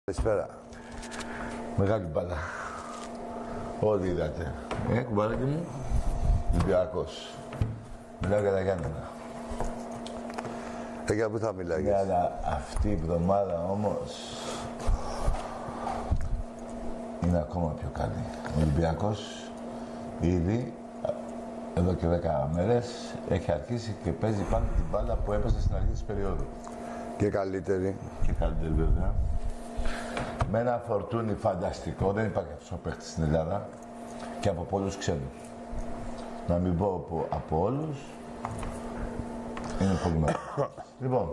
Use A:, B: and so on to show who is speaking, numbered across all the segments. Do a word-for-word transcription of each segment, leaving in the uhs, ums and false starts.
A: Καλησπέρα. Μεγάλη μπάλα. Όλοι είδατε. Ε, κουμπαράκι μου. Ολυμπιακός. Μιλάω για τα Γιάννενα. Ε, για πού θα μιλάγεις. Ναι, αλλά αυτή η εβδομάδα όμως είναι ακόμα πιο καλή. Ο Ολυμπιακός ήδη εδώ και δέκα μέρες έχει αρχίσει και παίζει πάνω την μπάλα που έπαιζε στην αρχή της περίοδου. Και καλύτερη. Και καλύτερη βέβαια. Με ένα φορτούνι φανταστικό, δεν υπάρχει αυτός ο παίχτης στην Ελλάδα και από πολλούς ξένους. Να μην πω από, από όλους, είναι πολύ μεγάλο. Λοιπόν,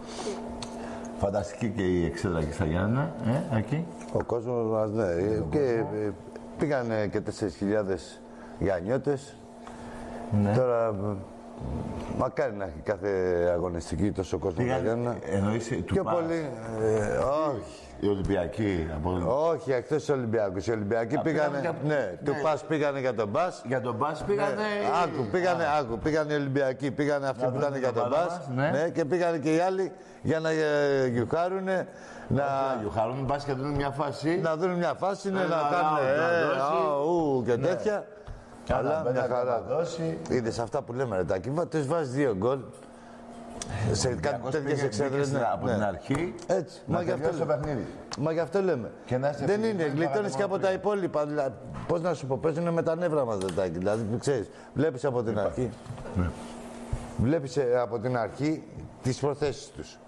A: φανταστική και η εξέδρα εκεί στα Γιάννενα, ε, εκεί. Ο κόσμος μας, ναι, ε, και ε, πήγανε και τέσσερις χιλιάδες γιαννιώτες. Ναι. Τώρα, μακάρι να έχει κάθε αγωνιστική τόσο κόσμο στα Γιάννενα. Εννοείς του πιο πολύ, ε, όχι. Οι Ολυμπιακοί. Από... Όχι, εκτός τους Ολυμπιακούς. Οι Ολυμπιακοί Α, πήγανε. Για... Ναι, ναι, του Πας πήγανε για τον Πας. Για τον Πας πήγανε. Ναι. Άκου, πήγανε, Α. άκου, πήγανε οι Ολυμπιακοί. Πήγανε αυτοί να που ήταν για τον Πας. Ναι. Ναι, και πήγανε και οι άλλοι για να ε, γιουχάρουνε. Να γιουχάρουν, πας και να δουν μια φάση. Να δουν μια φάση, ναι, να κάνουν. Και τέτοια. Αλλά μια χαρά. Είδες αυτά που λέμε, ρε Τάκη, τους βάζεις δύο γκολ. Σε κάτι τέτοιες εξέδρες, ναι. Από την αρχή, έτσι. Μα γι' αυτό παιχνίδι. Μα γι' αυτό λέμε. Δεν είναι, γλιτώνεις και από τα υπόλοιπα. Πώς να σου πω, παίζουνε με τα νεύρα μας, Δετάκη. Δηλαδή, ξέρεις, βλέπεις από την αρχή. Βλέπεις από την αρχή τις προθέσεις τους.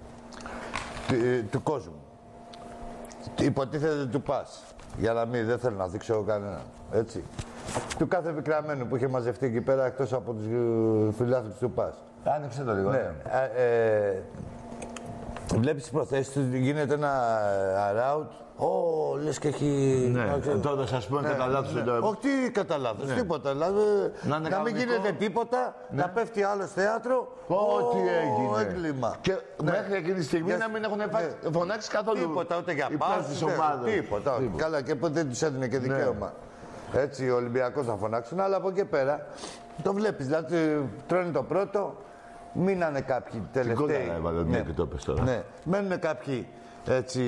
A: Του κόσμου. Υποτίθεται του Πας. Για να μην, δεν θέλω να δείξω εγώ κανέναν. Έτσι. Του κάθε πικραμένου που είχε μαζευτεί εκεί πέρα, εκτός από τους φιλάθλους του Πας. Άνοιξε το λίγο, ναι. ναι. Ε, ε, βλέπεις τις προθέσεις του, γίνεται ένα around. Ω, λες και έχει... Ναι, τότε σας πούμε κατά λάθος. Ναι. Όχι, τι κατά λάθος, ναι. τίποτα. Δηλαδή, να, να μην γίνεται τίποτα, ναι. να πέφτει άλλο θέατρο. Ό,τι έγινε. Έγκλημα. Και ναι. μέχρι εκείνη τη στιγμή για... να μην έχουν ναι. φωνάξει καθόλου. Τίποτα, ούτε για πάση της ομάδας. Τίποτα, τίποτα. Καλά, και ποτέ τους έδινε και δικαίωμα. Ναι. Έτσι, ο Ολυμπιακός να φωνάξουν, αλλά από εκεί πέρα το βλέπεις. Δηλαδή, τρώνε το πρώτο. Μείνανε κάποιοι τελευταίοι. Την κόλλα έβαλε, ναι, και το πες τώρα. Ναι, μένουν κάποιοι έτσι...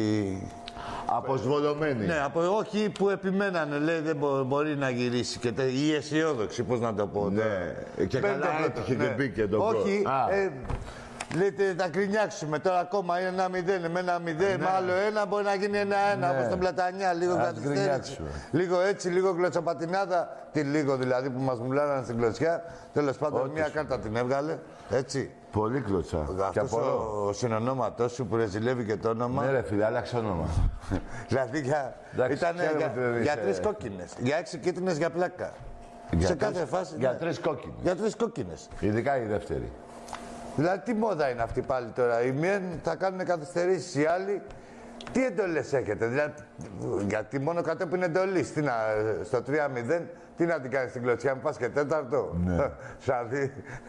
A: Αποσβολωμένοι. Ναι, από, όχι που επιμένανε, λέει δεν μπο, μπορεί να γυρίσει. Και τε, οι αισιόδοξοι, πώς να το πω. Ναι, το... και καλά έτυχε ναι. και μπήκε το γκολ. Όχι, ε, λέτε θα κρινιάξουμε τώρα ακόμα είναι ένα μηδέν, με ένα μηδέν, ναι. με άλλο ένα μπορεί να γίνει ένα ένα, ναι. όπως τον Πλατανιά, λίγο καθυστέρηση. Λίγο έτσι, λίγο γλωτσαπατινάδα, τι λίγο δηλαδή που μας μιλάγανε στην κλωτσιά. Τέλος πάντων, μια κάρτα την έβγαλε, έτσι. Πολύ κλωτσά. Αυτός ο, ο συνονόματός σου που ρεζιλεύει και το όνομα. Ναι ρε φίλε, άλλαξε όνομα. Δηλαδή για, ήταν για, για τρεις κόκκινες, για έξι κίτρινες για πλάκα. Για σε κάθε φάση. Για ναι. τρεις κόκκινες. Για τρεις κόκκινες. Ειδικά η δεύτερη. Δηλαδή τι μόδα είναι αυτή πάλι τώρα. Οι μεν θα κάνουν καθυστερήσεις, οι άλλοι τι εντολές έχετε. Δηλαδή, γιατί μόνο κατόπιν εντολής. Τι να, στο τρία μηδέν, τι να την κάνεις στην κλωτσιά μου, πας και τέταρτο. Ναι. Δηλαδή,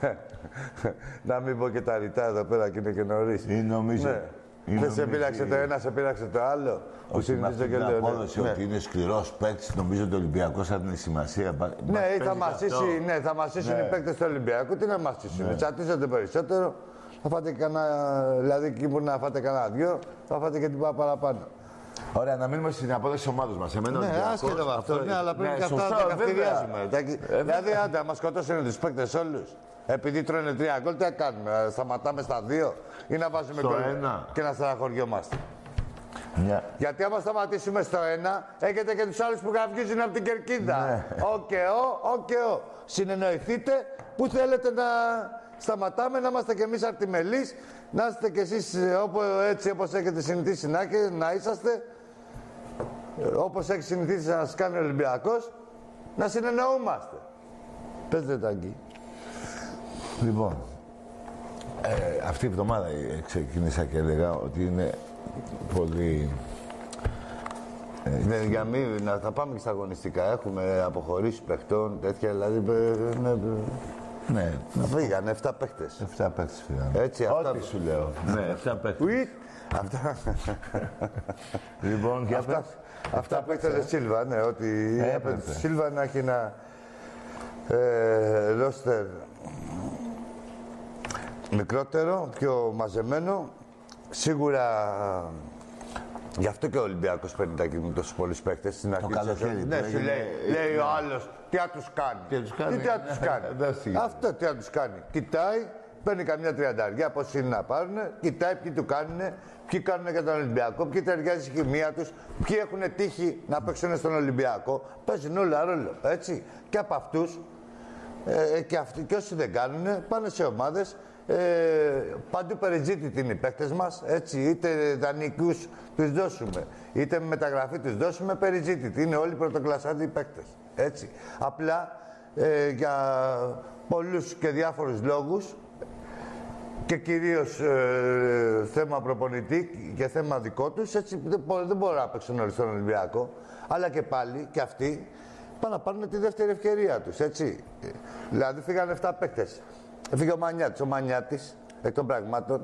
A: να μην πω και τα ρητά εδώ πέρα και είναι και νωρίς. Ή νομίζω. Ναι. Δεν σε πείραξε το ένα, σε πείραξε το άλλο.
B: Όχι, με αυτή την απόδοση ότι είναι σκληρός παίκτης, νομίζω ότι ο Ολυμπιακός θα την σημασία.
A: Ναι, θα μασίσει, ναι, θα μασίσουν οι παίκτες του Ολυμπιακού. Τι να μασίσουν, τσατίζονται περισσότερο. Θα φάτε κανένα, δηλαδή εκεί που να φάτε κανένα δυο, θα φάτε και την παραπάνω.
B: Ωραία, να μείνουμε στην απόδοση της ομάδας μας. Εμένα
A: ναι, άσχετο με αυτό, ναι, αλλά πρέπει και αυτά να τα καυτηριάζουμε. Δηλαδή, άντε, μας σκοτώσουν τους παίκτες όλους. Επειδή τρώνε τρία γκολ, τι θα κάνουμε, σταματάμε στα δύο ή να βάζουμε γκολ και να στεναχωριόμαστε. Yeah. Γιατί άμα σταματήσουμε στο ένα, έχετε και τους άλλους που γαυγίζουν από την κερκίδα. Οκ, οκ, οκ. Συνεννοηθείτε που θέλετε να σταματάμε, να είμαστε κι εμείς αρτιμελείς, να είστε κι εσείς έτσι όπως έχετε συνηθίσει να, να είσαστε, όπως έχει συνηθίσει να σας κάνει ο Ολυμπιακός, να συνεννοούμαστε. Πες δε Τάγκη.
B: Λοιπόν, ε, αυτή η εβδομάδα ξεκίνησα και έλεγα ότι είναι πολύ...
A: Ε, ναι, για μην, να θα πάμε και στα αγωνιστικά. Έχουμε αποχωρήσει παιχτών, τέτοια, δηλαδή... Ναι,
B: ναι.
A: Φύγανε, εφτά παίχτες.
B: Εφτά παίχτες φύγανε.
A: Έτσι, αυτά...
B: Ό,τι σου λέω. Ναι, εφτά παίχτες.
A: Αυτά...
B: Λοιπόν, και
A: αυτά... Αυτά παίχτες Σίλβα, ναι, ότι...
B: Έπρεπε.
A: Σίλβα να έχει ένα... Ε, ρόστερ... μικρότερο, πιο μαζεμένο. Σίγουρα Γι' αυτό και ο Ολυμπιακός παίρνει τα κίνητρα τόσους πολλούς παίκτες στην αρχή.
B: Το καλοκαίρι.
A: Ναι, σου λέει, λέει ο άλλος, τι θα τους κάνει.
B: Τι θα τους κάνει.
A: Τι θα τους κάνει. Αυτό τι θα τους κάνει. Κοιτάει, παίρνει καμιά τριανταριά, πώς είναι να πάρουν, κοιτάει ποιοι του κάνουν, ποιοι κάνουν για τον Ολυμπιακό, ποιοι ταιριάζει η χημεία τους, ποιοι έχουν τύχει να παίξουν στον Ολυμπιακό. Παίζουν όλα ρόλο, έτσι. Και από αυτούς, ε, και, αυτοί, και όσοι δεν κάνουν, πάνε σε ομάδες. Ε, παντού περιζήτητοι είναι οι παίκτες μας, έτσι, είτε δανεικούς τους δώσουμε, είτε με μεταγραφή τους δώσουμε, περιζήτητοι. Είναι όλοι πρωτοκλασσάτοι παίκτες, έτσι. Απλά ε, για πολλούς και διάφορους λόγους και κυρίως ε, θέμα προπονητή και θέμα δικό τους, έτσι, δεν, δεν μπορούν να παίξουν όλοι στον Ολυμπιακό, αλλά και πάλι και αυτοί πάνε να πάρουν τη δεύτερη ευκαιρία τους, έτσι. Δηλαδή φύγανε εφτά παίκτες. Έφυγε ο Μανιάτης. Ο Μανιάτης, εκ των πραγμάτων,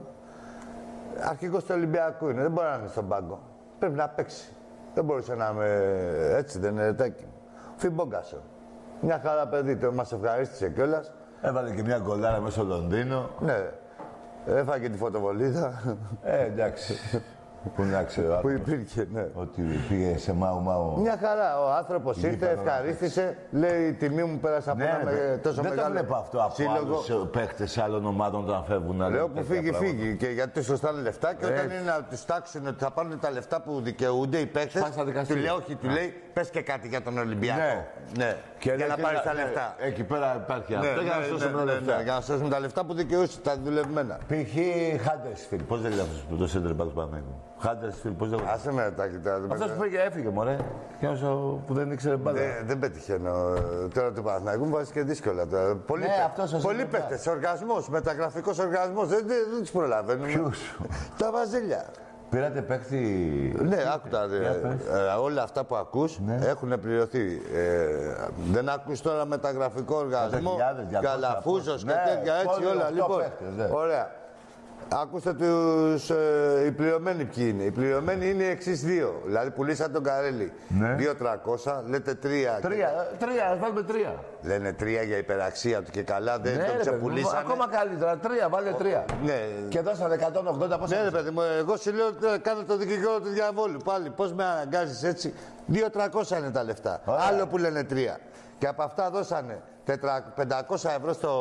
A: αρχηγός του Ολυμπιακού είναι. Δεν μπορεί να είναι στον πάγκο. Πρέπει να παίξει. Δεν μπορούσε να είμαι έτσι, δεν είναι ρετάκι. Φιμπόγκασο. Μια χαρά παιδί, το μας ευχαρίστησε κιόλας.
B: Έβαλε και μια γκολάρα μέσα στο Λονδίνο.
A: Ναι. Έφαγε τη φωτοβολίδα.
B: Ε, εντάξει. Πού να ξέρω.
A: Που υπήρχε, ναι.
B: Ότι πήγε σε μάου μάου.
A: Μια χαρά. Ο άνθρωπος ήρθε, ευχαρίστησε. Λέει η τιμή μου πέρασε από ένα με, τόσο
B: δεν
A: μεγάλο.
B: Δεν το βλέπω αυτό από άλλους παίχτες άλλων ομάδων όταν φεύγουν.
A: Λέω που φύγει, φύγει. Και γιατί σου στάνε λεφτά και όταν είναι να τους τάξουν ότι θα πάρουν τα λεφτά που δικαιούνται οι παίχτες. Του λέει όχι, του λέει πες και κάτι για τον Ολυμπιακό. Ναι.
B: Και
A: για να πάρεις τα λεφτά.
B: Εκεί πέρα υπάρχει αυτό για να σώσουμε τα λεφτά.
A: Για να σώσουμε τα λεφτά που δικαιούσε, τα δουλευμένα.
B: Π.χ. Huddersfield. Πώς λέγεται αυτός που το center back του Παναγιώτου. Huddersfield, πώς λέγεται.
A: Άσε με τα κοιτά.
B: Αυτός που πήγε έφυγε, μωρέ. Και όσο που δεν ήξερε μπάλα.
A: Δεν πετυχαίνω. Τώρα του Παναγιώτου μου βάζει και δύσκολα. Πολλοί παίχτες. Οργασμός, μεταγραφικός οργασμός. Δεν τους προλαβαίνουμε.
B: Ποιους.
A: Τα βαζέλια.
B: Πήρατε παίχτη.
A: Ναι, άκουτα. Ε, όλα αυτά που ακούς ναι. έχουν πληρωθεί. Ε, δεν ακούς τώρα μεταγραφικό οργασμό, Καλαφούζος και ναι, τέτοια έτσι όλα. Λοιπόν, παίχτες, ναι. Ωραία. Ακούστε τους, ε, οι πληρωμένοι ποιοι είναι. Οι πληρωμένοι είναι οι εξής δύο. Δηλαδή πουλήσατε τον Καρέλη.
B: Ναι.
A: δύο τριακόσια, λέτε τρία.
B: Τρία, και... τρία, ας βάλουμε τρία.
A: Λένε τρία για υπεραξία του και καλά, δεν ναι, τον ξεπουλήσανε.
B: Ακόμα καλύτερα, τρία, βάλε τρία.
A: Ναι.
B: Και δώσανε εκατόν ογδόντα πόσα.
A: Ναι, ρε παιδί μου, εγώ σου λέω κάνω το δικηγόρο του διαβόλου. Πάλι, πώς με αναγκάζεις έτσι. δύο τριακόσια είναι τα λεφτά. Ωραία. Άλλο που λένε τρία. Και από αυτά δώσανε πεντακόσια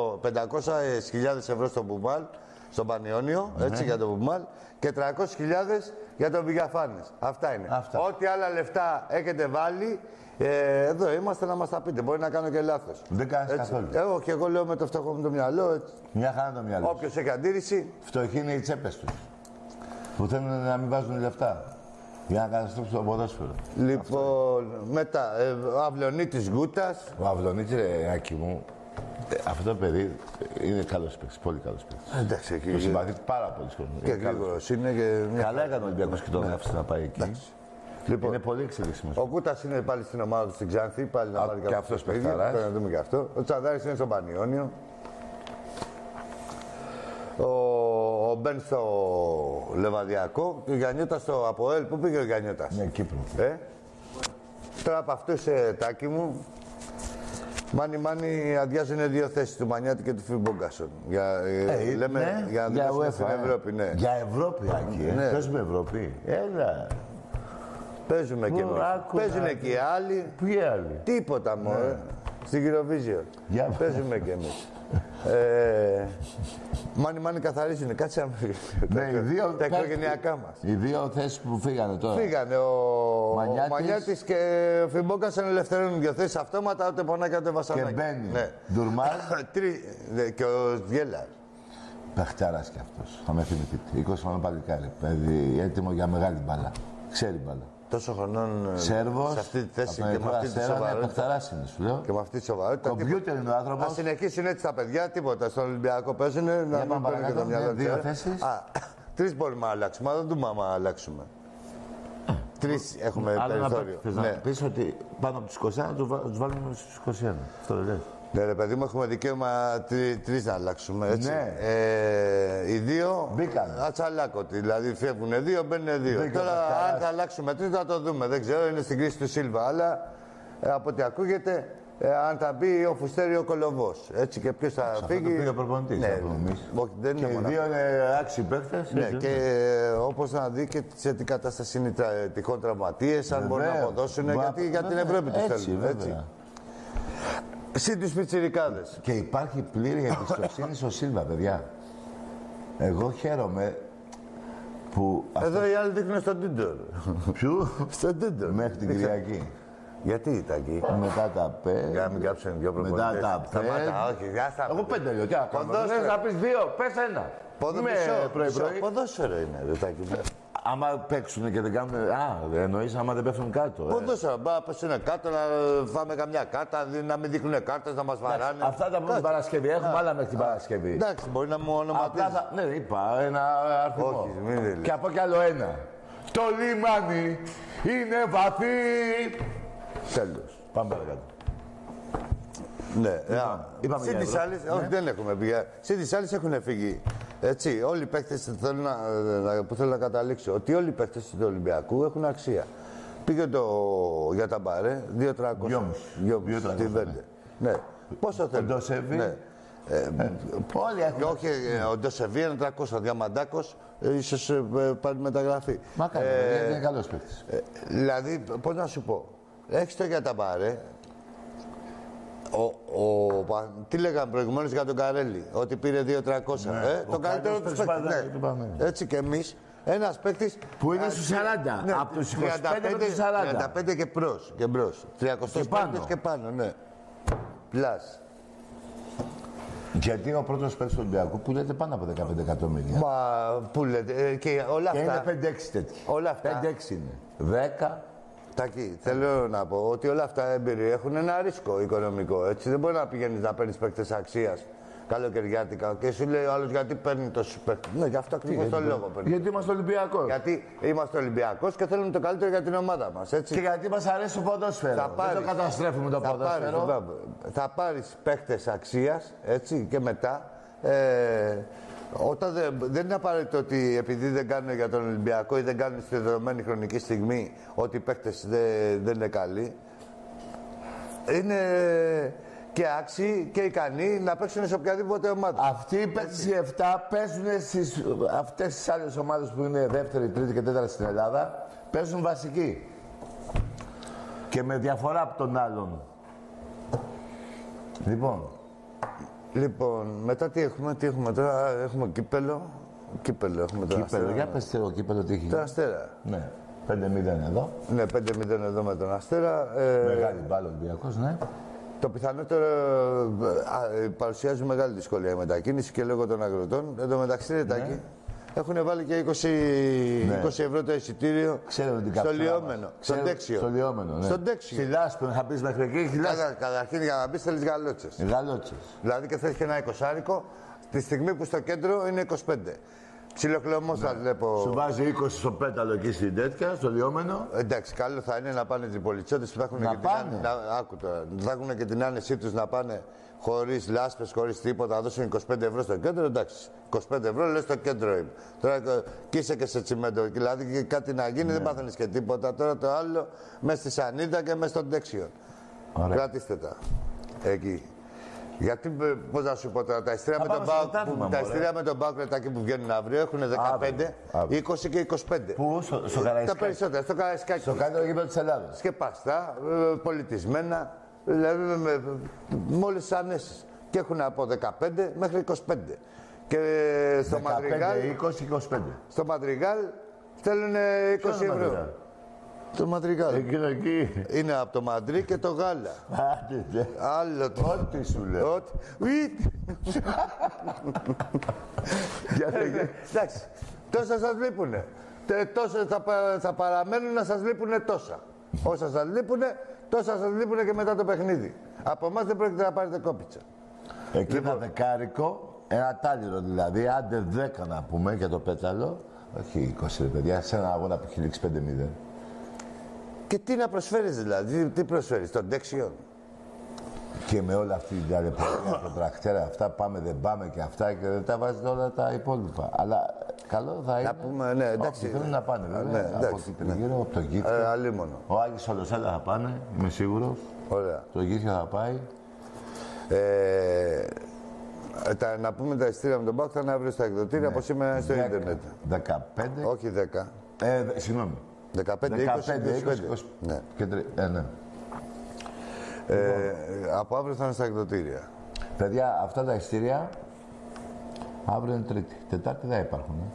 A: χιλιάδες ευρώ στο Μπουμάλ. Στον Πανιόνιο, mm-hmm. έτσι, για τον Μπουμάλ και τριακόσιες χιλιάδες για τον Βηγιαφάνης. Αυτά είναι. Αυτά. Ό,τι άλλα λεφτά έχετε βάλει, ε, εδώ είμαστε να μας τα πείτε. Μπορεί να κάνω και λάθος.
B: Δεν κάνεις καθόλου.
A: Ε, όχι, εγώ λέω με το φτωχό μου το μυαλό. Έτσι.
B: Μια χαρά το μυαλό.
A: Όποιος έχει αντίρρηση.
B: Φτωχοί είναι οι τσέπες τους. Που θέλουν να μην βάζουν λεφτά. Για να καταστρέψουν το ποδόσφαιρο.
A: Λοιπόν, αυτό. Μετά, ε, ο Αυλονίτης Γκούτας.
B: Ο Αυλονίτης, ρε, Άκη μου. Αυτό το παιδί είναι καλός παίκτης, πολύ καλός παίκτης.
A: Εντάξει, εκεί.
B: Το συμπαθεί πάρα πολύ κόσμο.
A: Και γρήγορος είναι και.
B: Καλά έκανε ο Ολυμπιακός και τον άφησε να πάει εκεί. Λοιπόν, είναι πολύ εξελίξιμος.
A: Ο Κούτας είναι πάλι στην ομάδα του στην Ξάνθη, πάλι να πάρει
B: και αυτός παιχταράς.
A: Πρέπει να δούμε και αυτό. Ο Τσαδάρης είναι στο Πανιόνιο. Ο, ο Μπεν στο Λεβαδιακό και ο Γιαννιώτας στο Αποέλ. Πού πήγε ο Γιαννιώτας?
B: Ναι, Κύπρο.
A: Ε? Τώρα από αυτούς, ε, Τάκη μου, μάνι μάνι αδειάζουν δύο θέσεις του Μανιάτη και του Φιμπόγκασον. Για, ε, λέμε,
B: ναι,
A: για να δούμε στην Ευρώπη, ναι.
B: Για Ευρώπη, Άκη, ε. Ναι. Παίζουμε Ευρώπη. Έλα.
A: Παίζουμε κι εμείς. Παίζουν και οι άλλοι.
B: Ποιοι άλλοι?
A: Τίποτα, μωρέ. Ναι. Στην Eurovision.
B: Για...
A: Παίζουμε κι εμείς. ε, μάνι μάνι καθαρίζουν. Κάτσε να μην
B: ναι, οι δύο
A: τα οικογενειακά μας.
B: Οι δύο θέσεις που φύγανε τώρα.
A: Φύγανε. Ο
B: Μανιάτης,
A: ο Μανιάτης και ο Φιμπόγκασον ελευθερώνουν δύο θέσεις αυτόματα, ούτε πονάει και ούτε βασανάκι.
B: Και μπαίνει.
A: Ναι.
B: Ντουρμάζ.
A: Και ο Διέλαρ.
B: Παχτάρας κι αυτός. Θα με θυμηθείτε. είκοσι χρονών παλικάρι. Παιδί έτοιμο για μεγάλη μπάλα. Ξέρει μπάλα.
A: Τόσο χρονών
B: Σέρβος,
A: σε αυτή τη θέση και με αυτή τη σοβαρότητα.
B: Παχταράς είναι, σου λέω.
A: Και με αυτή τη σοβαρότητα.
B: Κομπιούτερ είναι ο άνθρωπος.
A: Θα συνεχίσουν έτσι τα παιδιά, τίποτα. Στον Ολυμπιακό παίζουν να μην παίρνουν και το μυαλό.
B: Δύο θέσεις.
A: Τρεις μπορούμε να αλλάξουμε, αλλά δεν δούμε άμα αλλάξουμε. Τρεις έχουμε περιθώριο.
B: Θες να πεις ότι πάνω από τους είκοσι ένα να τους βάλουμε στους είκοσι ένα. Αυτό δεν λες.
A: Ναι, ρε παιδί μου, έχουμε δικαίωμα τρει, τρεις να αλλάξουμε, έτσι.
B: Ναι.
A: Ε, οι δύο
B: μπήκαν.
A: ατσαλάκωτοι. Δηλαδή φεύγουν δύο, μπαίνουν δύο. Μπήκαν. Τώρα, αν θα αλλάξουμε τρεις, θα το δούμε. Δεν ξέρω, είναι στην κρίση του Σίλβα. Αλλά ε, από ό,τι ακούγεται, Ε, αν θα μπει ο Φουστέρη ο Κολοβός. Έτσι και ποιος θα
B: αυτό
A: φύγει.
B: Αυτό το πήγε ο προπονητής.
A: Ναι,
B: όχι, δεν και είναι οι δύο είναι άξιοι παίχτες.
A: Ναι, και όπως να δει και σε τι κατάσταση είναι τυχόν τραυματίες, αν μπορούν να αποδώσουν, Βα... γιατί για την Ευρώπη τους θέλουν. Έτσι. Συν τους πιτσιρικάδες.
B: Και υπάρχει πλήρη εμπιστοσύνη στο Σίλβα, παιδιά. Εγώ χαίρομαι που...
A: Εδώ αυτός... οι άλλοι δείχνουν στον Τίντερ.
B: Ποιου?
A: Στον Τίντερ.
B: Μέχρι την Κυριακή.
A: Γιατί ήταν εκεί.
B: Μετά τα πέ.
A: Για να μην κάψουν δυο προπονητές.
B: Μετά τα πέ.
A: Όχι, για σταματά.
B: Εγώ πέντε λέω. Τι να κάνω. Θες να πεις δύο, πες ένα.
A: Ποδόσφαιρο είναι, Ρετάκι.
B: Άμα παίξουν και δεν κάνουν. Α, εννοείς άμα δεν πέφτουν κάτω.
A: Ποδόσφαιρο. Μπα πέσουν κάτω, να φάμε καμιά κάρτα, να μην δείχνουν κάρτες, να μας βαράνε.
B: Αυτά τα πούμε την Παρασκευή. Έχουμε άλλα μέχρι την Παρασκευή.
A: Εντάξει, μπορεί να μου ονοματίζεις.
B: Ναι, είπα ένα αριθμό. Και από κι άλλο ένα. Το λιμάνι είναι βαθύ.
A: Τέλος.
B: Πάμε παρακάτω.
A: Ναι,
B: είπαμε
A: συν τις άλλες, όχι δεν έχουμε πει. Συν τις άλλες έχουν φύγει. Έτσι, όλοι οι παίκτες που θέλω να καταλήξω, ότι όλοι οι παίκτες του Ολυμπιακού έχουν αξία. Πήγε το για τα μπαρέ, δύο τριακόσια.
B: δυόμισι.
A: Στη Βέντε. Ναι. Πόσο θέλει.
B: Ο Ντοσεβί.
A: Ναι. Ε,
B: όλοι έχουν.
A: Όχι, ο Ντοσεβί είναι τριακόσια. Διαμαντάκος, ίσως πάρει μεταγραφή.
B: Μα κάνει, είναι καλός παίκτης.
A: Δηλαδή, πώς να σου πω, έχεις το για τα μπαρέ. Ο, ο, τι λέγαμε προηγουμένως για τον Καρέλη, ότι πήρε δύο τριακόσια. Ναι. Ε, τον καλύτερο του παίκτη. Ναι. Έτσι και εμείς, ένας παίκτης.
B: Που είναι στους σαράντα. Ναι, από τους είκοσι πέντε με τους σαράντα.
A: τριάντα πέντε και μπρος. Και μπρος. τριακόσια πέντε και πάνω, ναι. Πλάς.
B: Γιατί ο πρώτος παίκτης του Ολυμπιακού που λέτε πάνω από δεκαπέντε εκατομμύρια.
A: Μα που λέτε, ε, και όλα αυτά.
B: Και είναι πέντε έξι τέτοιοι.
A: Όλα αυτά.
B: πέντε έξι είναι. δέκα.
A: Τάκη, θέλω να πω ότι όλα αυτά εμπεριέχουν ένα ρίσκο οικονομικό. Έτσι. Δεν μπορεί να πηγαίνεις να παίρνεις παίκτες αξίας καλοκαιριάτικα και σου λέει ο άλλος γιατί παίρνει τόσους παίκτες. Ναι, γι' αυτό ακριβώς το λόγο παίρνει.
B: Γιατί είμαστε Ολυμπιακός.
A: Γιατί είμαστε Ολυμπιακός και θέλουμε το καλύτερο για την ομάδα μας. Έτσι.
B: Και γιατί μας αρέσει το ποδόσφαιρο. Θα πάρεις, δεν το καταστρέφουμε το
A: θα
B: ποδόσφαιρο.
A: Πάρεις, θα πάρεις παίκτες αξίας έτσι, και μετά. Ε, Όταν δεν, δεν είναι απαραίτητο ότι επειδή δεν κάνουν για τον Ολυμπιακό ή δεν κάνουν στη δεδομένη χρονική στιγμή ότι οι παίκτες δεν, δεν είναι καλοί, είναι και άξιοι και ικανοί να παίξουν σε οποιαδήποτε ομάδα.
B: Αυτοί οι παίκτες οι εφτά παίζουν στις αυτές τις άλλες ομάδες που είναι δεύτερη, τρίτη και τέταρτη στην Ελλάδα, παίζουν βασικοί. Και με διαφορά από τον άλλον. Λοιπόν.
A: Λοιπόν, μετά τι έχουμε, τι έχουμε τώρα, έχουμε κύπελο. Κύπελο έχουμε τώρα.
B: Κύπελο, για πες το κύπελο τι έχει.
A: Το Αστέρα.
B: Ναι, πέντε μηδέν εδώ.
A: Ναι, πέντε μηδέν εδώ με τον Αστέρα. Ε,
B: Μεγάλη μπάλα Ολυμπιακός, ναι.
A: Το πιθανότερο ε, παρουσιάζει μεγάλη δυσκολία η μετακίνηση και λόγω των αγροτών. Εν τω μεταξύ, Ρετάκι, ναι. Έχουν βάλει και είκοσι, ναι. είκοσι ευρώ το εισιτήριο στο Λιόμενο. Στον Τέξιο.
B: Στο Λιόμενο, ναι.
A: Στον Τέξιο.
B: Στη Λάσπη, θα μπεις μέχρι εκεί.
A: Κατα, καταρχήν για να μπεις θέλεις γαλότσες.
B: Γαλότσες.
A: Δηλαδή και θέλεις και ένα εικοσάρικο, τη στιγμή που στο κέντρο είναι είκοσι πέντε. Ψιλοκλωμός ναι. Θα βλέπω.
B: Σου βάζει είκοσι στο πέταλο εκεί στην τέτοια, στο Λιόμενο.
A: Εντάξει, καλό θα είναι να πάνε οι πολιτσότες που θα έχουν
B: να
A: και,
B: πάνε.
A: Την, να, άκου τώρα, θα έχουν και την άνεσή τους να πάνε χωρίς λάσπες, χωρίς τίποτα, να δώσουν είκοσι πέντε ευρώ στο κέντρο. Εντάξει, είκοσι πέντε ευρώ λες στο κέντρο είμαι. Τώρα και είσαι και σε τσιμέντο. Δηλαδή και κάτι να γίνει, ναι. Δεν πάθαινες και τίποτα. Τώρα το άλλο μέσα στη σανίδα και μέσα στον Τέξιο. Κρατήστε τα. Εκεί. Γιατί, πώς να σου πω τώρα, τα ειστήρια με τον Πάοκ, τα ειστήρια με τον Πάοκ Ρετάκι που βγαίνουν αύριο έχουν δεκαπέντε, είκοσι και είκοσι πέντε.
B: Πού, στο, στο Καραϊσκάκι.
A: Τα περισσότερα, στο Καραϊσκάκι.
B: Στο καλύτερο γήπεδο της Ελλάδας.
A: Σκεπαστά, πολιτισμένα, δηλαδή με, με, με όλες τις ανέσεις. Και έχουν από δεκαπέντε μέχρι είκοσι πέντε. Και στο Μαδριγάλ,
B: είκοσι, είκοσι πέντε.
A: Στο Μαδριγάλ θέλουν είκοσι ευρώ. Το Μαδριγάλ.
B: Εκείνο εκεί.
A: Είναι από το Μαντρί και το Γάλα. Άλλο το.
B: Ό,τι σου λέω.
A: Ό,τι. Εντάξει. Τόσα σας λείπουνε. Τόσα θα, θα παραμένουν να σας λείπουνε τόσα. Όσα σας λείπουνε, τόσα σας λείπουνε και μετά το παιχνίδι. Από εμάς δεν πρόκειται να πάρετε κόπιτσα.
B: Εκεί λοιπόν. Ένα δεκάρικο, ένα τάλιρο δηλαδή, άντε δέκα να πούμε για το πέταλο. Όχι είκοσι ρε παιδιά, σε ένα αγώνα που έχει λήξει πέντε μηδέν.
A: Και τι να προσφέρεις δηλαδή, τι προσφέρεις, τον Τέξιο.
B: Και με όλα αυτή την ταλαιπωρία, τον τρακτέρα, αυτά πάμε, δεν πάμε και αυτά και δεν τα βάζετε όλα τα υπόλοιπα. Αλλά καλό θα είναι.
A: Να πούμε, ναι, εντάξει.
B: Όχι, θέλουν να πάνε, βέβαια.
A: Ναι,
B: από εκεί τριγύρω, από το Γήθιο.
A: Ε, αλίμονο.
B: Ο Άγιος Ολοσέλα θα πάνε, είμαι σίγουρος.
A: Ωραία.
B: Το Γήθιο θα πάει.
A: Ε, τα, να πούμε τα εισιτήρια με τον Πάκο θα είναι αύριο στα εκδοτήρια, ναι. Όπως είμαι στο ίντερνετ.
B: δεκαπέντε.
A: Όχι δέκα.
B: Ε, δε, συγγνώμη.
A: δεκαπέντε, είκοσι, είκοσι, είκοσι. Ναι.
B: Και τρι... ε, ναι.
A: Ε, λοιπόν. Από αύριο θα είναι στα εκδοτήρια.
B: Παιδιά, αυτά τα εισιτήρια αύριο είναι Τρίτη. Τετάρτη δεν υπάρχουν. Ε.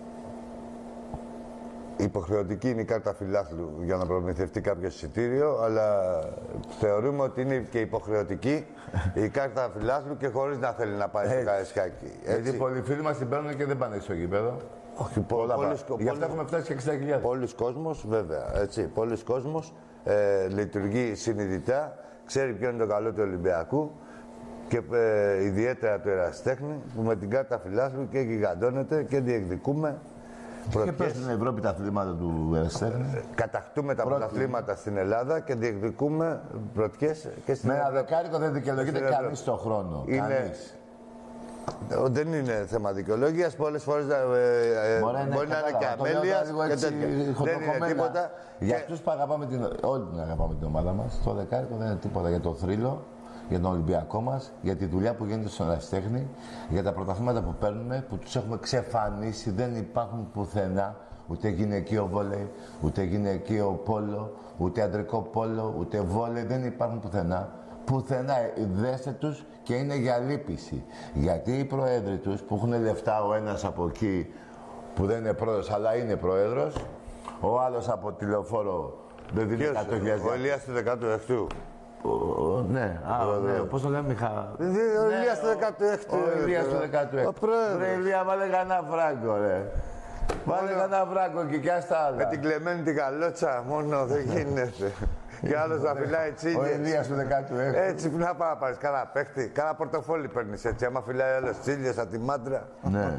A: Υποχρεωτική είναι η κάρτα φιλάθλου για να προμηθευτεί κάποιο εισιτήριο, αλλά θεωρούμε ότι είναι και υποχρεωτική η κάρτα φιλάθλου και χωρίς να θέλει να πάει στο Καραϊσκάκι.
B: Γιατί πολλοί φίλοι μας την παίρνουν και δεν πάνε στο γήπεδο.
A: Όχι, πολλά
B: πολλοί. Γι' αυτό έχουμε φτάσει και εξήντα χιλιάδες.
A: Πολλοί κόσμος, βέβαια, έτσι. Πολλοί κόσμος ε, λειτουργεί συνειδητά, ξέρει ποιο είναι το καλό του Ολυμπιακού και ε, ιδιαίτερα του Ερασιτέχνη, που με την κάρτα φιλάθλου και γιγαντώνεται και διεκδικούμε.
B: Και πες στην Ευρώπη τα αθλήματα του Ερασιτέχνη.
A: Κατακτούμε τα πρωταθλήματα στην Ελλάδα και διεκδικούμε πρωτιές και στην
B: Με
A: Ευρώπη.
B: Με ένα δεκάρικο δεν δικαιολογείται κανείς στον χρόνο.
A: Είναι...
B: Κανείς.
A: Δεν είναι θέμα δικαιολόγιας. Πολλές φορές ε, ε,
B: Μωρέ, ναι,
A: μπορεί να είναι και αμέλειας και τέτοια. Δεν είναι τίποτα.
B: Για αυτούς που αγαπάμε την... Όλοι την αγαπάμε την ομάδα μας, το δεκάρικο δεν είναι τίποτα για το θρύλο, για τον Ολυμπιακό μας, για τη δουλειά που γίνεται στον Ερασιτέχνη, για τα πρωταθλήματα που παίρνουμε, που τους έχουμε ξεφανίσει, δεν υπάρχουν πουθενά. Ούτε γυναικείο βόλεϊ, ούτε γυναικείο πόλο, ούτε αντρικό πόλο, ούτε βόλεϊ, δεν υπάρχουν πουθενά. Πουθενά, δέστε τους και είναι για λύπηση. Γιατί οι προέδροι τους που έχουν λεφτά, ο ένας από εκεί που δεν είναι πρόεδρος αλλά είναι πρόεδρος, ο άλλος από τηλεοφόρο δεν δίνει εκατό χιλιάδες.
A: Ο Ηλίας του δεκάτου έκτου.
B: Ναι, α, ναι, πώς το λέμε, Μιχα...
A: Ο Ηλίας του δεκάτου έκτου.
B: Ο Ηλίας του δεκάτου έκτου.
A: Ο πρόεδρος.
B: Ρε Ηλία, βάλε κανένα φράγκο, ρε. Βάλε κανένα φράγκο και κι ας τα άλλα.
A: Με την κλεμμένη την καλότσα μόνο δεν γίνεται. Και άλλος να φυλάει τσίγες.
B: Ο Ηλίας του δεκάτου έκτου.
A: Έτσι, που να πάει να πάρεις καλά παίχτη. Καλά πορτοφόλι παίρνεις έτσι. Άμα φυλάει άλλος τσίλιες από τη μάντρα.
B: Ναι.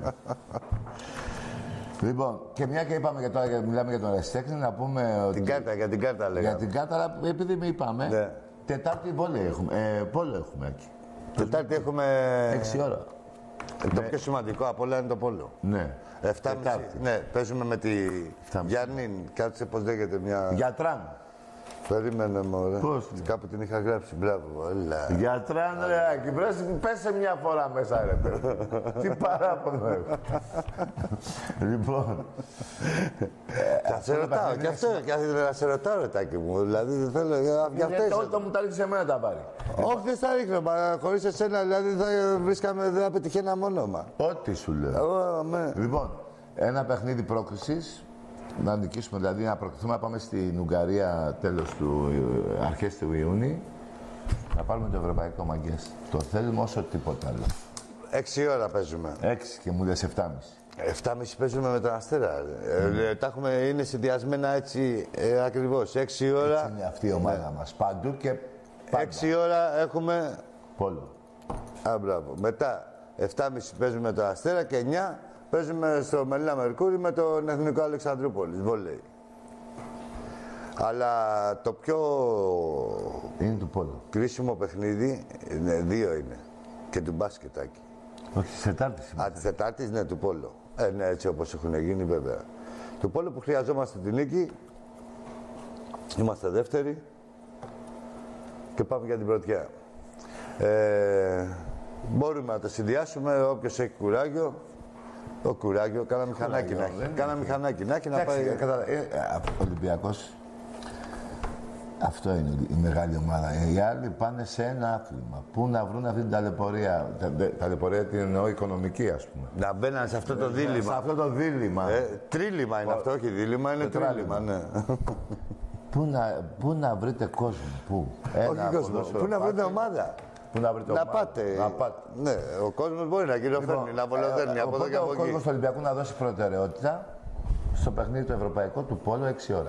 B: Λοιπόν, και μια και είπαμε για τώρα, μιλάμε για τον Ερασιτέχνη, να πούμε ότι...
A: Την κάρτα, για την κάρτα λέγαμε.
B: Για την κάρτα, αλλά επειδή με είπαμε,
A: ναι.
B: Τετάρτη βόλεϊ έχουμε, ε, πόλο έχουμε εκεί.
A: Τετάρτη έχουμε...
B: Έξι ώρα.
A: Ε, το με... πιο σημαντικό από όλα είναι το πόλο.
B: Ναι.
A: Εφτά μισή. Ναι, παίζουμε με τη Γιάννη. Κάτσε πώς λέγεται μια...
B: Γιατράν.
A: Περίμενε μωρέ.
B: Πώς?
A: Κάπου την είχα γράψει. Μπράβο. Έλα.
B: Γιατράν, ρε Άκη. Πέσε μια φορά μέσα, ρε παιδί. Τι παράπονο έχω. Λοιπόν.
A: Θα σε ρωτάω κι αυτό. Θα σε ρωτάω, ρε Τάκη μου. Δηλαδή δεν θέλω.
B: Γιατί όλο το μου τα ρίχνει σε μένα τα πάρει.
A: Όχι, δεν στα ρίχνω. Μα χωρίς εσένα δηλαδή θα βρίσκαμε, δεν θα πετυχαίναμε όνομα.
B: Ό,τι σου λέω. Λοιπόν, ένα παιχνίδι πρόκρισης. Να νικήσουμε, δηλαδή να προκριθούμε να πάμε στην Ουγγαρία τέλος του, αρχές του Ιούνιου, να πάρουμε το ευρωπαϊκό μαγκές. Το θέλουμε όσο τίποτα άλλο.
A: Έξι ώρα παίζουμε.
B: Έξι και μου λες εφτάμιση.
A: Εφτάμιση παίζουμε με τον Αστέρα. Mm. Ε, τα έχουμε, είναι συνδυασμένα έτσι ε, ακριβώς. Έξι ώρα.
B: Έτσι είναι αυτή η ομάδα ναι. μας. Παντού και πάντα.
A: Έξι ώρα έχουμε...
B: Πόλο.
A: Α, μπράβο. Μετά, εφτάμιση παίζουμε με τον Αστέρα και εννιά παίζουμε στο Μελίνα Μερκούρι με τον Εθνικό Αλεξανδρούπολης, βόλεϊ. Αλλά το πιο...
B: Είναι του πόλου.
A: Κρίσιμο παιχνίδι, ναι, δύο είναι. Και του μπάσκετάκι.
B: Όχι, της Τετάρτης.
A: Α, της Τετάρτης, ναι, του πόλου. Ε, ναι, έτσι όπως έχουν γίνει βέβαια. Του πόλου που χρειαζόμαστε την νίκη. Είμαστε δεύτεροι. Και πάμε για την πρωτιά. Ε, μπορούμε να το συνδυάσουμε, όποιος έχει κουράγιο. Το κουράγιο, κάνα μηχανάκι να έχει. Κάνα μηχανάκι να έχει να πάει...
B: Ο Ολυμπιακός, αυτό είναι η μεγάλη ομάδα. Οι άλλοι πάνε σε ένα άθλημα. Πού να βρουν αυτή την ταλαιπωρία. Ταλαιπωρία την εννοώ οικονομική, ας πούμε.
A: Να μπαίνουν σε αυτό το δίλημμα.
B: Σε αυτό το δίλημμα.
A: Ε, τρίλημμα είναι αυτό, όχι δίλημμα, είναι τρίλημμα, ναι.
B: Πού να, πού να βρείτε κόσμο, πού.
A: Όχι κόσμο, πού να βρείτε ομάδα.
B: Πού να βρείτε
A: να
B: ομάδα.
A: Πάτε.
B: Να πάτε.
A: Ναι, ο κόσμος μπορεί να κυριοφέρνει, λοιπόν, να βολοδέρνει ε, από εδώ και από εκεί.
B: Ο κόσμος του Ολυμπιακού να δώσει προτεραιότητα στο παιχνίδι το ευρωπαϊκό του Πόλο έξι ώρα.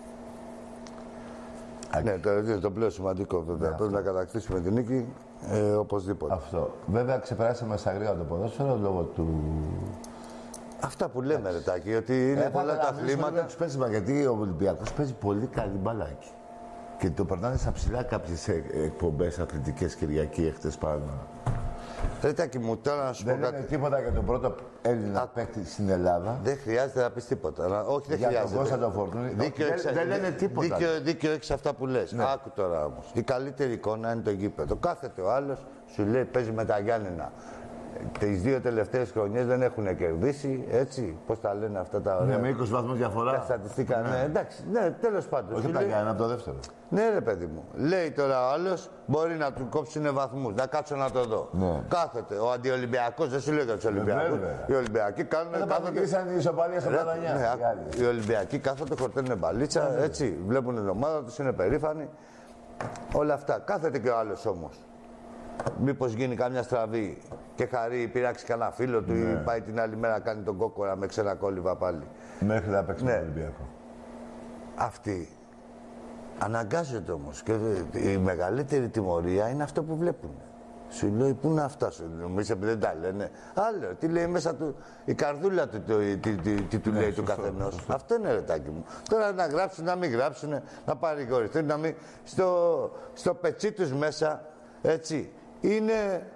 A: Ναι, το είναι το πλέον σημαντικό βέβαια. Ναι, πρέπει να κατακτήσουμε την νίκη ε, οπωσδήποτε.
B: Αυτό. Βέβαια ξεπεράσαμε στα γρήγορα το ποδόσφαιρο λόγω του...
A: Αυτά που λέμε, ρε Τάκη, ότι είναι ε, πολλά τα αθλήματα.
B: Παίζει, γιατί ο Ολυμπιακός παίζει πολύ καλή μπαλάκι. Και το περνάνε στα ψηλά κάποιες εκπομπές αθλητικές Κυριακή εχθές πάνω.
A: Ρετάκι μου, τώρα να σου
B: δεν
A: πω κάτι.
B: Δεν λένε τίποτα για τον πρώτο Έλληνα Α... παίκτη στην Ελλάδα.
A: Δεν χρειάζεται να πεις τίποτα. Όχι, δεν
B: για
A: χρειάζεται.
B: Για τον Κώστα τον Φορτούνη.
A: Δίκιο
B: δεν, δεν λένε τίποτα.
A: Δίκιο, δίκιο έχεις αυτά που λες. Ναι. Άκου τώρα όμως. Η καλύτερη εικόνα είναι το γήπεδο. Κάθεται ο άλλος, σου λέει παίζει με τα Γιάννενα. Τις δύο τελευταίες χρονιές δεν έχουν κερδίσει, έτσι. Πώς τα λένε αυτά τα ωραία.
B: Ναι, με είκοσι βαθμούς διαφορά.
A: Τα στατιστικά, ναι, ναι εντάξει. Ναι, τέλος πάντων.
B: Όχι τα Γιάννενα από το δεύτερο.
A: Ναι, ρε παιδί μου. Λέει τώρα ο άλλος, μπορεί να του κόψουν βαθμούς. Να κάτσω να το δω.
B: Ναι.
A: Κάθεται. Ο αντιολυμπιακός, δεν σου λέω για τους Ολυμπιακούς. Οι Ολυμπιακοί κάνουν.
B: Δεν κάθονται. Ήσαν οι ισοπαλίες στα Παναγιά.
A: Ναι, οι Ολυμπιακοί κάθονται, χορταίνουν μπαλίτσα, ναι, έτσι. Βλέπουν την ομάδα τους, είναι περήφανοι. Όλα αυτά. Κάθεται και ο άλλος όμως. Μήπως γίνει καμιά στραβή και χαρεί, πειράξει κανένα φίλο του, ναι, ή πάει την άλλη μέρα κάνει τον κόκορα με ξένα κόλληβα πάλι.
B: Μέχρι να παίξει, ναι, τον Ολυμπιακό.
A: Αυτοί αναγκάζονται όμως και η μεγαλύτερη τιμωρία είναι αυτό που βλέπουν. Σου λέει, πού να φτάσουν, νομίζω επειδή δεν τα λένε. Άλλο, τι λέει μέσα του, η καρδούλα του, το, τι, τι, τι του, ναι, λέει, σωστό, του καθενός. Σωστό. Αυτό είναι, ρετάκι μου. Τώρα να γράψουν, να μην γράψουν, να παρηγορηθούν, να μην... Στο, στο πετσί τους μέσα, έτσι, είναι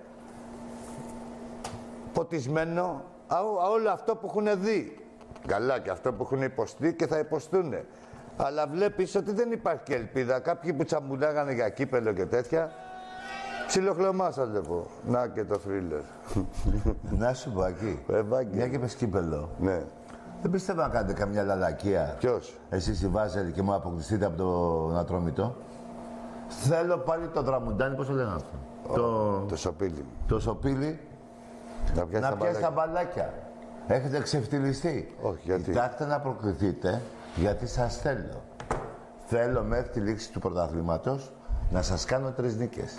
A: ποτισμένο όλο αυτό που έχουν δει. Καλά, και αυτό που έχουν υποστεί και θα υποστούν. Αλλά βλέπεις ότι δεν υπάρχει και ελπίδα. Κάποιοι που τσαμπουνάγανε για κύπελο και τέτοια, ψιλοχλωμάσατε πω. Να και το θρίλερ.
B: Να σου πω εκεί. Μια και πες κύπελο.
A: Ναι.
B: Δεν πιστεύω να κάνετε καμιά λαλακία.
A: Ποιος?
B: Εσείς οι Βάζελοι και μου αποκτηθείτε από τον Ατρόμητο. Θέλω πάλι το Δραμουντάνι, πώς το λένε αυτό.
A: Oh,
B: το...
A: το σοπίλι.
B: Το σοπίλι. Να πιάσει τα, τα μπαλάκια. Έχετε ξεφτυλιστεί.
A: Όχι, γιατί.
B: Κοιτάξτε να προκριθείτε, γιατί σας θέλω. Θέλω μέχρι τη λήξη του πρωταθλήματος να σας κάνω τρεις νίκες.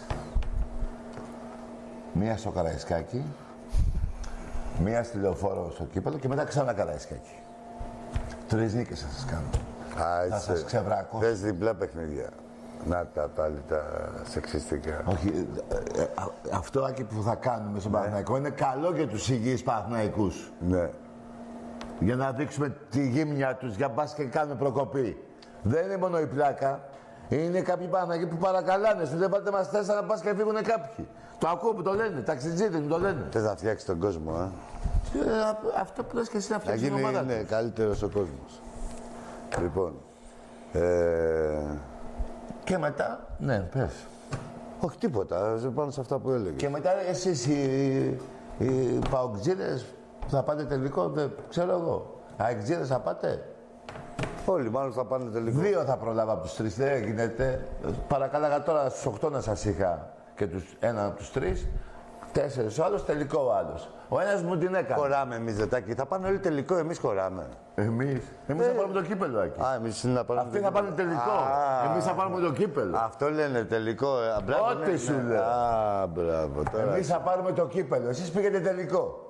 B: Μία στο Καραϊσκάκι, μία στη Λεωφόρο στο Κύπελλο και μετά ξανά Καραϊσκάκι. Τρεις νίκες θα σας κάνω.
A: Α,
B: θα σας ξεβρακώσω.
A: Θες διπλά παιχνίδια. Να τα πάλι τα σεξιστικά.
B: Όχι, ε, ε, α, αυτό Άκη που θα κάνουμε στον, ναι, Παναθηναϊκό είναι καλό για τους υγιείς Παναθηναϊκούς.
A: Ναι.
B: Για να δείξουμε τη γύμνια τους, για μπας και κάνουμε προκοπή. Δεν είναι μόνο η πλάκα. Είναι κάποιοι Παναθηναϊκοί που παρακαλάνε. Σου δεν πάτε μας τέσσερα να πας και φύγουνε κάποιοι. Το ακούω που το λένε, ταξιτζίδες μου το λένε.
A: Θες να φτιάξεις τον κόσμο, α.
B: Ε, αυτό που λες και εσύ να φτιάξεις την ομάδα.
A: Να γίνει καλύτερος ο κόσμος. Λοιπόν. Ε...
B: Και μετά, ναι, πες.
A: Όχι τίποτα, πάνω σε αυτά που έλεγες.
B: Και μετά εσείς οι, οι παοκτζίδες θα πάτε τελικό, δεν ξέρω εγώ. Αεκτζίδες θα πάτε.
A: Όλοι μάλλον θα πάνε τελικό.
B: Δύο θα προλάβω από τους τρεις, δεν γίνεται. Παρακάλαγα τώρα στους οκτώ να σας είχα και τους, έναν από τους τρεις. Τέσσερις ο άλλος, τελικό ο άλλος. Ο ένας μου την έκανε.
A: Χωράμε εμείς, Ζετάκη. Θα πάνε όλοι τελικό, εμείς χωράμε.
B: Εμείς. Εμείς ε, θα πάρουμε το κύπελλο, Άκη.
A: Α, εμείς να πάρουμε.
B: Αυτοί θα πάνε τελικό. Α, εμείς θα πάρουμε το κύπελλο.
A: Αυτό λένε τελικό.
B: Ό,τι ναι, σου
A: ναι.
B: λέω.
A: Α, μπράβο. Τώρα...
B: Εμείς θα πάρουμε το κύπελλο. Εσείς πήγατε τελικό.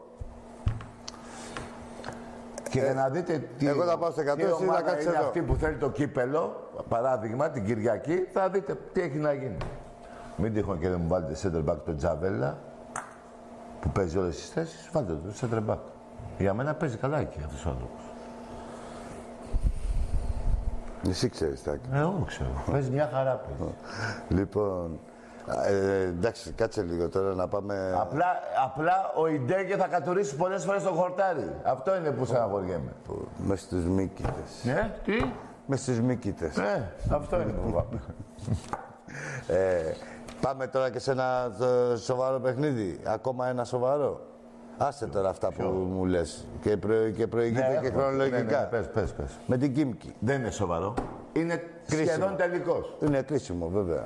B: Και ε, για να δείτε τι,
A: εγώ θα πάω σε εκατό,
B: τι ομάδα είναι
A: εδώ.
B: αυτή που θέλει το κύπελλο, παράδειγμα, την Κυριακή, θα δείτε τι έχει να γίνει. Μην τυχόν και δεν μου βάλετε center back τον Τζαβέλα, που παίζει όλες τις θέσεις, βάλτε το center back. Για μένα παίζει καλά εκεί αυτός ο άνθρωπος.
A: Εσύ ξέρεις, Τάκη.
B: Ε, εγώ ξέρω. Παίζει μια χαρά παίζει.
A: Λοιπόν, ε, εντάξει, κάτσε λίγο τώρα να πάμε...
B: Απλά, απλά ο Ιντέγκε θα κατουρίσει πολλές φορές το χορτάρι. Αυτό είναι που στεναχωριέμαι.
A: Μες στους μύκητες.
B: Ναι, τι?
A: Μες στους μύκητες.
B: Ναι, αυτό είναι που πάμε.
A: ε, πάμε τώρα και σε ένα σοβαρό παιχνίδι. Ακόμα ένα σοβαρό. Άσε τώρα αυτά Ποιο? που μου λες. Και, προ, και προηγείται ναι, και έχω. χρονολογικά. Ναι, ναι,
B: πες, πες, πες.
A: Με την Κίμκι.
B: Δεν είναι σοβαρό. Είναι κρίσιμο. Σχεδόν τελικός.
A: Είναι κρίσιμο, βέβαια.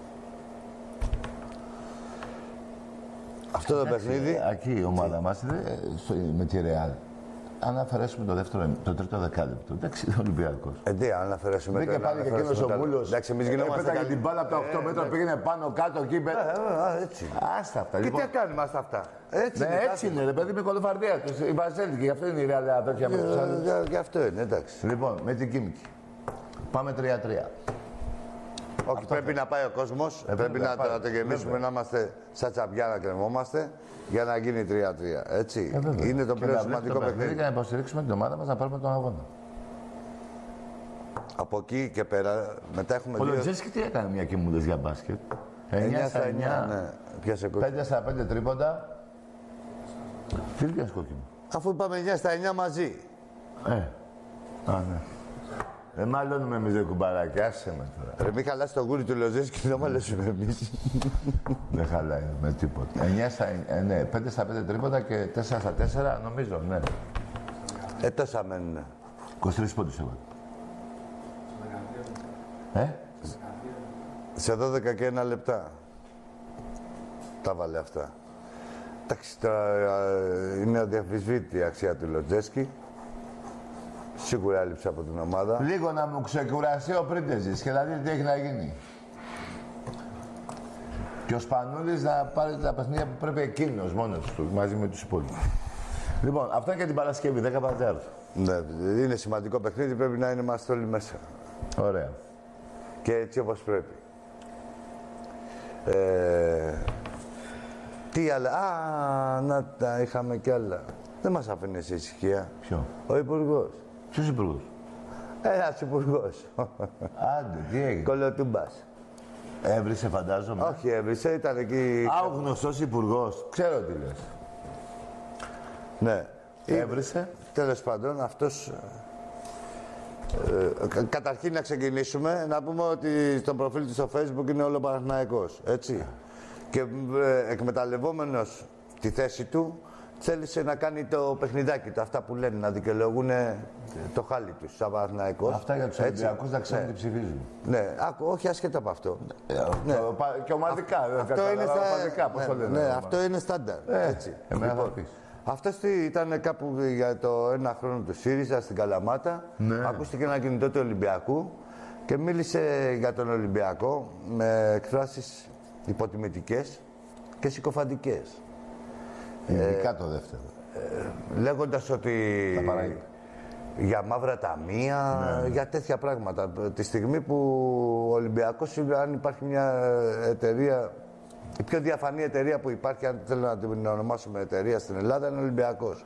A: Αυτό το
B: Εντάξει,
A: παιχνίδι...
B: Εκεί η ομάδα μας με τη Ρεάλ. Αν αφαιρέσουμε το, δεύτερο, το τρίτο δεκάλεπτο, εντάξει, είναι Ολυμπιακός.
A: Ε, ναι, αν αφαιρέσουμε
B: το... Δεν και πάλι και εκείνος ο Μούλος.
A: Εντάξει, εμείς γινόμαστε...
B: Πέταγε την μπάλα από τα οκτώ μέτρα, πήγαινε πάνω κάτω εκεί.
A: Έτσι.
B: Άστα αυτά.
A: Και τι κάνουμε άστα αυτά. Έτσι
B: είναι, έτσι είναι, ρε παιδί, με κολοφαρδία τους. Η Βαζέλη και γι' αυτό είναι η Ρεάλ αδέρφια με τους άλλους.
A: Γι' αυτό είναι, εντάξει.
B: Λοιπόν, με την Κίμκι. Πάμε τρία τρία.
A: Όχι, πρέπει να πάει ο κόσμος, ε, πρέπει να, να το γεμίσουμε, βέβαια. Να είμαστε σαν τσαμπιά να κρεμόμαστε για να γίνει τρία τρία. Έτσι. Ε, είναι το πλέον σημαντικό παιχνίδι.
B: Για να υποστηρίξουμε την ομάδα μας να πάρουμε τον αγώνα.
A: Από εκεί και πέρα, μετά έχουμε
B: Ο
A: δύο...
B: Λοντζέσκι τι έκανε μια και μου λες για μπάσκετ. εννιά στα εννιά,
A: ναι. Πιάσε κόκκινο.
B: πέντε στα πέντε τρίποντα. Τι πήγαινες κόκκινο.
A: Αφού είπαμε εννιά στα εννιά μαζί.
B: Ε, α, ναι. Δεν μαλώνουμε εμείς δε κουμπαράκι, άσε με τώρα.
A: Ρε μη χαλάσει το γούρι του Λοντζέσκι και δεν μαλώσουμε εμείς.
B: Δεν χαλάει με τίποτα. εννιά στα εννιά, ναι, πέντε στα πέντε τρίποντα και τέσσερα στα τέσσερα νομίζω, ναι.
A: Ε, τόσα μένουν.
B: είκοσι τρεις πόντους έβαλε. Ε?
A: Σε δώδεκα και ένα λεπτά. Τα βάλε αυτά. Εντάξει, τώρα είναι αδιαφυσβήτητη η αξία του Λοντζέσκι. Σίγουρα έλειψε από την ομάδα.
B: Λίγο να μου ξεκουραστεί ο Πρίντεζης και να δείτε τι έχει να γίνει. Και ο Σπανούλης να πάρει τα παιχνίδια που πρέπει εκείνος μόνος του, μαζί με τους υπόλοιπους. Λοιπόν, αυτά και την Παρασκευή, δέκα παρατέταρτο.
A: Ναι, είναι σημαντικό παιχνίδι, πρέπει να είναι είμαστε όλοι μέσα.
B: Ωραία.
A: Και έτσι όπως πρέπει. Ε, τι άλλα. Α, να τα είχαμε κι άλλα. Δεν μας αφήνει σε ησυχία.
B: Ποιο?
A: Ο Υπουργός.
B: Ποιος Υπουργός?
A: Ένας Υπουργός.
B: Άντε, τι έγινε.
A: Κολοτούμπας.
B: Έβρισε, φαντάζομαι.
A: Όχι, έβρισε, ήταν εκεί...
B: Α, ο γνωστός Υπουργός. Ξέρω τι λες.
A: Ναι.
B: Έβρισε.
A: Τέλος πάντων, αυτός... Ε, κα, καταρχήν να ξεκινήσουμε, να πούμε ότι στο προφίλ του στο Facebook είναι όλο Παναθηναϊκός, έτσι. Και ε, εκμεταλλευόμενος τη θέση του, θέλησε να κάνει το παιχνιδάκι του, αυτά που λένε, να δικαιολογούν το χάλι τους, σαν Παναθηναϊκός.
B: Αυτά για τους Ολυμπιακούς να ξέρουν τι ψηφίζουν.
A: Ναι, άκου, όχι άσχετα από αυτό.
B: Ναι. Το, και ομαδικά, δεν
A: αυτό είναι στα...
B: ομαδικά, πώς
A: ναι,
B: το λένε.
A: Ναι, αυτό είναι στάνταρ,
B: ε,
A: έτσι.
B: Εμένα
A: λοιπόν,
B: θα πεις.
A: αυτός ήταν κάπου για το ένα χρόνο του ΣΥΡΙΖΑ στην Καλαμάτα.
B: Ναι.
A: Ακούστηκε ένα κινητό του Ολυμπιακού και μίλησε για τον Ολυμπιακό με εκφράσεις υποτιμητικές και συκοφαντικές.
B: Ειδικά ε, το δεύτερο.
A: Ε, λέγοντας ότι για μαύρα ταμεία, ναι, για τέτοια πράγματα. Τη στιγμή που ο Ολυμπιακός, αν υπάρχει μια εταιρεία, η πιο διαφανή εταιρεία που υπάρχει, αν θέλω να την ονομάσουμε εταιρεία στην Ελλάδα, είναι ο Ολυμπιακός.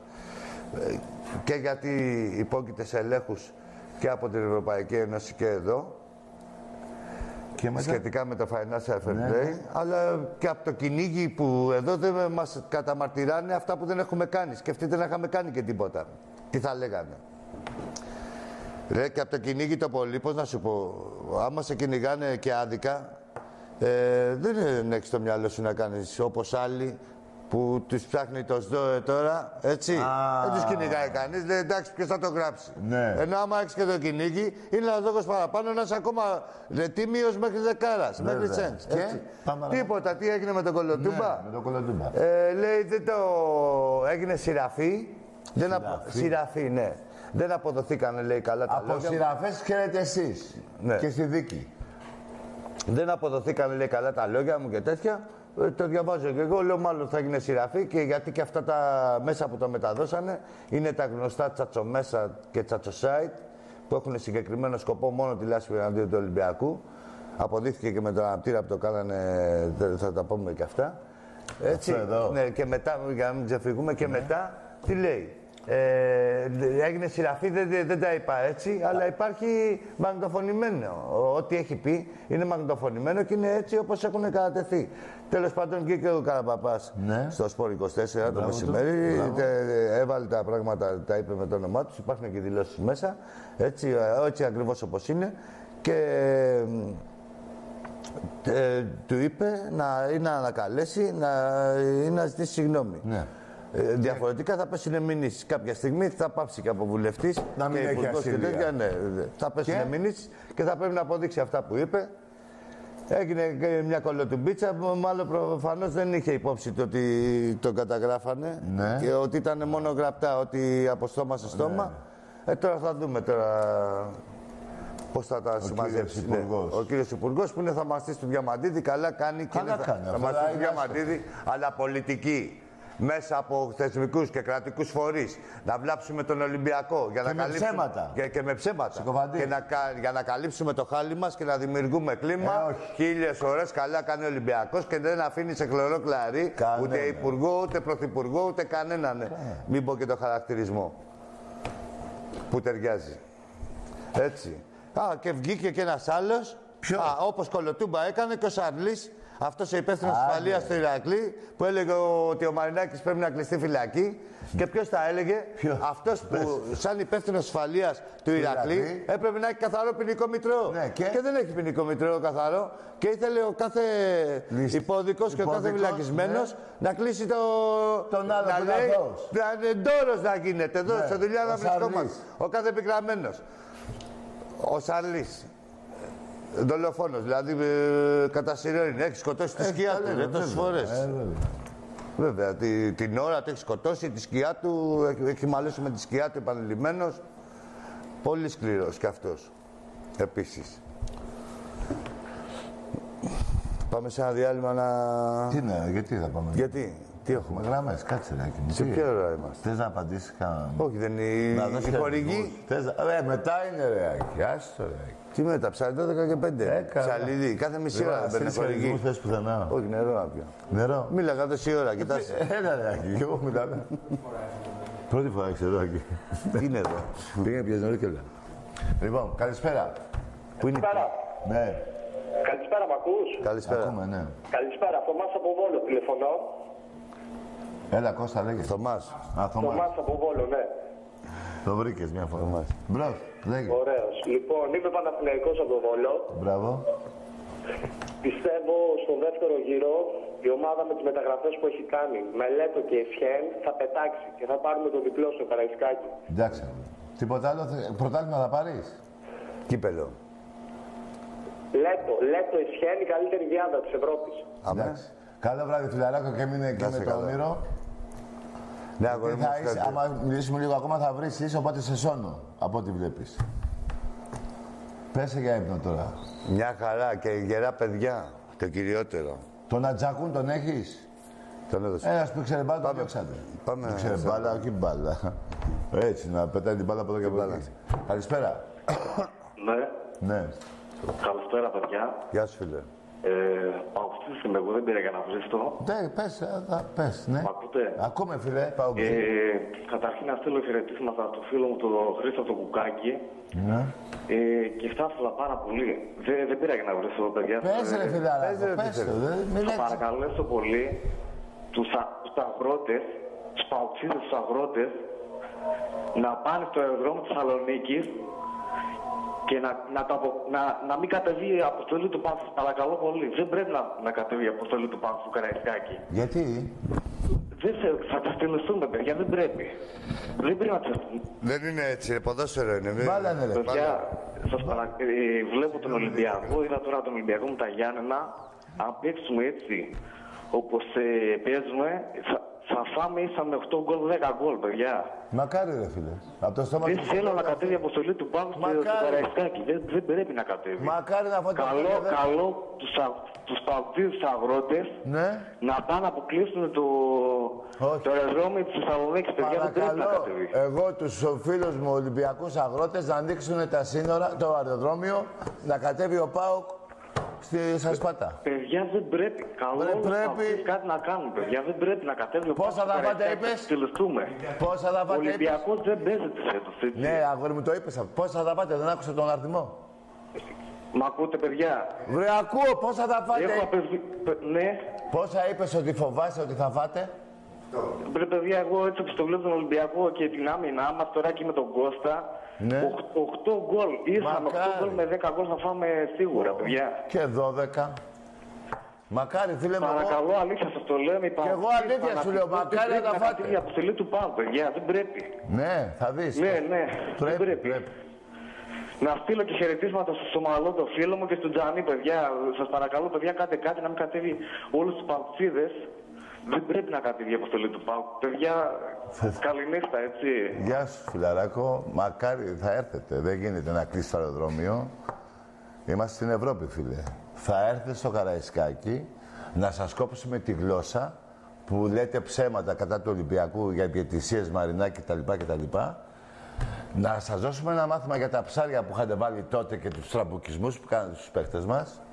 A: Και γιατί υπόκειται σε ελέγχους και από την Ευρωπαϊκή Ένωση και εδώ, και μετά... σχετικά με το Financial Fair Play, ναι, ναι, αλλά και από το κυνήγι που εδώ δεν μας καταμαρτυράνε αυτά που δεν έχουμε κάνει. Σκεφτείτε να είχαμε κάνει και τίποτα. Τι θα λέγανε. Ρε, και από το κυνήγι το πολύ, πώς να σου πω, άμα σε κυνηγάνε και άδικα, ε, δεν έχεις στο μυαλό σου να κάνεις όπως άλλοι που τους ψάχνει το ΣΔΟΕ τώρα, έτσι. Ah. Δεν τους κυνηγάει κανείς, λέει εντάξει, ποιος θα το γράψει.
B: Ναι.
A: Ενώ άμα έχεις και το κυνήγι, είναι ένας λόγος παραπάνω να είσαι ακόμα ρε, τίμιος μέχρι δεκάρας, μέχρι τσέντς. Τίποτα, τι έγινε με τον Κολοτούμπα.
B: Ναι, με τον Κολοτούμπα.
A: Ε, λέει, δεν το... έγινε σειραφή. Δεν απο... Σειραφή, ναι. Δεν αποδοθήκανε, λέει, καλά τα
B: από
A: λόγια.
B: Από σειραφές ξέρετε εσείς. Ναι. Και στη δίκη.
A: Δεν αποδοθήκανε, λέει, καλά τα λόγια μου και τέτοια. Ε, το διαβάζω και εγώ, λέω μάλλον θα γίνει σειραφή και γιατί και αυτά τα μέσα που το μεταδώσανε είναι τα γνωστά τσατσομέσα και τσατσοσάιτ που έχουν συγκεκριμένο σκοπό μόνο τη λάσπη εναντίον του Ολυμπιακού. Αποδείχθηκε και με τον αναπτήρα που το κάνανε, θα τα πούμε και αυτά. Έτσι, ναι, και μετά, για να μην ξεφύγουμε, και ναι, μετά, τι λέει. Ε, έγινε σειραφή, δεν, δεν τα είπα έτσι, αλλά υπάρχει μαγνητοφωνημένο. Ό,τι έχει πει είναι μαγνητοφωνημένο και είναι έτσι όπως έχουν κατατεθεί. Τέλος πάντων, βγήκε ο Καραπαπάς, ναι, στο Σπορ είκοσι τέσσερα το μεσημέρι. Έβαλε τα πράγματα, τα είπε με το όνομά τους. Υπάρχουν και δηλώσεις μέσα. Έτσι, έτσι ακριβώς όπως είναι. Και ε, του είπε να, ή να ανακαλέσει να, ή να ζητήσει συγγνώμη. Ναι. Ε, διαφορετικά θα πέσουν μηνύσεις. Κάποια στιγμή θα πάψει και από βουλευτής
B: να μην έχει ασυλία.
A: Ναι, θα πέσουν μηνύσεις και θα πρέπει να αποδείξει αυτά που είπε. Έγινε μια κολοτουμπίτσα, μάλλον προφανώς δεν είχε υπόψη το ότι τον καταγράφανε, ναι, και ότι ήταν μόνο γραπτά, ότι από στόμα σε στόμα. Ναι. Ε, τώρα θα δούμε τώρα πώς θα τα συμμαζέψει. Ναι. Ο κύριος Υπουργός που είναι θαυμαστής του Διαμαντίδη, καλά κάνει και είναι θαυμαστής του Διαμαντίδη, αλλά πολιτική. Μέσα από θεσμικούς και κρατικούς φορείς να βλάψουμε τον Ολυμπιακό για
B: και
A: να
B: με ψέματα.
A: Και, και με ψέματα. Και να, για να καλύψουμε το χάλι μας και να δημιουργούμε κλίμα.
B: Ε,
A: χίλιες ώρες καλά κάνει ο Ολυμπιακός και δεν αφήνει σε χλωρό κλαρί ούτε υπουργό, ούτε πρωθυπουργό, ούτε κανέναν. Ναι. Μην πω και το χαρακτηρισμό που ταιριάζει. Έτσι. Α, και βγήκε και ένας άλλος.
B: Ποιο?
A: Α, όπως Κολοτούμπα έκανε και ο Σαρλής, αυτός ο υπεύθυνος ασφαλείας του Ηρακλή, που έλεγε ότι ο Μαρινάκης πρέπει να κλειστεί φυλακή. Και ποιος τα έλεγε?
B: Ποιο?
A: Αυτός που, σαν υπεύθυνος ασφαλείας του Ηρακλή, έπρεπε να έχει καθαρό ποινικό μητρό.
B: Ναι, και?
A: και δεν έχει ποινικό μητρό καθαρό. Και ήθελε ο κάθε υπόδικος και ο κάθε φυλακισμένος ναι. να κλείσει το.
B: Τον άλλο
A: να
B: που
A: λέει,
B: να
A: είναι ντόρος να γίνεται εδώ,
B: ναι.
A: στη δουλειά να
B: Ο
A: βρισκόμαστε. Ο κάθε επιγραμμένος. Ο Σαρλής. Δολοφόνος, δηλαδή ε, κατά σειρά έχει σκοτώσει τη σκιά του ε, τόσες φορές. Ε, βέβαια, τη, την ώρα του έχει σκοτώσει, τη σκιά του, έχει, έχει μαλώσει με τη σκιά του επανειλημμένος. Πολύ σκληρός κι αυτός, επίσης. Πάμε σε ένα διάλειμμα να...
B: Τι ναι, γιατί θα πάμε.
A: Γιατί, τι έχουμε.
B: Με γραμμές, κάτσε ρε Άκη.
A: Σε ποια ώρα είμαστε.
B: Θες να απαντήσεις κανένα.
A: Όχι, δεν είναι η χορηγή.
B: Θες να... Ρε, μετά είναι ρε Άκη, άστο ρε Άκη.
A: Τι μετά, ψάρι δώδεκα και πέντε. Ψαλίδι, κάθε μισή ώρα δεν παίρνει χορηγή.
B: Μου θες πουθενά.
A: Όχι, νερό να πιω.
B: Νερό.
A: Μίλαγα τόση ώρα, κοιτάς.
B: Έλα ρε Άκη, εγώ μιλάμε. Πρώτη φορά ξέρω Άκη.
A: Τι είναι εδώ.
B: Πήγαινε πια νωρί και όλα. Λοιπόν, καλησπέρα.
A: Πού είναι.
B: Ναι.
C: Καλησπέρα, μ' ακούς?
A: Καλησπέρα.
B: Ακούμε, ναι.
C: Καλησπέρα, Θωμάς από Βόλο, τηλεφωνώ.
B: Έλα Κώστα λέγε.
A: Θωμάς.
B: Α, Θωμάς.
C: Θωμάς από Βόλο, ναι.
B: Το βρήκες μια φορά. Μπρος, λέγε.
C: Ωραίος. Λοιπόν, είμαι Παναθηναϊκός από Βόλο.
B: Μπράβο.
C: Πιστεύω στο δεύτερο γύρο η ομάδα με τις μεταγραφές που έχει κάνει, Μελέτο και Ευχέν, θα πετάξει και θα πάρουμε το διπλό στο Καραϊσκάκι.
B: Εντάξει. Τίποτα άλλο, πρωτάθλημα θα πάρεις.
A: Κύπελο.
C: Λέτο, Λέτο Ευχέν, η καλύτερη διάδα της Ευρώπης.
B: Εντάξει. Καλό βράδυ φιλαράκο και μείνε εκεί με το όνειρο.
A: Ναι, αγόρι μου,
B: είσαι, άμα μιλήσουμε λίγο ακόμα θα βρεις είσαι, οπότε σε σώνω από ό,τι βλέπεις. Πέσε για ύπνο τώρα.
A: Μια χαρά και γερά παιδιά. Το κυριότερο.
B: Τον Ατζακούν τον έχεις.
A: Τον έδωσε.
B: Ένας που ήξερε μπάλα, τον διώξατε.
A: Πάμε.
B: Που ήξερε μπάλα, όχι μπάλα. Έτσι, να πετάει την μπάλα από εδώ και από εκεί. Καλησπέρα.
C: Ναι.
B: Ναι.
C: Καλησπέρα, παιδιά.
A: Γεια σου, φίλε.
C: Ε, Παοξής είμαι εγώ, δεν πήρα για να βρίσω.
B: Ναι, πες, α, πες, ναι.
C: Μ' ακούτε?
B: Ακούμε, φίλε, Παοξή.
C: Ε, καταρχήν να στείλω χαιρετίσματα στο φίλο μου, τον Χρήστο το Κουκάκι.
B: Ναι.
C: Ε, και θα ήθελα πάρα πολύ. Δεν, δεν πήρα για να βρίσω, παιδιά.
B: Πες ρε, φιλαράκο, πες το, μην
C: θα παρακαλέσω πολύ τους, α, τους αγρότες, τους παοξίδες τους αγρότες, να πάνε στο αεροδρόμιο της Θεσσαλονίκης και να, να, το, να, να μην κατεβεί η αποστολή του Πάνθου. Παρακαλώ πολύ. Δεν πρέπει να, να κατεβεί η αποστολή του Πάνθου του Καραϊσκάκη.
B: Γιατί?
C: Δεν θε, θα τα στελνιστούμε, παιδιά. Δεν πρέπει. Δεν πρέπει να τα
A: Δεν είναι έτσι, ρε, ποδόσφαιρο είναι.
B: Μπάλα είναι, ρε.
C: Παιδιά, σας παρα... ε, βλέπω τον Ολυμπιακό. Είδα τώρα τον Ολυμπιακό με τα Γιάννενα. Αν παίξουμε έτσι, όπως ε, παίζουμε, θα, θα φάμε ίσα με οκτώ γκολ, δέκα γκολ, παιδιά.
B: Μακάρι ρε φίλε. Από το στόμα
C: δεν
B: του
C: θέλω να κατέβει η αποστολή του Πάνου στο Καραϊσκάκι. Δεν, δεν πρέπει να κατέβει.
B: Μακάρι να φάτε
C: καλό,
B: το δε...
C: καλό τους, α, τους παουτζίδες αγρότες
B: ναι.
C: να πάνε να αποκλείσουν το, το αεροδρόμιο της Θεσσαλονίκης. Παιδιά, δεν πρέπει να κατέβει.
B: Εγώ τους φίλους μου Ολυμπιακούς αγρότες να ανοίξουν τα σύνορα, το αεροδρόμιο, να κατέβει ο ΠΑΟΚ στη Σασπάτα.
C: Παιδιά, δεν πρέπει. Καλό πρέπει κάτι να κάνουν, παιδιά. Δεν πρέπει να κατέβει ο
B: Πόσα θα φάτε, είπες? Πόσα θα φάτε,
C: Ο Ολυμπιακός δεν παίζεται φέτος, έτσι.
B: Ναι, αγόρι μου το είπες. Πόσα θα φάτε, δεν άκουσα τον αριθμό.
C: Μ' ακούτε, παιδιά?
B: Βρε, ακούω, πόσα θα φάτε.
C: Έχω απεσβη... Ναι.
B: Πόσα είπες ότι φοβάσαι ότι θα φάτε.
C: Βρε, παιδιά, εγώ έτσι όπως το βλέπω τον Ολυμπιακό και την άμυνά μας τώρα και με τον Κώστα.
B: Ναι.
C: οκτώ γκολ. Ήρθαμε οκτώ γκολ με δέκα γκολ θα φάμε σίγουρα, παιδιά.
B: Και δώδεκα. Μακάρι, φίλε μου.
C: Παρακαλώ, αλήθεια σας το λέω.
B: Και εγώ αλήθεια σου λέω, μακάρι να τα φάτε.
C: Η αποστολή του Πάου, παιδιά, δεν πρέπει.
B: Ναι, θα δεις.
C: Ναι, ναι,
B: πρέπει,
C: δεν πρέπει.
B: πρέπει.
C: Να στείλω και χαιρετίσματα στο Σομαλό, το φίλο μου και στον Τζανί, παιδιά. Σας παρακαλώ, παιδιά, κάντε κάτι να μην κατέβει όλους τους παουτσίδες. Δεν πρέπει να κατέβει η αποστολή του Πάου. Παιδιά, καληνύχτα, έτσι.
B: Γεια σου, φιλαράκο. Μακάρι θα έρθετε. Δεν γίνεται να κλείσει το αεροδρόμιο. Είμαστε στην Ευρώπη, φίλε. Θα έρθετε στο Καραϊσκάκι να σας κόψουμε τη γλώσσα που λέτε ψέματα κατά του Ολυμπιακού για διαιτησίες, Μαρινάκη κτλ. κτλ. Να σας δώσουμε ένα μάθημα για τα ψάρια που είχατε βάλει τότε και τους τραμπουκισμούς που κάνατε στους παίχτες μας.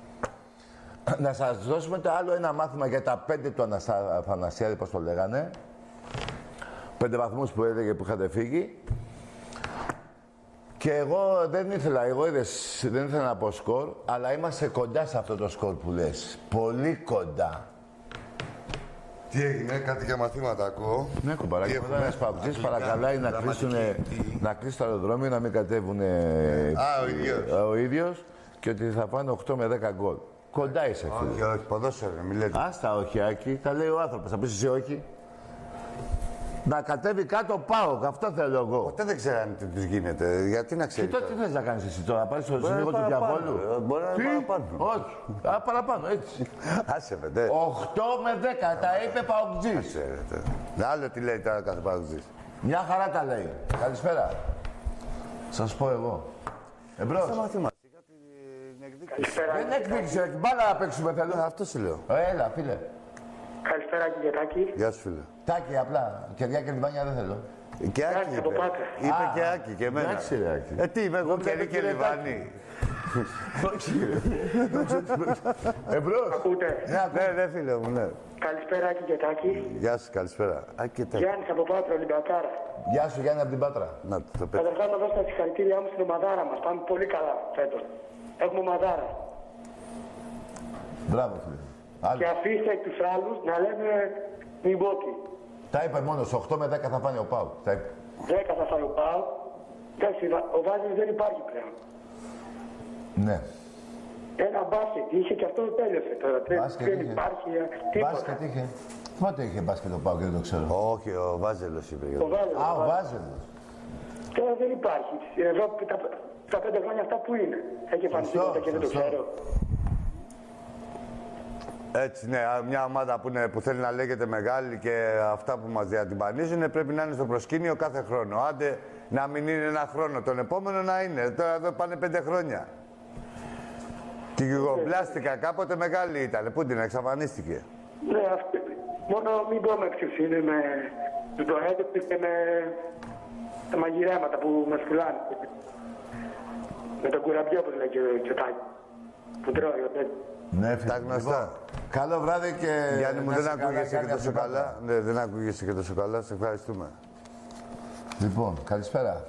B: Να σας δώσουμε το άλλο ένα μάθημα για τα πέντε του Αθανασιάδη, πώς το λέγανε. Πέντε βαθμούς που έλεγε που είχατε φύγει. Και εγώ δεν ήθελα, εγώ είδες, δεν ήθελα να πω σκορ, αλλά είμαστε κοντά σε αυτό το σκορ που λες. Πολύ κοντά.
A: Τι έγινε, κάτι για μαθήματα ακούω.
B: Ναι, κουμπαράκι, όταν ένας παπτζής παρακαλάει να κλείσουν, να κλείσει το αεροδρόμιο, να μην κατέβουν
A: Α, ο ίδιος.
B: ο ίδιος και ότι θα πάνε οκτώ με δέκα γκολ. Κοντά είσαι, φίλε.
A: Όχι, όχι, ποδόσφαιρο, μη λέτε.
B: Άστα όχι, Άκη, τα λέει ο άνθρωπος. Θα πεις εσύ όχι. Να κατέβει κάτω ΠΑΟΚ, αυτό θέλω εγώ.
A: Ποτέ δεν ξέρανε τι τους γίνεται. Γιατί να
B: Και
A: ξέρει.
B: τότε τι θες να κάνεις εσύ τώρα, να πάρεις στο σύνολο του διαβόλου.
A: Μπορεί να είναι παραπάνω.
B: Όχι, α, παραπάνω, έτσι.
A: Άσε με, δε.
B: οκτώ με δέκα, τα είπε Παοκτζής.
A: Ξέρετε. Άλλο τι λέει τώρα κάθε παγκοσμίος.
B: Μια χαρά τα λέει. Καλησπέρα. Σας πω εγώ. Εμπρός.
A: Στα μαθήματα. Για την εκδίκηση.
B: Δεν έκπληξε, μπάλα να παίξουμε θέλω.
A: Αυτό σου λέω.
B: Έλα, φίλε.
C: Καλησπέρα, Κυριακάκη.
A: Γεια σου, φίλε.
B: Τάκι, απλά. Κεριά και λιβάνια δεν θέλω.
A: Και Άκη είπε. Είπε και Άκη και εμένα.
B: Εντάξει, ρε Άκη.
A: Ε, τι είμαι εγώ, κερί και λιβάνι.
B: Όχι, Εμπρός.
C: Ακούτε.
A: Ναι, ναι, φίλε μου, ναι.
C: Καλησπέρα, Άκη και Τάκη.
A: Γεια σου, καλησπέρα. Άκη και Τάκη.
C: Γιάννης από Πάτρα, Ολυμπιακάρα.
B: Γεια σου Γιάννη από την Πάτρα.
A: Να το πέτω.
C: Καταρχάς να δώσω τα συγχαρητήριά μου στην ομαδάρα μας. Πάμε πολύ καλά φέτος. Έχουμε ομαδάρα.
B: Μπράβο, φίλε. Άλλο.
C: Και αφήστε τους άλλους να λέμε Νιμπόκι.
B: Τα είπε μόνος, οκτώ με δέκα θα πάνε ο Πάου. Τα είπε.
C: δέκα θα φάει ο Πάου. Εντάξει, ο Βάζελος δεν υπάρχει πλέον.
B: Ναι.
C: Ένα μπάσκετ είχε και αυτό τέλειωσε τώρα.
B: Μπάσκετ
C: Δεν
B: είχε.
C: υπάρχει τίποτα.
B: Μπάσκετ είχε. Πότε είχε μπάσκετ ο Πάου και δεν το ξέρω.
A: Όχι, ο Βάζελος είπε.
C: Ο Βάζελος.
B: Α, ο
C: ο Βάζελος.
B: Βάζελος.
C: Τώρα δεν υπάρχει. Στην Ευρώπη τα, τα πέντε χρόνια αυτά που είναι. Έχει εμφανιστεί
B: Σωστό,
C: τίποτα και δεν το
B: σωστό.
C: ξέρω.
A: Έτσι, ναι, μια ομάδα που, είναι, που θέλει να λέγεται μεγάλη και αυτά που μας διατυμπανίζουν πρέπει να είναι στο προσκήνιο κάθε χρόνο. Άντε να μην είναι ένα χρόνο, τον επόμενο να είναι. Τώρα εδώ πάνε πέντε χρόνια. Και η Γιουγκοσλαβία κάποτε μεγάλη ήταν. Πού την εξαφανίστηκε.
C: Ναι, αυτό. Μόνο μην πω με ποιους είναι, με τους προέδρους και με τα μαγειρέματα που μας πουλάνε. Με τον κουραμπιό, όπως λέει και ο Τσοτάκη. Που τρώει ο τέτοιος.
B: Ναι, φίλε.
A: Τα γνωστά.
B: Λοιπόν, καλό βράδυ και.
A: Γιάννη μου,
B: να
A: δεν
B: είσαι καλά,
A: ακούγεσαι
B: Γιάννη,
A: και τόσο
B: από την Πάτρα.
A: καλά. Ναι, δεν ακούγεσαι και τόσο καλά. Σε ευχαριστούμε.
B: Λοιπόν, καλησπέρα.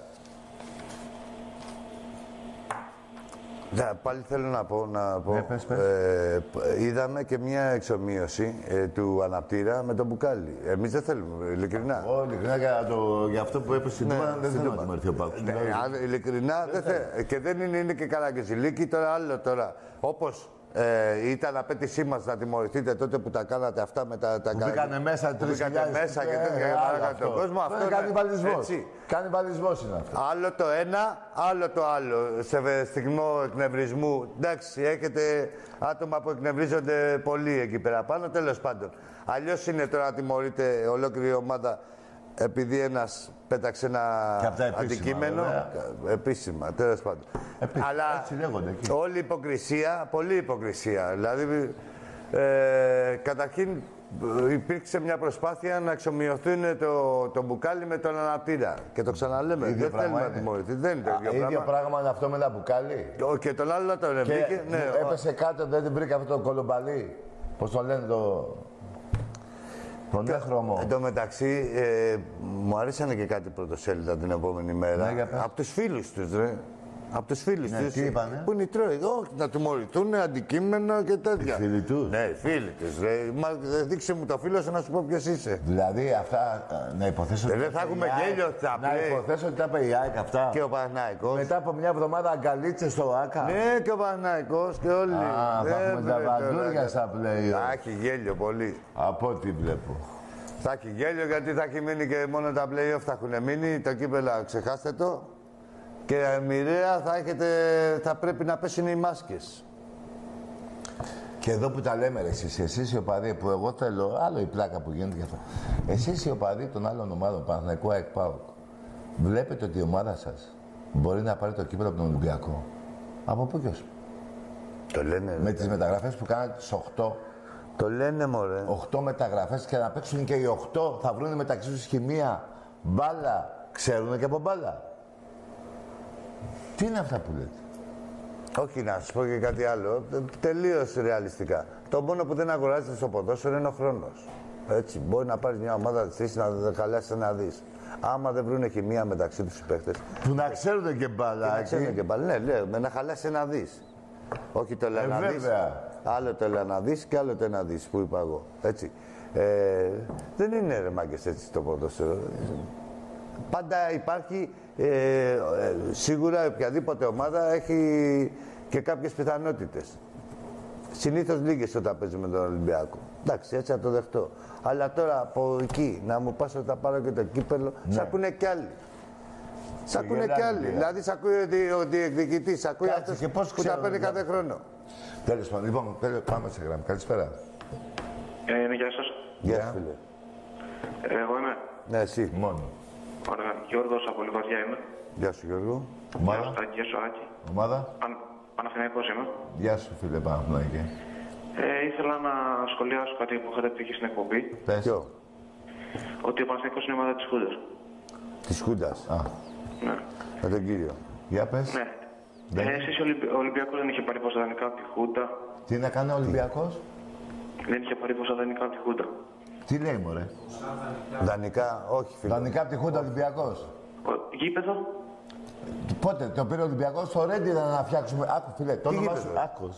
A: Ναι, πάλι θέλω να πω, να πω
B: Ναι, πες, πες.
A: Ε, είδαμε και μια εξομοίωση ε, του αναπτήρα με τον μπουκάλι. Εμείς δεν θέλουμε, ειλικρινά.
B: Εγώ ειλικρινά για, το, για αυτό που έπεσε στην
A: Ναι,
B: Τούμπα δεν
A: στην
B: θέλω να
A: Τούμπα.
B: του έρθει ο Πάουκ.
A: Ναι, αν- ειλικρινά δεν θε... Και δεν είναι, είναι και Καραγκεζηλίκη, τώρα άλλο τώρα. Όπως ε, ήταν απέτησή μας να τιμωρηθείτε τότε που τα κάνατε αυτά με τα... τα
B: Που μπήκανε μέσα
A: που
B: τρεις
A: μπήκατε
B: χιλιάδες.
A: μέσα και
B: Ε,
A: τέτοια για
B: άλλο
A: να κάνετε
B: αυτό.
A: τον κόσμο.
B: Αυτό
A: Αυτό
B: είναι
A: είναι
B: κανιβαλισμός.
A: έτσι.
B: Κανιβαλισμός είναι αυτό.
A: Άλλο το ένα, άλλο το άλλο. Σε στιγμό εκνευρισμού. Εντάξει, έχετε άτομα που εκνευρίζονται πολύ εκεί πέρα πάνω, τέλος πάντων. Αλλιώς είναι τώρα να τιμωρείται ολόκληρη ομάδα επειδή ένας πέταξε ένα
B: Και αυτά επίσημα,
A: αντικείμενο.
B: βέβαια.
A: Επίσημα, τέλος πάντων.
B: Επίσημα,
A: Αλλά
B: έτσι λέγονται εκεί.
A: όλη η υποκρισία, πολλή υποκρισία. Δηλαδή, ε, καταρχήν ε, υπήρξε μια προσπάθεια να εξομοιωθούν το, το μπουκάλι με τον αναπτήρα. Και το ξαναλέμε,
B: Ίδιο
A: δεν
B: πράγμα
A: θέλουμε να
B: είναι.
A: τιμωρηθεί. Δεν είναι το
B: Α,
A: ίδιο
B: ίδιο
A: πράγμα.
B: πράγμα είναι αυτό με τα μπουκάλι.
A: Ο- Και τον άλλο τον
B: Και
A: βρήκε. Ναι, ο-
B: έπεσε κάτω, δεν την βρήκα αυτό το κολομπαλί. Πώς το λένε το... Τον έχρωμο.
A: Εν τω μεταξύ, ε, μου αρέσανε και κάτι πρωτοσέλιδα την επόμενη μέρα.
B: Ναι, για πες.
A: Από τους φίλους τους, ρε. Από τους φίλους
B: Ναι,
A: τους.
B: τι είπανε?
A: Που είναι οι τρόοι. Όχι, να τιμωρηθούν, αντικείμενο και τέτοια.
B: Οι φίλοι τους.
A: Ναι, οι φίλοι τους, ρε. Μα, ε, δείξε μου το φίλο σου να σου πω ποιος είσαι.
B: Δηλαδή αυτά ε, να υποθέσω
A: Ε,
B: ότι
A: δεν
B: τα
A: θα
B: είπε
A: έχουμε
B: η ΑΕΚ.
A: γέλιο ότι θα
B: Να
A: πει.
B: υποθέσω ότι τα είπε η ΑΕΚ αυτά.
A: Και ο Παναθηναϊκός.
B: Μετά από μια εβδομάδα αγκαλίτσες στο ΆΚΑ.
A: Ναι, και ο Παναθηναϊκός και όλοι.
B: Α, θα
A: Ε,
B: έχουμε τα
A: βρε,
B: βαντούρια
A: τώρα.
B: στα play.
A: Θα έχει γέλιο πολύ.
B: Από ό,τι βλέπω.
A: Θα έχει γέλιο γιατί θα έχει μείνει και μόνο τα play-off θα έχουν μείνει. Το κύπελο ξεχάστε το. Και μοιραία θα, έχετε, θα πρέπει να πέσουν οι μάσκες.
B: Και εδώ που τα λέμε, ρε, εσείς, εσείς οι οπαδοί που εγώ θέλω, άλλο η πλάκα που γίνεται και αυτό. Εσείς οι οπαδοί των άλλων ομάδων, Παναθηναϊκού, ΑΕΚ, ΠΑΟΚ, βλέπετε ότι η ομάδα σας μπορεί να πάρει το κύπελο από τον Ολυμπιακό. Από πού και ως πού.
A: Το λένε.
B: Με τις μεταγραφές που κάνατε τις οκτώ,
A: Το λένε μωρέ.
B: οκτώ μεταγραφές και να παίξουν και οι οκτώ, θα βρουν μεταξύ τους χημεία, μπάλα, ξέρουν και από μπάλα. Τι είναι αυτά που λέτε.
A: Όχι, να σας πω και κάτι άλλο. Τελείως ρεαλιστικά. Το μόνο που δεν αγοράζεται στο ποδόσφαιρο είναι ο χρόνος. Έτσι, μπορεί να πάρεις μια ομάδα της να χαλάσεις να δεις. Άμα δεν βρούνε χημεία μεταξύ τους οι παίχτες.
B: Που να ξέρουν και μπάλα.
A: Να ξέρουν και μπάλα. Ναι, ναι, με να χαλάσει ένα δις. Όχι το λέει
B: ε,
A: να δεις. Άλλο το λέει να δεις και άλλο το ένα δις που είπα εγώ. Έτσι. Ε, δεν είναι ρε μάγκες έτσι το ποδόσφαιρο. Πάντα υπάρχει, ε, ε, σίγουρα οποιαδήποτε ομάδα έχει και κάποιες πιθανότητες. Συνήθως λίγες όταν παίζει με τον Ολυμπιακό. Εντάξει, έτσι θα το δεχτώ. Αλλά τώρα από εκεί να μου πας ότι θα πάρω και το κύπελο, ναι. Σ' ακούνε κι άλλοι. Σ' ακούνε κι άλλοι. Δηλαδή, σ' ακούει ο διεκδικητής, σ' ακούει αυτός που τα παίρνει κάθε χρόνο.
B: Τέλος πάντων, λοιπόν, πάμε σε γράμμα. Καλησπέρα.
C: Ε, ναι, γεια σας.
A: Γεια σου, φίλε.
C: Ε, εγώ είμαι.
A: Ναι, εσύ.
B: Μόνο.
C: Ωραία. Γιώργος από Λιβαδιά είμαι.
A: Γεια σου, Γιώργο.
C: Γεια σου, Τάκη. Γεια σου, Άκη.
B: Ομάδα.
C: Παν, Παναθηναϊκός είμαι.
B: Γεια σου, φίλε Παναθηναϊκέ.
C: Ε, ήθελα να σχολιάσω κάτι που είχατε πει και στην εκπομπή.
B: Πες.
A: Ποιο?
C: Ότι ο Παναθηναϊκός είναι η ομάδα της Χούντας.
A: Της Χούντας.
B: Α.
C: Ναι.
A: Με τον κύριο.
B: Για πες.
C: Ναι. Ε, εσείς ο Ολυμπι... Ολυμπιακός δεν είχε πάρει πόσα δανεικά από τη Χούντα.
B: Τι να κάνει ο Ολυμπιακός.
C: Δεν είχε πάρει πόσα δανεικά από τη Χούντα.
B: Τι λέει, μωρέ.
A: Δανεικά, όχι φίλε.
B: Δανεικά από τη Χούντα Ολυμπιακός.
C: Γήπεδο.
B: Πότε το πήρε ο Ολυμπιακός, το Ρέντι ήταν να φτιάξουμε. Άκου, φίλε, το όνομα σου. Άκου.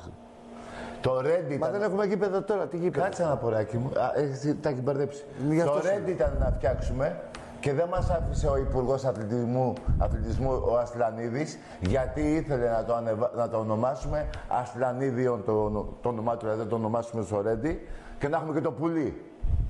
B: Το Ρέντι
A: Μα
B: ήταν...
A: δεν έχουμε γήπεδο τώρα, τι γήπεδο.
B: Κάτσε ένα ποράκι μου. Α, έχεις, τα έχει μπερδέψει.
A: Το
B: Ρέντι ήταν να φτιάξουμε και δεν μας άφησε ο Υπουργός Αθλητισμού, Αθλητισμού ο Ασλανίδης, γιατί ήθελε να το, ανεβα... να το ονομάσουμε Ασλανίδιον, το, το όνομά του, δηλαδή το ονομάσουμε στο Ρέντι και να έχουμε και το πουλί.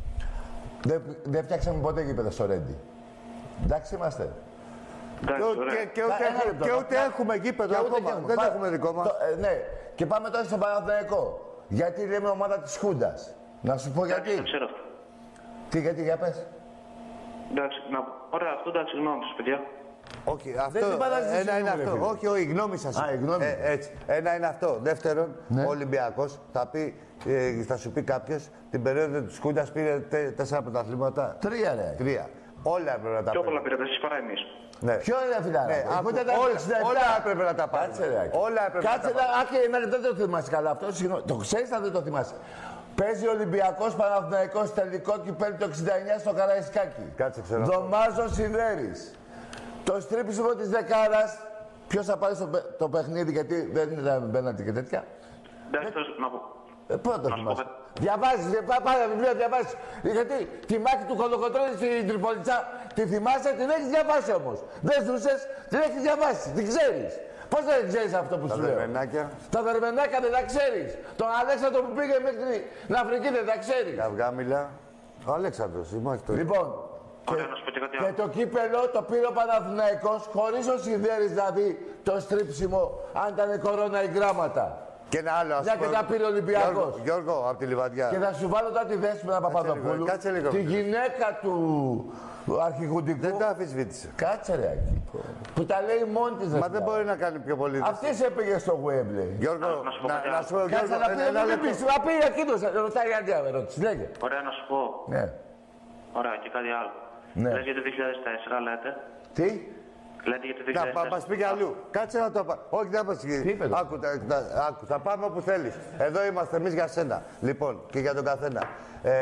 B: Δεν, δεν φτιάξαμε ποτέ γήπεδο στο Ρέντι. Εντάξει είμαστε.
A: Και, και, και, ούτε, και ούτε έχουμε γήπεδο ακόμα. Δεν Πά... έχουμε δικό μας.
B: Το, ε, ναι. Και πάμε τώρα στον Παναθηναϊκό. Γιατί λέμε ομάδα της Χούντας. Να σου πω γιατί.
C: Δεν ξέρω αυτό.
B: Τι, γιατί, για πες.
C: Εντάξει, να... Ωραία, αυτό εντάξει, γνώμη σας, παιδιά.
A: Όχι, αυτό, ένα είναι αυτό. Φίλε. Όχι, όχι, η γνώμη σας.
B: Α, η γνώμη.
A: Ε, έτσι. Ένα είναι αυτό. Δεύτερον,
B: ναι. Ο
A: Ολυμπιακός θα, πει, ε, θα σου πει κάποιος την περίοδο της Χούντας πήρε τε, τέσσερα πρωταθλήματα.
B: Τρία, ρε.
A: Τρία. Όλα έπρεπε να τα
C: πιο πολλά πήρατε εσείς παρά εμείς.
B: Ναι. Ποιο είναι φιλάρα.
A: Ναι, αφού, όλα, όλα έπρεπε να τα πάρουμε.
B: Κάτσε, ρε.
A: Όλα έπρεπε
B: Κάτσε,
A: να τα πάρουμε.
B: Άκη, εμένα δεν το θυμάσαι καλά αυτό. Συγγνώμη. Το ξέρεις αν δεν το θυμάσαι. Παίζει ο Ολυμπιακός Παναθηναϊκός τελικό κυπέλλου το εξήντα εννιά στο Καραϊσκάκι.
A: Κάτσε, ξέρω.
B: Δωμάζο Σιδέρης. Το στρίψιμο της δεκάρας. Ποιος θα πάρει στο, το παιχνίδι, γιατί δεν ήταν μπέναντι και τέτοια.
C: Εντάξει, να πω.
B: Ε, πρώτο θυμάσαι. Διαβάζεις, πάρε βιβλίο, διαβάζεις. Γιατί τη μάχη του Κολοκοτρώνη στην Τριπολιτσά τη θυμάσαι, την έχεις διαβάσει όμως. Δεν ζούσες, την έχεις διαβάσει, την ξέρεις. Πώς δεν ξέρεις αυτό που
A: τα
B: σου λέω.
A: Τα δερμενάκια.
B: Τα δερμενάκια δεν τα ξέρεις. Τον Αλέξανδρο που πήγε μέχρι την Αφρική δεν τα ξέρεις.
A: Καυγάμιλα. Ο Αλέξανδρος, όχι το
B: Λοιπόν, και, και το κύπελο το πήρε ο Παναθηναϊκός χωρίς ο Σιδέρης δηλαδή το στρίψιμο, αν ήταν κορώνα ή γράμματα.
A: Και ένα άλλο,
B: μια και τα πήρε ο Ολυμπιακός.
A: Γιώργο, Γιώργο, από τη Λιβαδιά.
B: Και θα σου βάλω τώρα τη Δέσποινα Παπαδοπούλου.
A: Κάτσε λίγο.
B: Τη γυναίκα του αρχηγουντικού.
A: Δεν τα αφισβήτησε.
B: Κάτσε ρε Άκη. Που τα λέει μόνη της.
A: Μα δεν μπορεί να κάνει πιο πολύ.
B: Αυτή σε πήγε στο Wembley.
A: Γιώργο, να σου πω.
B: Κάτσε να πει, να πει, να πει εκείνος. Ρωτάει η αντιά ερώτηση. Λέγε.
C: Ωραία, να σου πω.
B: Ναι.
C: Ωραία, και κάτι άλλο.
B: Ναι.
C: Λες για το δύο χιλιάδες τέσσερα, λέτε.
B: Τι?
C: Λέτε για το δύο χιλιάδες τέσσερα.
A: Να μας πει κι αλλού. Κάτσε να το πω. Όχι, δεν μας πει. Άκου, άκου, θα πάμε όπου θέλεις. Εδώ είμαστε εμείς για σένα. Λοιπόν, και για τον καθένα. Ε,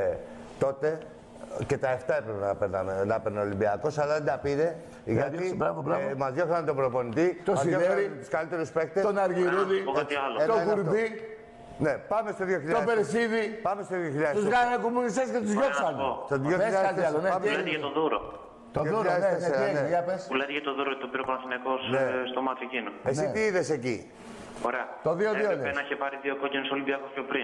A: τότε και τα εφτά έπρεπε να παίρναμε, να παίρνει ο Ολυμπιακός, αλλά δεν τα πήρε. Γιατί ε, μας διώχναν τον προπονητή,
B: το
A: μας
B: Σιδέρη,
A: τους καλύτερους παίκτες.
B: Τον Αργυρούδη, τον Κουρμπή.
A: Ναι, πάμε στο δύο χιλιάδες.
B: Το Περσίδη.
A: Πάμε στο δύο χιλιάδες.
B: Τους κάνανε κομμουνιστές και τους διώξανε.
A: Το δύο χιλιάδες.
C: Λέτε για τον Δούρο.
B: Το Δούρο, ναι, ναι, τι έγινε, για πες.
C: Που λέτε για τον Δούρο, τον πήρε ο Παναθηναϊκός στο μάτι εκείνο.
A: Εσύ τι είδες εκεί.
C: Ωραία.
B: Το δύο δύο
C: έπρεπε να είχε πάρει δύο κόκκινες ο Ολυμπιακός πιο πριν.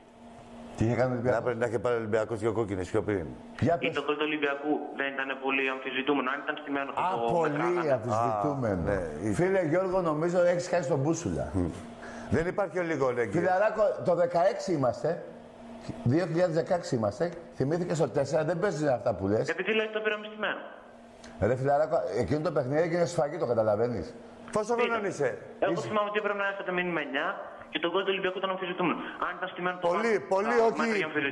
B: Τι είχε κάνει ο Ολυμπιακός.
A: Να πρέπει να είχε πάρει ο Ολυμπιακός δύο κόκκινες πιο πριν.
C: Ή το γκολ του Ολυμπιακού δεν ήταν πολύ αμφισβητούμενο, αν ήταν στημένο
B: το. Α, πολύ αμφισβητούμενο. Φίλε Γιώργο, νομίζω έχεις χάσει τον μπούσουλα.
A: Δεν υπάρχει ο λίγο εκεί.
B: Φιλαράκο, το δεκαέξι είμαστε. δύο χιλιάδες δεκαέξι είμαστε. Θυμήθηκε στο τέσσερα, δεν παίζει αυτά που λες.
C: Επειδή λέει το πήραμε στημένο.
B: Ρε φιλαράκο, εκείνο το παιχνίδι έγινε σφαγή, το καταλαβαίνεις.
A: Πόσο χρονών είσαι.
C: Εγώ είσαι... θυμάμαι ότι έπρεπε να έχετε μείνει με εννιά και το γκολ του Ολυμπιακού ήταν αμφισβητούμενο. Αν ήταν στημένο το
A: πολύ,
C: μάτι,
A: πολύ, όχι.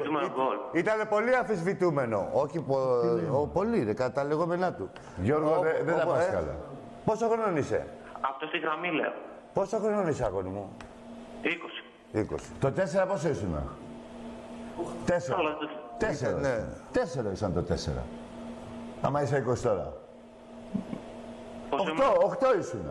A: Ήταν πολύ αμφισβητούμενο. Όχι, πο... ο, πολύ, ρε, κατά τα λεγόμενά του.
B: Γιώργο, ο, δεν, δεν τα πας
A: ε, καλά. Πόσο χρονών είσαι.
C: Αυτό στη γραμμή λέω.
A: Πόσο χρονών είσαι, αγόρι μου.
C: είκοσι.
A: είκοσι.
B: Το τέσσερα πόσο ήσουν. Τέσσερα.
C: Αλλά,
B: Τέσσερα. Ναι. Τέσσερα ήσαν το τέσσερα. Άμα είσαι είκοσι τώρα. Οκτώ, οκτώ ήσουν.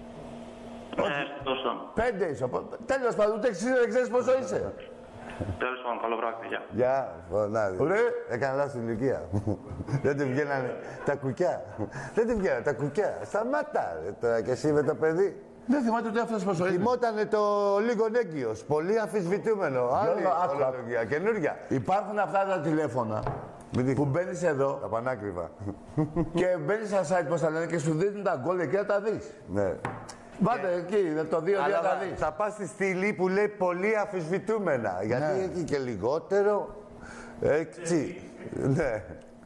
D: Ναι, τόσο.
B: Πέντε είσαι. Τέλος πάντων, ούτε δεν ξέρεις πόσο είσαι.
D: Τέλος πάντων, καλό βράδυ, γεια.
A: Γεια, φωνάδι. Έκανα λάθος την ηλικία. Δεν τη βγαίνανε τα κουκιά. Δεν τη βγαίνανε τα κουκιά. Σταμάτα, ρε, τώρα κι εσύ με το παιδί.
B: Δεν θυμάται ούτε αυτός πόσο είναι.
A: Θυμότανε το λίγο έγκυος. Πολύ αμφισβητούμενο. Άλλη ορολογία, καινούργια.
B: Υπάρχουν αυτά τα τηλέφωνα που μπαίνεις εδώ.
A: Τα πανάκριβα.
B: Και μπαίνεις στα site, πώς τα λένε, και σου δίνουν τα γκολ εκεί να τα δεις.
A: Ναι.
B: Πάτε εκεί, το δύο δύο τα δεις.
A: Θα πας στη στήλη που λέει πολύ αμφισβητούμενα. Γιατί
B: Ναι.
A: έχει και λιγότερο. Έτσι. Ναι.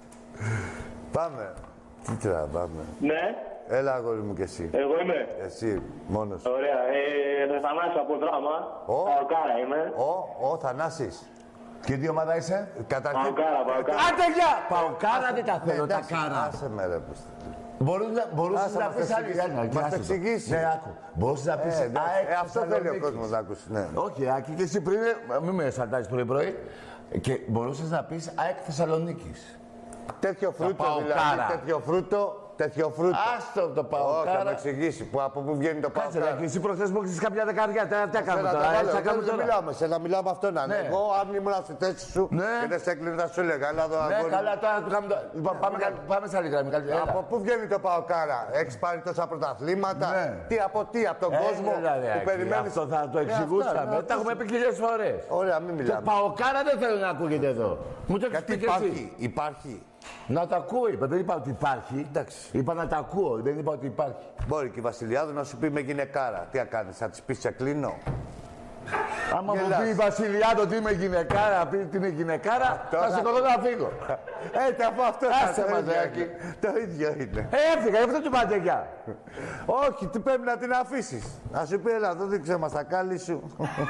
A: Πάμε. Τι τραβάμε.
C: Ναι,
A: Έλα, αγόρι μου κι εσύ.
C: εγώ είμαι.
A: Εσύ, μόνος.
C: Ωραία. Ε, Θανάσης από δράμα.
A: Ω.
C: Παοκάρα είμαι.
A: Ο, ο Θανάσης.
B: Και τι ομάδα είσαι?
A: Καταρχήν...
C: Παοκάρα, παοκάρα.
B: Άντε γεια! Παοκάρα δεν τα θέλω, τα
A: εντάξει,
B: κάρα.
A: Άσε με ρε πούστη.
B: Μπορούσες
A: Άσε,
B: να
A: μας
B: πεις
A: το
B: άλλη.
A: εξηγήσει.
B: Άκη,
A: Μας το
B: άκη το.
A: εξηγήσει.
B: Ναι, άκου. Μπορούσες να πεις
A: Ε, εντάξει.
B: ΑΕΚ
A: Ε, αυτό θέλει ο
B: Θεσσαλονίκης.
A: κόσμος να ακούσει. Ναι.
B: Όχι, Άκη, και εσύ πριν, μην με σαλτάζεις πρωί-πρωί. Και μπορούσες να πεις ΑΕΚ Θεσσαλονίκης.
A: Τέτοιο φρούτο
B: Παοκάρα.
A: δηλαδή. Τέτοιο φρούτο. Τέτοιο φρούτο.
B: Άστο το
A: Όχι,
B: Παοκάρα.
A: θα με εξηγήσει. Που, από πού βγαίνει το
B: Κάτσε,
A: Παοκάρα.
B: ρε, και εσύ προχθές μου έχεις κάποια δεκαριά. Τι τι έκαμε
A: Θέλω να
B: τώρα,
A: τα βάλω.
B: έτσι θα
A: Εγώ
B: κάνουμε
A: δεν
B: τώρα.
A: μιλάω με σένα, μιλάω με αυτόν.
B: Ναι.
A: Εγώ, αν ήμουν στη θέση σου
B: Ναι.
A: και δεν σε έκλεινε, θα σου έλεγα. Έλα εδώ,
B: Ναι,
A: αγόρι.
B: καλά, τώρα του κάνουμε το... Λοιπόν, πάμε, πάμε σε άλλη γραμμή. καλύτερα. Έλα.
A: Από πού βγαίνει το Παοκάρα, έχεις πάρει τόσα πρωταθλήματα.
B: Ναι.
A: Τι από τι, από τον
B: Ε,
A: κόσμο
B: έλα, ρε,
A: που
B: Άκη,
A: περιμένεις.
B: Αυτό θα το
A: Ε,
B: εξηγούσαμε.
A: αυτά, ναι,
B: Τα έχουμε πει χιλιάδες φορές.
A: Ωραία, μην
B: Το
A: μιλάμε.
B: Παοκάρα δεν θέλω να ακούγεται εδώ. Μου το έχεις
A: Γιατί
B: πει και εσύ.
A: υπάρχει, υπάρχει.
B: Να τα ακούω, είπα. Δεν είπα ότι υπάρχει.
A: Εντάξει.
B: Είπα να τα ακούω, δεν είπα ότι υπάρχει.
A: Μπορεί και η Βασιλιάδου να σου πει με γυναικάρα. Τι θα κάνεις, θα της πεις σε κλείνω.
B: Άμα μου
A: Γελάς.
B: πει η Βασιλιάδο ότι είμαι γυναικάρα, πει ότι είναι γυναικάρα,
A: Τώρα-
B: θα σηκωθώ να φύγω.
A: Έτσι, από αυτό
B: Άσε
A: θα το
B: μας,
A: ίδιο
B: ρε,
A: είναι. Το ίδιο είναι.
B: Ε, έφυγα, γι' αυτό του πάτε γεια.
A: Όχι, τι πρέπει να την αφήσεις. Να σου πει, έλα, εδώ δείξε μας τα κάλλη σου.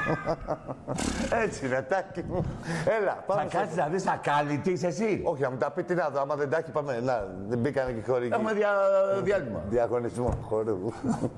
A: Έτσι, ρετάκι μου. Έλα,
B: Θα
A: πάμε. στο-
B: κάτσεις να δεις ακάλυτη τι είσαι εσύ.
A: Όχι, να μου τα πει τι να δω. Άμα δεν τα έχει, πάμε. Να, δεν μπήκανε και χωρικοί.
B: Έχουμε δια... διάλειμμα.
A: Διαγωνισμό χορού.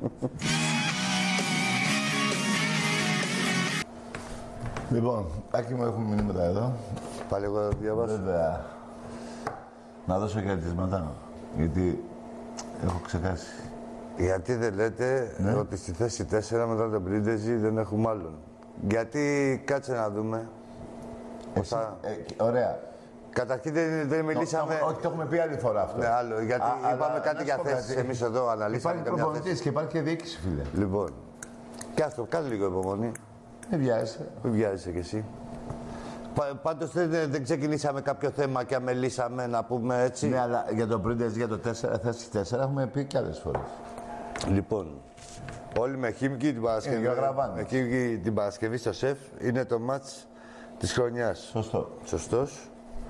B: Λοιπόν, Άκη μου, έχουμε μηνύματα εδώ.
A: Πάλι εγώ διαβάσω.
B: Βέβαια. Να δώσω χαιρετίσματα, γιατί έχω ξεχάσει.
A: Γιατί δεν λέτε
B: Ναι.
A: ότι στη θέση τέσσερα μετά τον Πρίντεζι δεν έχουμε άλλον. Γιατί κάτσε να δούμε.
B: Εσύ,
A: θα-
B: ε, ωραία.
A: Καταρχήν δεν, δεν μιλήσαμε.
B: Το- Όχι, το έχουμε πει άλλη φορά αυτό.
A: Ναι, άλλο. Γιατί
B: Α, αλλά
A: είπαμε
B: να
A: κάτι
B: σου
A: για
B: πω
A: θέσεις.
B: κάτι.
A: Εμείς εδώ αναλύσαμε
B: Υπάρχει
A: καμιά
B: προπονητής
A: θέση.
B: και υπάρχει και διοίκηση, φίλε.
A: Λοιπόν. Κάτσε, κάνε λίγο υπομονή.
B: Δεν βιάζεσαι.
A: Μην βιάζεσαι κι εσύ. Πα, πάντως δεν, δεν ξεκινήσαμε κάποιο θέμα και αμελήσαμε να πούμε έτσι.
B: Ναι, αλλά για το Πρίντεζι, για το τέσσερα, θέση τέσσερα έχουμε πει κι άλλες φορές.
A: Λοιπόν, όλοι με Χίμκι την Παρασκευή.
B: για γραβάνε.
A: με Χίμκι την Παρασκευή στο ΣΕΦ είναι το μάτς της χρονιάς.
B: Σωστό.
A: Σωστός.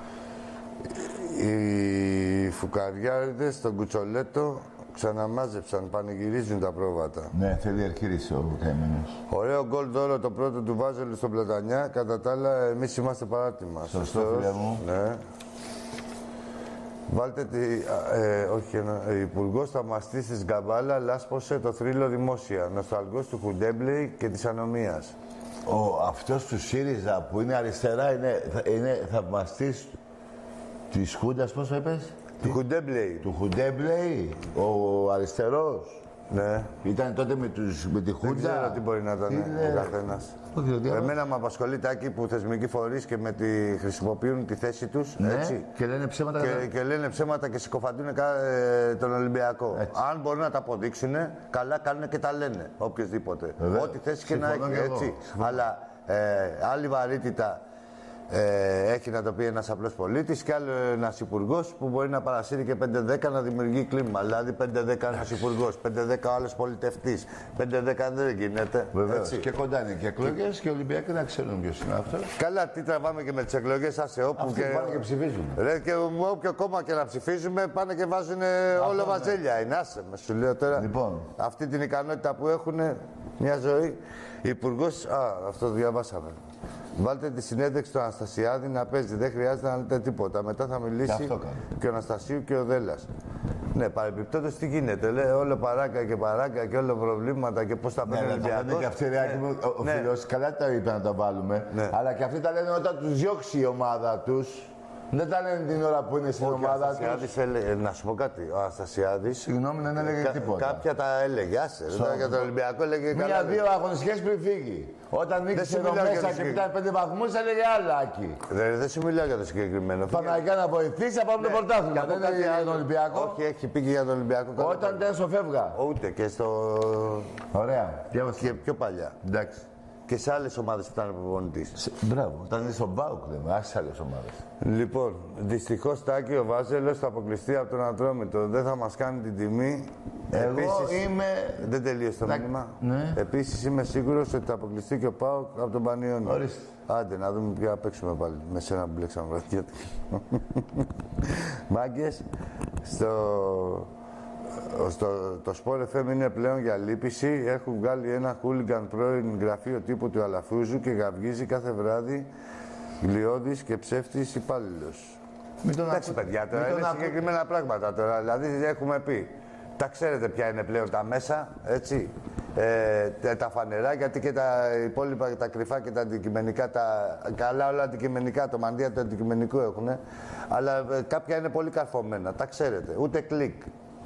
A: Οι φουκαριάριδες στον Κουτσολέτο ξαναμάζεψαν, πανηγυρίζουν τα πρόβατα.
B: Ναι, θέλει αρχήριση ο καημένος.
A: Ωραίο γκολ δώρο το πρώτο του Βάζελου στον Πλατανιά. Κατά τα άλλα, εμείς είμαστε παράτημα.
B: Σωστό,
A: Σωστός.
B: φίλε μου.
A: Ναι. Βάλτε τη... α, Ε, όχι, ένα, ε, Υπουργός Θαυμαστής της Γκαμπάλα λάσπωσε το θρύλο δημόσια. Νοσταλγός του Χουντέμπλεϊ και της ανομίας.
B: Ο, αυτός του ΣΥΡΙΖΑ που είναι αριστερά είναι, θα- είναι θαυμαστής της Χούντας, πώς το είπες?
A: Του Χουντέμπλεϊ.
B: Του Χουντέμπλεϊ, ο αριστερός.
A: Ναι.
B: Ήταν τότε με, τους, με τη Χούντα.
A: Δεν ξέρω τι μπορεί να ήταν
B: Είναι-
A: ο καθένας.
B: Όχι, δεν διάβασα.
A: Εμένα με απασχολεί τάκι που θεσμικοί φορείς και με τη χρησιμοποιούν τη θέση τους,
B: Ναι,
A: έτσι.
B: και λένε ψέματα.
A: Και,
B: κατά-
A: και λένε ψέματα και συκοφαντούν κα- ε, τον Ολυμπιακό.
B: Έτσι.
A: Αν μπορούν να τα αποδείξουν, καλά κάνουν και τα λένε. Οποιοδήποτε.
B: Βεβαίως.
A: Ό,τι θέση και να
B: Συμφωνώ
A: έχει.
B: κι εγώ.
A: Έτσι. Αλλά ε, άλλη βαρύτητα ε, έχει να το πει ένας απλός πολίτης και άλλο ένας υπουργός που μπορεί να παρασύρει και πέντε δέκα να δημιουργεί κλίμα. Δηλαδή πέντε δέκα ένας υπουργός, πέντε δέκα άλλος πολιτευτής. πέντε δέκα δεν γίνεται.
B: Βεβαίως.
A: Έτσι.
B: Και κοντά είναι και εκλογές και οι Ολυμπιακοί να ξέρουν ποιος είναι αυτό.
A: Καλά, τι τραβάμε και με τις εκλογές, άσε όπου
B: Αυτοί
A: και...
B: πάνε και ψηφίζουν.
A: Ρε, και με όποιο κόμμα και να ψηφίζουμε πάνε και βάζουν όλο
B: ναι.
A: βαζέλια. Είναι άσε με, σου λέω τώρα.
B: Λοιπόν.
A: Αυτή την ικανότητα που έχουν μια ζωή. Υπουργός, α, αυτό διαβάσαμε. Βάλτε τη συνέντευξη του Αναστασιάδη να παίζει. Δεν χρειάζεται να λέτε τίποτα. Μετά θα μιλήσει
B: αυτό κάνω.
A: και ο Αναστασίου και ο Δέλλας. Ναι, παρεμπιπτόντως τι γίνεται. Λέει όλο παράκα και παράκα και όλο προβλήματα και πώς τα
B: Ναι,
A: παίρνει ο
B: αλλά τα λένε
A: Ολυμπιακός.
B: και αυτοί, ρε Άκη μου, ο, ο
A: Ναι.
B: φίλος, καλά τα είπε να τα βάλουμε.
A: Ναι.
B: Αλλά και αυτοί τα λένε όταν τους διώξει η ομάδα τους. Δεν τα λένε την ώρα που είναι στην ομάδα
A: τους. Έλεγε, να σου πω κάτι, ο Αναστασιάδης.
B: Συγγνώμη, δεν έλεγε κα, τίποτα.
A: Κάποια τα έλεγε, άσε. Στο... Για τον Ολυμπιακό έλεγε καλά.
B: Μία-δύο αγωνιστικές πριν φύγει. Όταν νίκησε εδώ μέσα και ήταν πέντε βαθμούς, έλεγε άλλα εκεί.
A: Δεν, δεν σου μιλάω για το συγκεκριμένο.
B: Παναγιά να βοηθήσει, να πάμε το πρωτάθλημα. Δεν είναι για τον Ολυμπιακό.
A: Όχι, έχει πει και για τον Ολυμπιακό.
B: Όταν δεν στο φεύγα.
A: Ούτε και στο.
B: Ωραία.
A: Και πιο παλιά.
B: Εντάξει.
A: Και σε άλλες ομάδες ήταν προπονητής.
B: Μπράβο. Όταν είναι στον Μπάουκ, δεν με σε άλλες ομάδες.
A: Λοιπόν, δυστυχώς Τάκη ο Βάζελος θα αποκλειστεί από τον Ατρόμητο. Δεν θα μας κάνει την τιμή.
B: Εγώ
A: Επίσης,
B: είμαι.
A: Δεν τελείωσε το μήνυμα.
B: Ναι.
A: Επίσης είμαι σίγουρος ότι θα αποκλειστεί και ο ΠΑΟΚ από τον Πανιόνιο.
B: Ορίστε.
A: Άντε, να δούμε ποια παίξουμε πάλι. Με σένα που μπλέξαμε βραδιά. Μάγκες, στο. Στο, το Sport εφ εμ είναι πλέον για λύπηση. Έχουν βγάλει ένα χούλιγκαν πρώην γραφείο τύπου του Αλαφούζου και γαυγίζει κάθε βράδυ γλιώδης και ψεύτης υπάλληλος. Εντάξει, παιδιά, τώρα είναι συγκεκριμένα ακού... πράγματα τώρα. Δηλαδή, έχουμε πει. Τα ξέρετε ποια είναι πλέον τα μέσα, έτσι. Ε, τα φανερά, γιατί και τα υπόλοιπα, τα κρυφά και τα αντικειμενικά, τα καλά όλα αντικειμενικά, το μαντία το αντικειμενικό έχουν. Αλλά ε, κάποια είναι πολύ καρφωμένα, τα ξέρετε. Ούτε κλικ.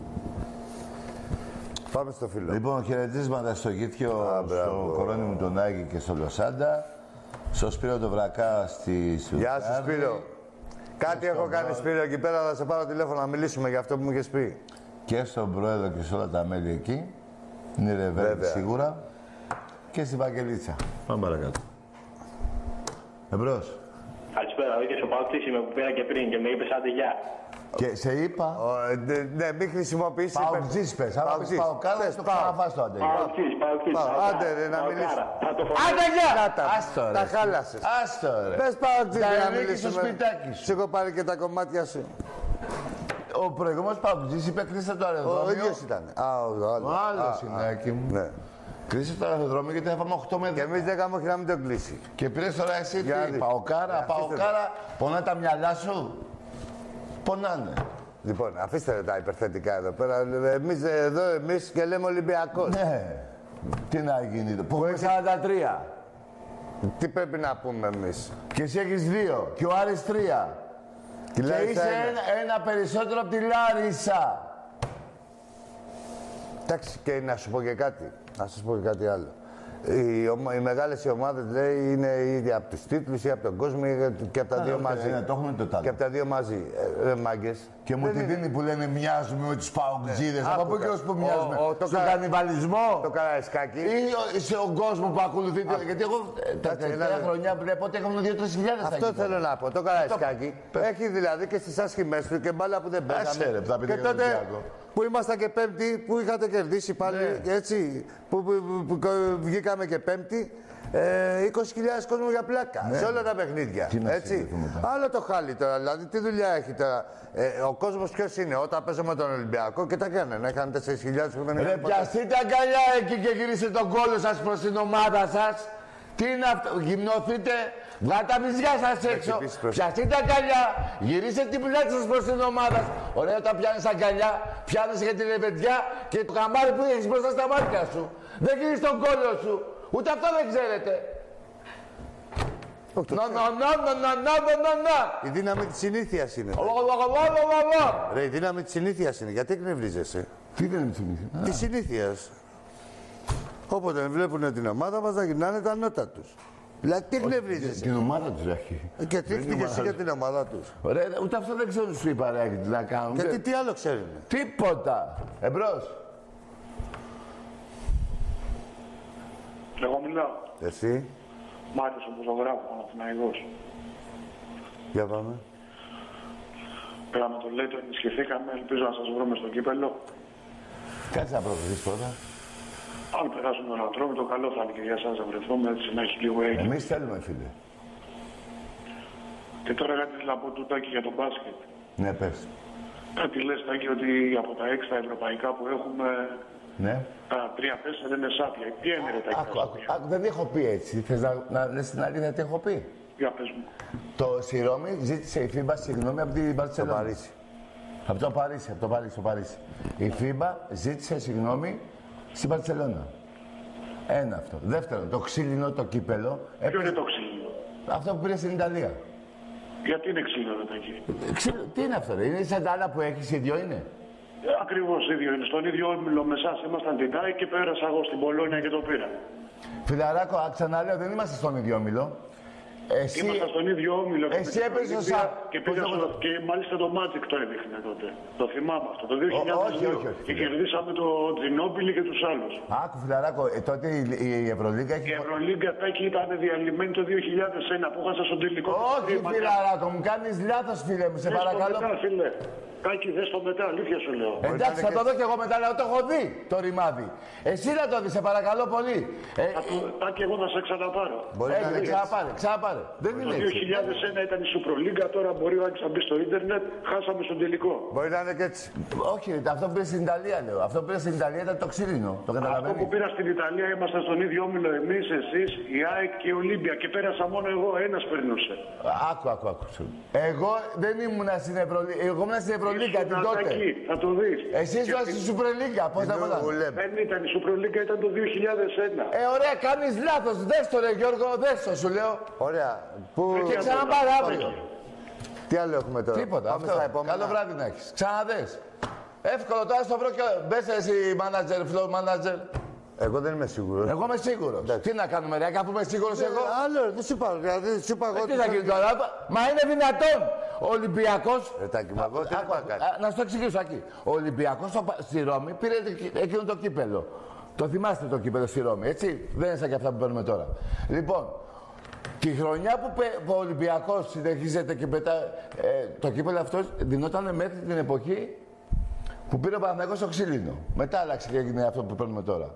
A: Πάμε στο φίλο.
B: Λοιπόν, χαιρετίσματα στο Γήθιο, Α, στο Κορώνη μου τον Άγη και στο Λοσάντα. Στο Σπύρο το Βρακά στη Σουκάρδη.
A: Γεια σου Σπύρο. Κάτι έχω κάνει πρόεδρο. Σπύρο εκεί πέρα, θα σε πάρω τηλέφωνο να μιλήσουμε για αυτό που μου είχες πει.
B: Και στον Πρόεδρο και σε όλα τα μέλη εκεί. Είναι Ρεβέρνη σίγουρα. Και στην Βαγγελίτσα. Πάμε παρακάτω. Εμπρός.
E: Καλησπέρα, ο ίδιος ο Παοκτής είμαι που πήρα και πριν και με είπες άντε γεια.
B: Και σε είπα...
A: Ο, ναι, ναι, μην χρησιμοποιήσεις...
B: Παοκτζής πες, άμα πεις Παοκάρα, το ξαναφάς το άντε γεια.
E: Παοκτζής, Παοκτζής.
A: Άντε ρε, να μιλήσουμε.
B: Άντε γεια! Άστο ρε.
A: Τα χάλασες.
B: Άστο ρε.
A: Πες Παοκτζής να μιλήσουμε.
B: Στο σπιτάκι σου.
A: Σε έχω πάρει και τα κομμάτια σου.
B: Ο προηγούμενος Παοκτζής είπε κλείστε το αεροδρόμιο.
A: Ο ίδιος ήταν. Α, ο άλλος.
B: Ο άλλος είναι εκεί μου.
A: Ναι.
B: Κλείσε το αεροδρόμιο γιατί θα πάμε οκτώ μέτρα.
A: Και εμείς δεν κάνουμε όχι να μην το κλείσει.
B: Και πήρες τώρα εσύ τι, Παοκάρα, Παοκάρα, πονά τα μυαλά σου. Πονάνε.
A: Λοιπόν, αφήστε τα υπερθετικά εδώ πέρα. Εμείς εδώ, εμείς και λέμε Ολυμπιακός.
B: Ναι. Τι να γίνει εδώ. Που έχουμε σαράντα τρία.
A: Τι πρέπει να πούμε εμείς.
B: Και εσύ έχεις δύο. Και ο Άρης τρία. Και, και είσαι ένα, ένα περισσότερο από τη Λάρισα.
A: Εντάξει, και να σου πω και κάτι. Να σας πω και κάτι άλλο. Οι, ομα, οι μεγάλες οι ομάδες λέει είναι ήδη από τους τίτλους ή από τον κόσμο και από τα δύο μαζί.
B: Ναι, το έχουμε το τάλο.
A: Και από τα δύο μαζί. Ε, μάγκες.
B: Και μου τη δίνει που λένε μοιάζουμε με τους Παοκτζίδες. Από πού και ως που μοιάζουμε.
A: Ο, ο, το
B: στον κα... κανιβαλισμό.
A: Το Καραϊσκάκι.
B: Ή σε ο κόσμο που ακολουθείτε. Α, γιατί εγώ τα τελευταία χρονιά βλέπω ότι έχουν δύο τρεις χιλιάδες.
A: Αυτό θέλω να πω. Το Καραϊσκάκι έχει δηλαδή και στις άσχημες του και μπάλα που δεν παίζαμε. Και τότε που ήμασταν και πέμπτη, που είχατε κερδίσει πάλι, ναι. Έτσι, που, που, που, που βγήκαμε και πέμπτη, ε, είκοσι χιλιάδες κόσμο για πλάκα, ναι. Σε όλα τα παιχνίδια, έτσι. Άλλο το χάλι τώρα, δηλαδή, τι δουλειά έχει τώρα. Ε, ο κόσμος ποιος είναι, όταν παίζω με τον Ολυμπιακό και τα κάνανε, είχαν τέσσερις χιλιάδες που δεν είχαν.
B: Ρε, πιαστείτε αγκαλιά εκεί και γυρίστε τον κόλλο σας προς την ομάδα σας. Τι είναι αυτό, γυμνοθείτε, βγάλτε τα μυζιά σας έξω, πιαστείτε αγκαλιά, γυρίστε την πλάτη σας προς την ομάδα. Ωραία, όταν πιάνεις αγκαλιά, πιάνεις για την λεβεντιά και το καμάρι που έχεις μπροστά στα μάτια σου. Δεν γυρίζεις τον κόλλο σου, ούτε αυτό δεν ξέρετε. Να, να, να, να, να, να, να, να.
A: Η δύναμη της συνήθειας είναι. Ρε, η δύναμη της συνήθειας είναι, γιατί εκνευρίζεσαι.
B: Τι δύναμη της συνήθειας.
A: Της συνήθειας. Όποτε βλέπουν την ομάδα μας, θα γυρνάνε τα νότα τους. Δηλαδή, τι εκνευρίζεσαι.
B: Την ομάδα τους έχει.
A: Και τι έχετε εσύ για την ομάδα τους.
B: Ωραία, ούτε αυτό δεν ξέρουν σου είπα ρε, τι να κάνουν.
A: Γιατί τι άλλο ξέρουν.
B: Τίποτα. Εμπρός.
C: Εγώ μιλάω.
A: Εσύ.
C: Μάριος ο Πουζογράφος, Παναθηναϊκός.
A: Για πάμε.
C: Πέραμε το Λέιτο, ενισχυθήκαμε. Ελπίζω να σας βρούμε στο κύπελλο.
B: Κάτσε να προχωρήσεις πρώτα.
C: Αν περάσουμε τον ανθρώπινο, το καλό θα είναι και για εσάς να βρεθούμε, έτσι να έχει λίγο έγκυο.
B: Εμείς θέλουμε, φίλε.
C: Και τώρα κάτι θέλω να πω του Τάκη για τον μπάσκετ.
B: Ναι, πες.
C: Κάτι λες, Τάκη, ότι από τα έξι τα ευρωπαϊκά που έχουμε,
B: ναι.
C: Τα τρία τέσσερα είναι σάπια. Τι είναι, ρε, Τάκη.
B: Άκου, άκου, άκου, δεν έχω πει έτσι. Θες να, να λες την αλήθεια τι έχω πει.
C: Για πες μου.
B: Το στη Ρώμη ζήτησε η Φίμπα συγγνώμη από την Μπαρτσελόνα.
A: Το Παρίσι.
B: Από το Παρίσι, από το Παρίσι, το Παρίσι. Η Φίμπα ζήτησε συγγνώμη στην Μπαρτσελόνα. Ένα αυτό. Δεύτερον, το ξύλινο, το κύπελο.
C: Ποιο είναι το ξύλινο.
B: Αυτό που πήρε στην Ιταλία.
F: Γιατί είναι ξύλο εδώ εκεί.
B: Ξύλο, τι είναι αυτό, ρε? Είναι σαν τα άλλα που έχεις, ίδιο είναι.
F: Ε, ακριβώς ίδιο είναι. Στον ίδιο όμιλο με εσάς ήμασταν την ΤΑΕ και πέρασα εγώ στην Πολόνια και το πήρα.
B: Φιλαράκο, ξαναλέω, δεν είμαστε στον ίδιο όμιλο. Εσύ...
F: Ήμασταν στον ίδιο όμιλο.
B: Εσύ έπαιζε ο Σα...
F: Και, πήγα στο... και μάλιστα το Magic το έδειχνε τότε. Το θυμάμαι αυτό. Το δύο χιλιάδες δύο. Όχι, όχι, όχι. Και κερδίσαμε το Τζινόμπιλι και τους άλλους.
B: Άκου, φιλαράκο, ε, τότε η, η Ευρωλίγκα έχει...
F: Η Ευρωλίγκα εκεί ήταν διαλυμένη το δύο χιλιάδες ένα που έχασα στον τελικό.
B: Όχι, φιλαράκο, μου κάνεις λάθος, φίλε μου, σε παρακαλώ.
F: Κάκι, δες το μετά, αλήθεια σου λέω.
B: Εντάξει, θα το δω κι εγώ μετά, αλλά το έχω δει το ρημάδι. Εσύ να το δεις, σε παρακαλώ πολύ.
F: Ε, Τάκη, εγώ θα σε ξαναπάρω.
B: Μπορεί να είναι ξαναπάρε, ξαναπάρε. Δεν είναι
F: έτσι. Το δύο χιλιάδες ένα ήταν η Σουπρολίγκα, τώρα μπορεί ο Άκης να μπει στο ίντερνετ, χάσαμε στον τελικό.
A: Μπορεί να είναι και έτσι.
B: Όχι, αυτό που πήρε στην Ιταλία, λέω. Αυτό που πήρε στην Ιταλία ήταν το ξύλινο. Το καταλαβαίνεις.
F: Αυτό που πήρα στην Ιταλία ήμασταν στον ίδιο όμιλο εμείς, εσείς, η ΑΕΚ και η Ολύμπια. Και πέρασα μόνο εγώ, ένας περνούσε.
B: Άκου, άκου, άκου. Εγώ δεν ήμουνα στην Ευρωλίγκα. Εγώ ήμουν στην Ευρωλίγκα την τότε.
F: Εκεί, θα το δεις.
B: Εσείς ήσασταν στη Σουπρολίγκα, πώς θα πω.
F: Δεν ήταν, η Σουπρολίγκα ήταν το δύο χιλιάδες ένα.
B: Ε, ωραία, κάνεις λάθος. Δες το, ρε Γιώργο, δες το, σου λέω.
A: Ωραία. Πού...
B: Και ξαναπάρε αύριο.
A: Τι άλλο έχουμε τώρα.
B: Τίποτα.
A: Πάμε
B: Αυτό.
A: στα επόμενα.
B: Καλό βράδυ να έχεις. Ξαναδες. Εύκολο τώρα στο βρω και μπες εσύ manager, floor manager.
A: Εγώ δεν είμαι σίγουρος.
B: Εγώ είμαι σίγουρος. Τι να κάνουμε, ρε, αφού είμαι σίγουρος εγώ.
A: Άλλο, δεν σου είπα. Δηλαδή, σου είπα εγώ.
B: Τι θα γίνει τώρα, μα είναι δυνατόν. Ο Ολυμπιακός.
A: Ρετάκι, μα εγώ τι θα κάνει.
B: Να σου το εξηγήσω εκεί. Ο Ολυμπιακός στη Ρώμη πήρε εκείνο το κύπελο. Το θυμάστε το κύπελο στη Ρώμη, έτσι. Δεν είναι σαν και αυτά που παίρνουμε τώρα. Λοιπόν, τη χρονιά που, που ο Ολυμπιακός συνεχίζεται και πετά, ε, το κύπελο αυτό δινόταν μέχρι την εποχή που πήρε ο Παναθηναϊκός στο ξύλινο. Μετά άλλαξε και έγινε αυτό που παίρνουμε τώρα.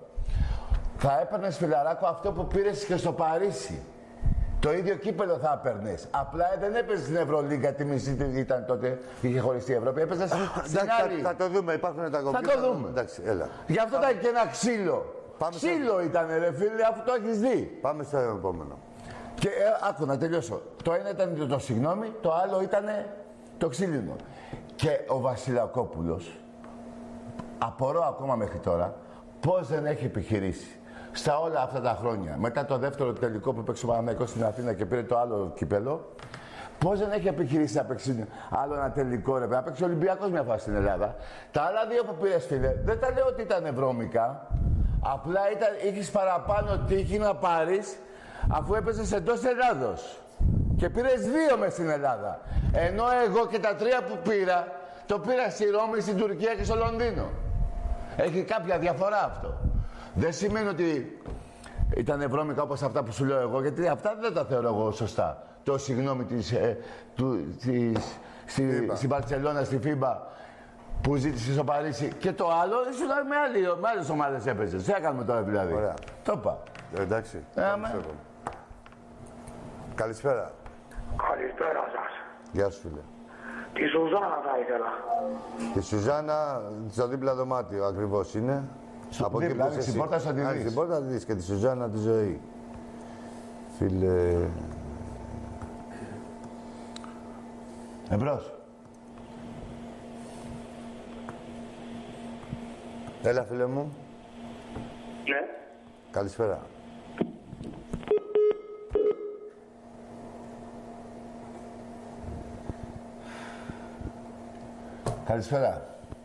B: Θα έπαιρνες, φιλαράκο, αυτό που πήρες και στο Παρίσι. Το ίδιο κύπελο θα έπαιρνες. Απλά δεν έπαιζες στην Ευρωλίγκα, τη μισή ήταν τότε, είχε χωριστεί η Ευρώπη. Έπαιζες στην άλλη.
A: Θα το δούμε, υπάρχουν τα κομπιούτερ.
B: Θα το δούμε.
A: Εντάξει, έλα.
B: Γι' αυτό ήταν και ένα ξύλο. Πάμε ξύλο στο... ήταν, ρε φίλε, αφού το έχεις δει.
A: Πάμε στο επόμενο.
B: Και ε, άκου να τελειώσω. Το ένα ήταν το, το συγγνώμη, το άλλο ήταν το ξύλινο. Και ο Βασιλακόπουλος, απορώ ακόμα μέχρι τώρα, πώς δεν έχει επιχειρήσει. Στα όλα αυτά τα χρόνια, μετά το δεύτερο τελικό που παίξει ο Παναθηναϊκός στην Αθήνα και πήρε το άλλο κύπελο, πώς δεν έχει επιχειρήσει να παίξει άλλο ένα τελικό, ρε, να παίξει ο Ολυμπιακός μια φάση στην Ελλάδα. Τα άλλα δύο που πήρες, φίλε, δεν τα λέω ότι ήταν βρώμικα, απλά ήταν, είχες παραπάνω τύχη να πάρεις αφού έπαιζες εντός Ελλάδος. Και πήρες δύο μες στην Ελλάδα. Ενώ εγώ και τα τρία που πήρα, το πήρα στη Ρώμη, στην Τουρκία και στο Λονδίνο. Έχει κάποια διαφορά αυτό. Δεν σημαίνει ότι ήταν βρώμικα όπως αυτά που σου λέω εγώ, γιατί αυτά δεν τα θεωρώ εγώ σωστά. Το συγγνώμη της, ε, του, της, στη, στην Βαρτσελώνα, στη Φίμπα, που ζήτησε στο Παρίσι. Και το άλλο, ήσουν με, άλλη, με άλλες ομάδες έπαιζες. Τι θα κάνουμε τώρα δηλαδή.
A: Ωραία.
B: Το είπα.
A: Εντάξει.
B: Ε,
A: Καλησπέρα.
G: Καλησπέρα σας.
A: Γεια σου, φίλε.
G: Τη Σουζάνα θα ήθελα.
A: Τη Σουζάνα, στο δίπλα δωμάτιο ακριβώς είναι.
B: Σου
A: από εκεί που είσαι
B: στην πόρτα θα τη δεις.
A: Στην πόρτα θα τη δεις και τη Σουζάνα τη ζωή. Φίλε...
B: Εμπρός.
A: Έλα, φίλε μου.
G: Ναι.
A: Καλησπέρα.
B: Καλησπέρα.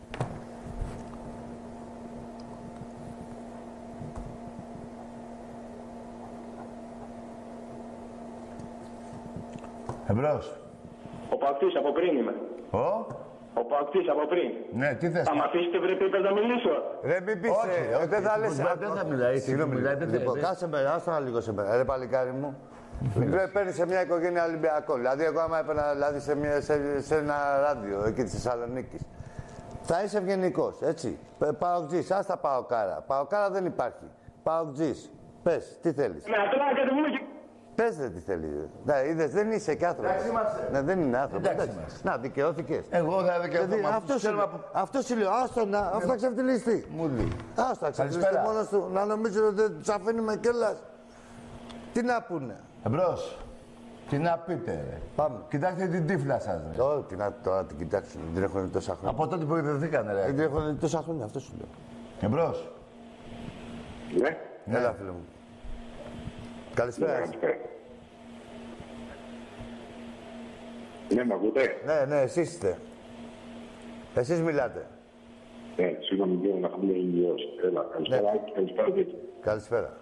B: Εμπρός.
E: Ο Πακτής από πριν είμαι.
B: Ο.
E: Ο Πακτής από πριν.
B: Ναι, τι θες.
E: Θα μ' αφήσετε βρε να μιλήσω.
A: Ρε μην πεις,
B: όχι,
A: δεν θα λες.
B: Δεν θα μιλάει,
A: συγγνώμη. Λοιπόν, κάσε με, άστο ένα λίγο σε μένα. Ρε παλικάρι μου. Παίρνει σε μια οικογένεια Ολυμπιακό. Δηλαδή, εγώ άμα έπαιρνα δηλαδή, σε, μια, σε, σε ένα ράδιο εκεί τη Θεσσαλονίκη. Θα είσαι ευγενικό, έτσι. Παοκτζής, άστα παοκάρα. Παοκάρα δεν υπάρχει. Παοκτζής. Πες, τι θέλεις.
E: Με ατράκετε μου και...
A: Πες δε τι θέλεις. Ναι, είδες, δεν είσαι και άνθρωπος.
B: Εντάξει είμαστε.
A: Ναι, δεν είναι άνθρωπος.
B: Εντάξει είμαστε.
A: Να, δικαιώθηκες.
B: Εγώ θα δικαιωθώ.
A: Αυτό σου λέω. Αυτό σου λέω. Άστο να, αυτό θα ξεφτυλιστεί.
B: Μου λέει.
A: Άστο να ξεφτυλιστεί μόνος του. Να νομίζω ότι δεν τους αφήνουμε κιόλας. Τι να πούνε.
B: Εμπρός. Τι να πείτε, ρε.
A: Πάμε.
B: Κοιτάξτε την τύφλα σας, ρε.
A: Τώρα, τι να, τώρα την κοιτάξουν, δεν έχουν δει τόσα χρόνια.
B: Από τότε που ιδρυθήκανε, ρε.
A: Δεν έχουν δει τόσα χρόνια, αυτό σου λέω.
B: Εμπρός.
G: Ναι.
A: Έλα, φίλε μου. Καλησπέρα.
G: Ναι, με ακούτε.
A: Ναι, ναι, εσείς είστε. Εσείς μιλάτε.
G: Ναι, συγγνώμη, δύο να χαμηλώ ηλιός. Έλα, καλησπέρα, ναι. Καλησπέρα και...
A: Καλησπέρα.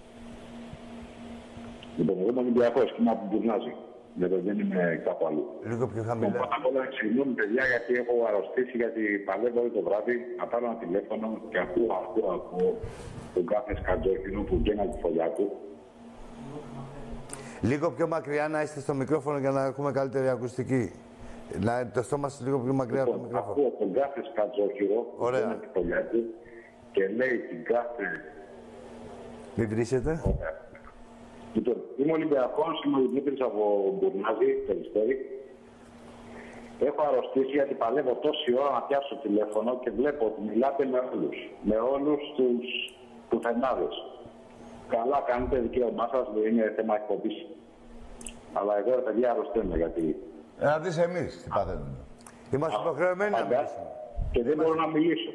G: Λοιπόν, εγώ είμαι Ολυμπιακός και είμαι από την Μπουρνάζη. Δηλαδή δεν είμαι κάπου αλλού.
A: Λίγο πιο χαμηλά.
G: Πρώτα απ' όλα, συγγνώμη παιδιά, γιατί έχω αρρωστήσει, γιατί παλεύω όλο το βράδυ να πάρω ένα τηλέφωνο και ακούω, ακούω, ακούω τον κάθε σκατζόχινο που βγαίνει από τη φωλιά του.
A: Λίγο πιο μακριά να είστε στο μικρόφωνο για να έχουμε καλύτερη ακουστική. Να, το στόμα σας λίγο πιο μακριά
G: Λοιπόν,
A: από το μικρόφωνο.
G: Ακούω τον κάθε σκατζόχυρο που βγαίνει από τη φωλιά του και λέει την κάθε...
A: Μην βρίσετε.
G: Λοιπόν, είμαι Ολυμπιακός, είμαι ο Δημήτρης από Μπουρνάζη, Περιστέρη. Έχω αρρωστήσει γιατί παλεύω τόση ώρα να πιάσω το τηλέφωνο και βλέπω ότι μιλάτε με όλους. Με όλους τους πουθενάδες. Καλά κάνετε, δικαίωμά σας, δεν είναι θέμα εκπομπής. Αλλά εγώ, παιδιά, αρρωσταίνω γιατί...
B: Να δεις εμείς τι παθαίνουμε.
A: Είμαστε υποχρεωμένοι να μιλήσουμε.
G: Και δεν μπορώ να μιλήσω.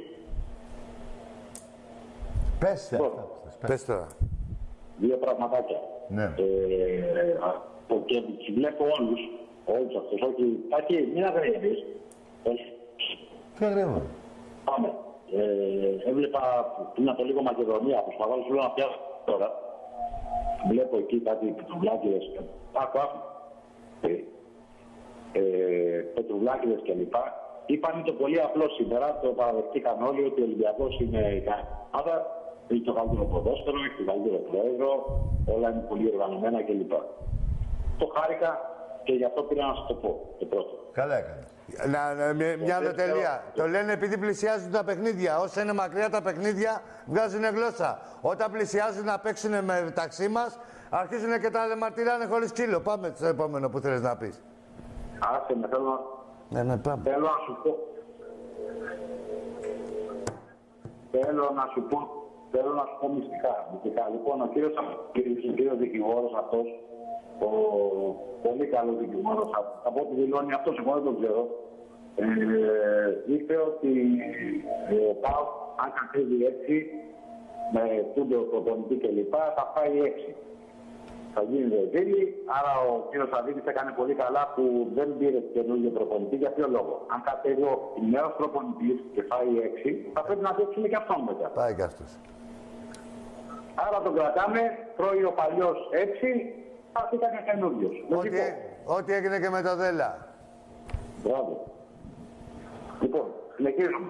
B: Πες
G: Λοιπόν,
A: Πες τώρα.
G: Δύο πραγματάκια.
B: Ναι.
G: Ε, και βλέπω όλους, όλους αυτούς, όχι, Τάκη, μην αγριεύεις.
B: Τι αγριεύω.
G: Πάμε. Ε, έβλεπα πριν από λίγο Μακεδονία, προσπαθώ σου λέω να πιάσω τώρα. Βλέπω εκεί κάτι πετρουλάκιδες, άκου, άκου. Ε, ε, πετρουλάκιδες κλπ. Είπαν το πολύ απλό σήμερα, το παραδεχτήκαν όλοι ότι ο Ολυμπιακός είναι η ομάδα, έχει το καλύτερο ποδόσφαιρο, έχει το καλύτερο πρόεδρο, όλα είναι πολύ οργανωμένα κλπ. Το χάρηκα και γι' αυτό πήρα να σας το πω. Το πρώτο.
B: Καλά έκανε.
A: Να, να, μια μια τελεία. Το λένε επειδή πλησιάζουν τα παιχνίδια. Όσα είναι μακριά τα παιχνίδια, βγάζουν γλώσσα. Όταν πλησιάζουν να παίξουν μεταξύ μας, αρχίζουν και τα μαρτυράνε χωρίς σκύλο. Πάμε στο επόμενο που θέλεις να πεις.
G: Άσε με, θέλω να...
A: Ναι, ναι, πάμε.
G: Θέλω να σου πω... Θέλω να σου πω... Θέλω να σου πω μυστικά. μυστικά. Λοιπόν, ο κύριος ο κύριος δικηγόρος αυτός, ο πολύ καλός δικηγόρος, από ό,τι δηλώνει αυτός, εγώ δεν τον ξέρω, ε, είπε ότι ε, ο ΠΑΟ, αν κατέβει έτσι, με τούτο προπονητή κλπ, θα πάει έξι. Θα γίνει ρεζίλη, άρα ο κύριος Σαββίδης έκανε πολύ καλά που δεν πήρε καινούργιο προπονητή. Για ποιο λόγο? Αν κατέβει ο νέος προπονητής και φάει έξι, θα πρέπει να παίξουμε και αυτόν μετά.
A: Πάει και αυτός.
G: Άρα τον κρατάμε, τρώει ο παλιός έξι, θα ήταν και καινούριος.
A: Ό,τι, ό,τι έγινε και με το Δέλα.
G: Μπράβο. Λοιπόν, συνεχίζουμε.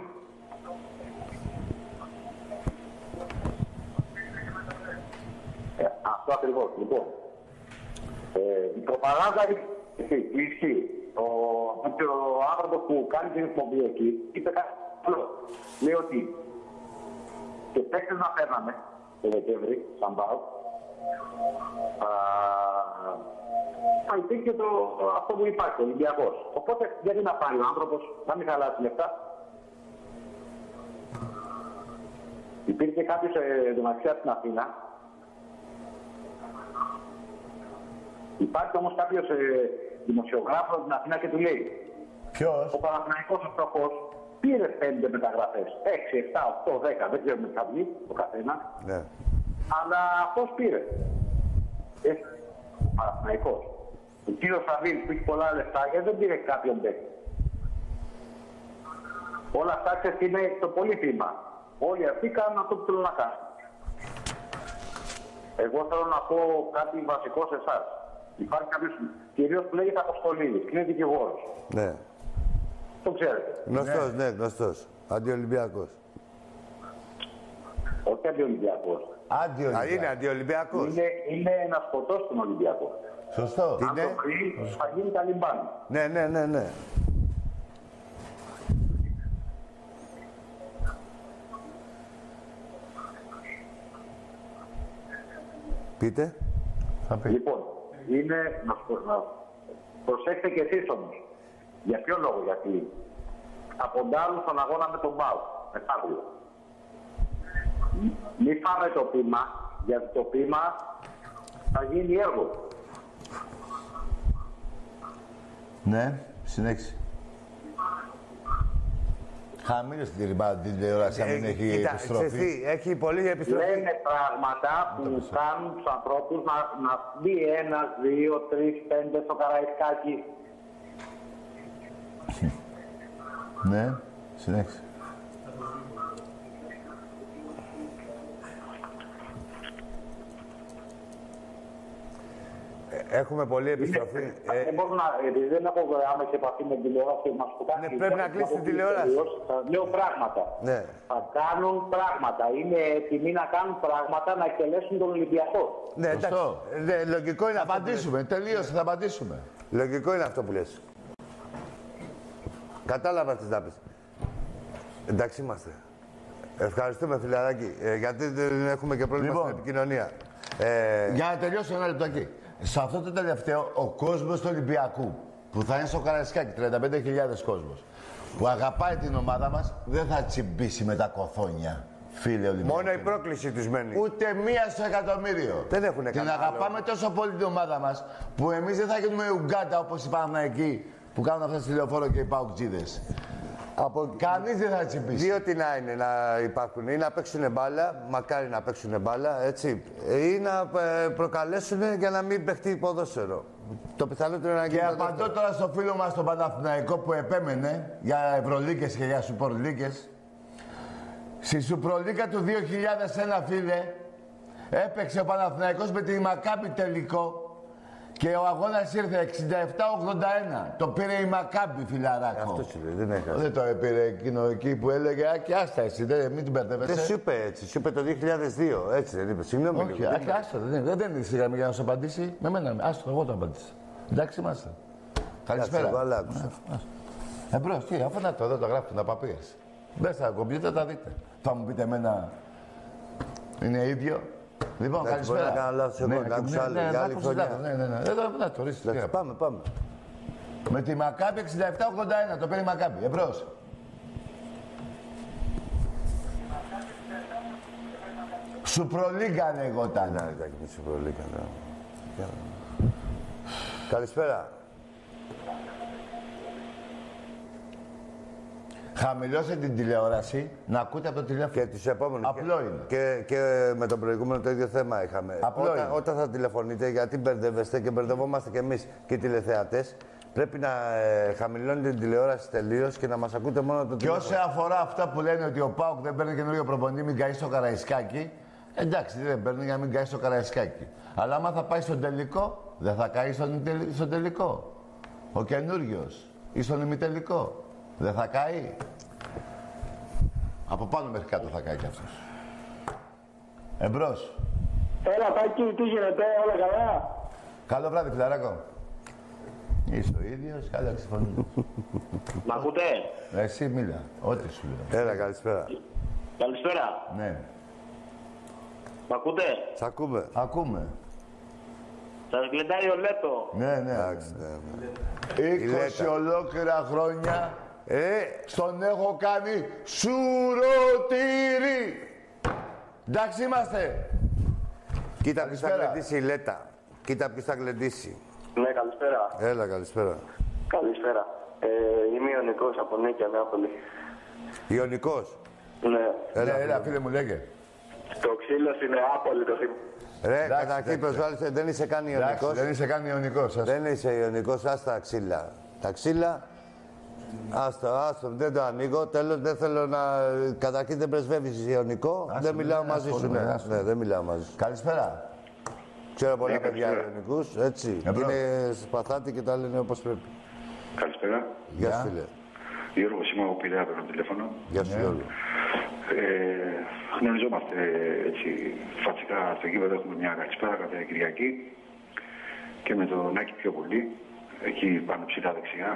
G: Ε, αυτό ακριβώς. Λοιπόν, ε, η προπαγάνδα ισχύει. Ο, ο άνθρωπος που κάνει την εκπομπή εκεί είπε κάτι άλλο. Λέει ότι και παίκτες να φέρναμε το Δεκέμβρη, σαν πάω, θα υπήρχε το, αυτό που υπάρχει, ο Ολυμπιακός. Οπότε γιατί να πάρει ο άνθρωπος, να μην χαλάσει λεφτά. Υπήρχε κάποιος εντωμεταξύ από την Αθήνα. Υπάρχει όμως κάποιος ε, δημοσιογράφος από την Αθήνα και του λέει
B: ποιος?
G: Ο Παναθηναϊκός ο στοχός πήρε πέντε μεταγραφές, έξι, εφτά, οκτώ, δέκα, δεν ξέρουμε τι θα βγει το καθένα.
A: Ναι.
G: Αλλά αυτός πήρε. Ε, ο Παναθηναϊκός. Ο κύριος Σαββίδης που έχει πολλά λεφτά γιατί δεν πήρε κάποιον παίκτη. Όλα αυτά ξέρεις είναι το πολύτιμα. Όλοι αυτοί κάνουν αυτό που θέλουν να κάνουν. Εγώ θέλω να πω κάτι βασικό σε εσάς. Υπάρχει κάποιος κυρίως που λέγεται Αποστολίδης και είναι δικηγόρος.
A: Ναι.
G: Το ξέρετε.
A: Γνωστός, ναι, ναι γνωστός. Αντιολυμπιακός.
G: Όχι αντιολυμπιακός.
B: Αντιολυμπιακός.
A: Είναι αντιολυμπιακός.
G: Είναι, είναι ένας ποτός στον Ολυμπιακό.
B: Σωστό.
G: Αν
A: Είναι...
G: το βρει, θα γίνει Ταλιμπάν.
A: Ναι, ναι, ναι, ναι. Πείτε.
B: Θα πει.
G: Λοιπόν, είναι να σου να προσέξτε και εσείς όμως. Για ποιο λόγο? Γιατί αποντάρουν στον αγώνα με τον ΠΑΟ, με Παύλο. Μην φάμε το πείμα, γιατί το πείμα θα γίνει έργο.
B: Ναι, συνέχισε. Χαμήλωσε τη ρημάδα την τηλεόραση, αν δεν έχει επιστροφή.
A: Έχει πολύ επιστροφή.
G: Λένε πράγματα που κάνουν τους ανθρώπους να, να μπει ένας, δύο, τρεις, πέντε στο Καραϊσκάκι.
B: Ναι, συνέχισε.
A: Έχουμε πολλή επιστροφή.
G: Ε, δεν μπορώ να, επειδή δεν έχω άμεση επαφή με την τηλεόραση, να σου κάνει.
A: Ναι, πρέπει να κλείσει την τηλεόραση.
G: Θα λέω πράγματα.
A: Ναι.
G: Θα κάνουν πράγματα. Είναι έτοιμοι να κάνουν πράγματα να εκτελέσουν τον Ολυμπιακό.
A: Ναι, εντάξει. Ναι, λογικό είναι
B: να απαντήσουμε. Τελείωσε, θα απαντήσουμε.
A: Λογικό είναι αυτό που λες. Κατάλαβα τις να πεις. Εντάξει είμαστε. Ευχαριστούμε, φιλαράκι. Ε, γιατί δεν έχουμε και πρόβλημα λοιπόν, στην επικοινωνία. Ε...
B: Για να τελειώσω ένα λεπτάκι. Σε αυτό το τελευταίο, ο κόσμος του Ολυμπιακού, που θα είναι στο Καραϊσκάκι, τριάντα πέντε χιλιάδες κόσμος, που αγαπάει την ομάδα μας, δεν θα τσιμπήσει με τα κοθόνια, φίλε Ολυμπιακού.
A: Μόνο η πρόκληση τους μένει.
B: Ούτε μία στο εκατομμύριο.
A: Δεν έχουν
B: την αγαπάμε άλλο. Τόσο πολύ την ομάδα μας, που εμείς δεν θα γίνουμε Ουγκάντα όπως οι Παναθηναϊκοί που κάνουν αυτές τις λεωφόρο και οι Παουκτζίδες. Από... Κανείς δεν θα τσιμπήσει.
A: Δύο τι να είναι να υπάρχουν. Ή να παίξουν μπάλα, μακάρι να παίξουν μπάλα, έτσι. Ή να προκαλέσουν για να μην παιχτεί ποδόσφαιρο. Το πιθανότερο είναι να γίνει.
B: Και απαντώ τώρα στο φίλο μας τον Παναθηναϊκό που επέμενε για Ευρωλίγκες και για Σουπορλίγκες. Στη Σουπρολίκα του δύο χιλιάδες ένα, φίλε, έπαιξε ο Παναθηναϊκός με τη Μακάμπι τελικό. Και ο αγώνας ήρθε εξήντα επτά ογδόντα ένα. Το πήρε η Μακάμπι, φιλαράκο.
A: Αυτό σου λέει, δεν έκανε.
B: Δεν το πήρε εκείνο εκεί που έλεγε «Α, και άστα εσύ, δεν, μην την μπερδεύεσαι».
A: Δεν σου είπε έτσι, σου είπε το δύο χιλιάδες δύο, έτσι δεν είπε. Συγγνώμη.
B: Όχι, α, και άστα, δεν είναι. Δεν είναι για να σου απαντήσει. Με μένα, άστο, εγώ το απαντήσα. Εντάξει είμαστε. Καλησπέρα.
A: Εγώ αλλά άκουσα.
B: Εμπρός, τι, αφού να το εδώ το γράφουν τα παπίες. Μπες στα κομπιούτερ, τα δείτε. Θα μου πείτε εμένα, είναι ίδιο. Λοιπόν, καλησπέρα.
A: Μπορεί να κάνω λάθος εγώ, να άκουσα άλλο, για άλλη χρονιά.
B: Ναι, ναι, ναι. Εδώ, να το ρίξεις.
A: Πάμε, πάμε.
B: Με τη Μακάμπι εξήντα επτά ογδόντα ένα, το παίρνει η Μακάμπι. Εμπρός. Σουπρολίγκα λεγόταν.
A: Ναι, εντάξει, με Σουπρολίγκα, ναι. Καλησπέρα.
B: Χαμηλώστε την τηλεόραση, να ακούτε από το τηλέφωνο.
A: Και τους επόμενους.
B: Απλό
A: και,
B: είναι.
A: Και, και με τον προηγούμενο το ίδιο θέμα είχαμε.
B: Απλό
A: όταν,
B: είναι.
A: όταν θα τηλεφωνείτε, γιατί μπερδεύεστε και μπερδευόμαστε κι εμείς και οι τηλεθεατές, πρέπει να ε, χαμηλώνετε την τηλεόραση τελείως και να μας ακούτε μόνο το τηλέφωνο.
B: Και όσο αφορά αυτά που λένε ότι ο ΠΑΟΚ δεν παίρνει καινούριο προπονητή, μην καεί στο Καραϊσκάκι. Εντάξει, δεν παίρνει για να μην καεί στο Καραϊσκάκι. Αλλά άμα θα πάει στον τελικό, δεν θα καεί στον, στον τελικό. Ο καινούριος ή στον ημιτελικό. Δεν θα καεί. Από πάνω μέχρι κάτω θα καεί κι αυτός. Εμπρός.
H: Έλα, Τάκη, τι γίνεται, όλα καλά.
B: Καλό βράδυ, φιλαράκο. Είσαι ο ίδιος, καλά ξεφωνείς.
H: Μ' ακούτε.
B: Εσύ μίλα, ό,τι σου λέω.
A: Έλα, καλησπέρα.
H: Καλησπέρα.
B: Ναι.
H: Μ' ακούτε.
A: Σ' ακούμε.
B: Ακούμε.
H: Σας γλεντάει ο Λέτο.
B: Ναι, ναι.
A: Εντάξει, ναι, ναι.
B: είκοσι ολόκληρα χρόνια
A: ε,
B: στον έχω κάνει σουρωτήρι. Εντάξει είμαστε.
A: Κοίτα ποιος θα γλεντήσει η Λέτα. Κοίτα ποιος θα γλεντήσει.
H: Ναι, καλησπέρα.
A: Έλα, καλησπέρα.
H: Καλησπέρα. Ε, είμαι Ιωνικός από Νίκαια, Νεάπολη.
A: Ιωνικός.
H: Ναι.
B: Έλα, ναι, έλα, φίλε μου, λέγε.
H: Το ξύλο στην Νεάπολη το θυμάμαι.
A: Ρε, καταρχήν προσβάλλεσαι, δεν είσαι καν Ιωνικός.
B: Δεν είσαι καν Ιωνικός.
A: Δεν είσαι Ιωνικός, άστα τα ξύλα. Τα ξύλα, άστα, άστα, δεν το ανοίγω. Τέλος, δεν θέλω να... Καταρχήν δεν πρεσβεύεις Ιωνικό, άστα, δεν μιλάω μαζί σου. Ναι, ναι, δεν μιλάω μαζί σου.
B: Καλησπέρα.
A: Ξέρω πολλά παιδιά Ιωνικούς, έτσι. Είναι σπαθάτη και τα λένε όπως πρέπει.
I: Καλησπέρα.
A: Γεια σου, φίλε.
I: Γιώργος, είμαι ο Πειραιά, παίρνω τηλέφωνο.
A: Γεια σου, Γιώργο.
I: Ε, γνωριζόμαστε έτσι φατσικά στο γήπεδο, έχουμε μια καλησπέρα κάθε Κυριακή και με τον Άκη πιο πολύ, εκεί πάνω ψηλά δεξιά.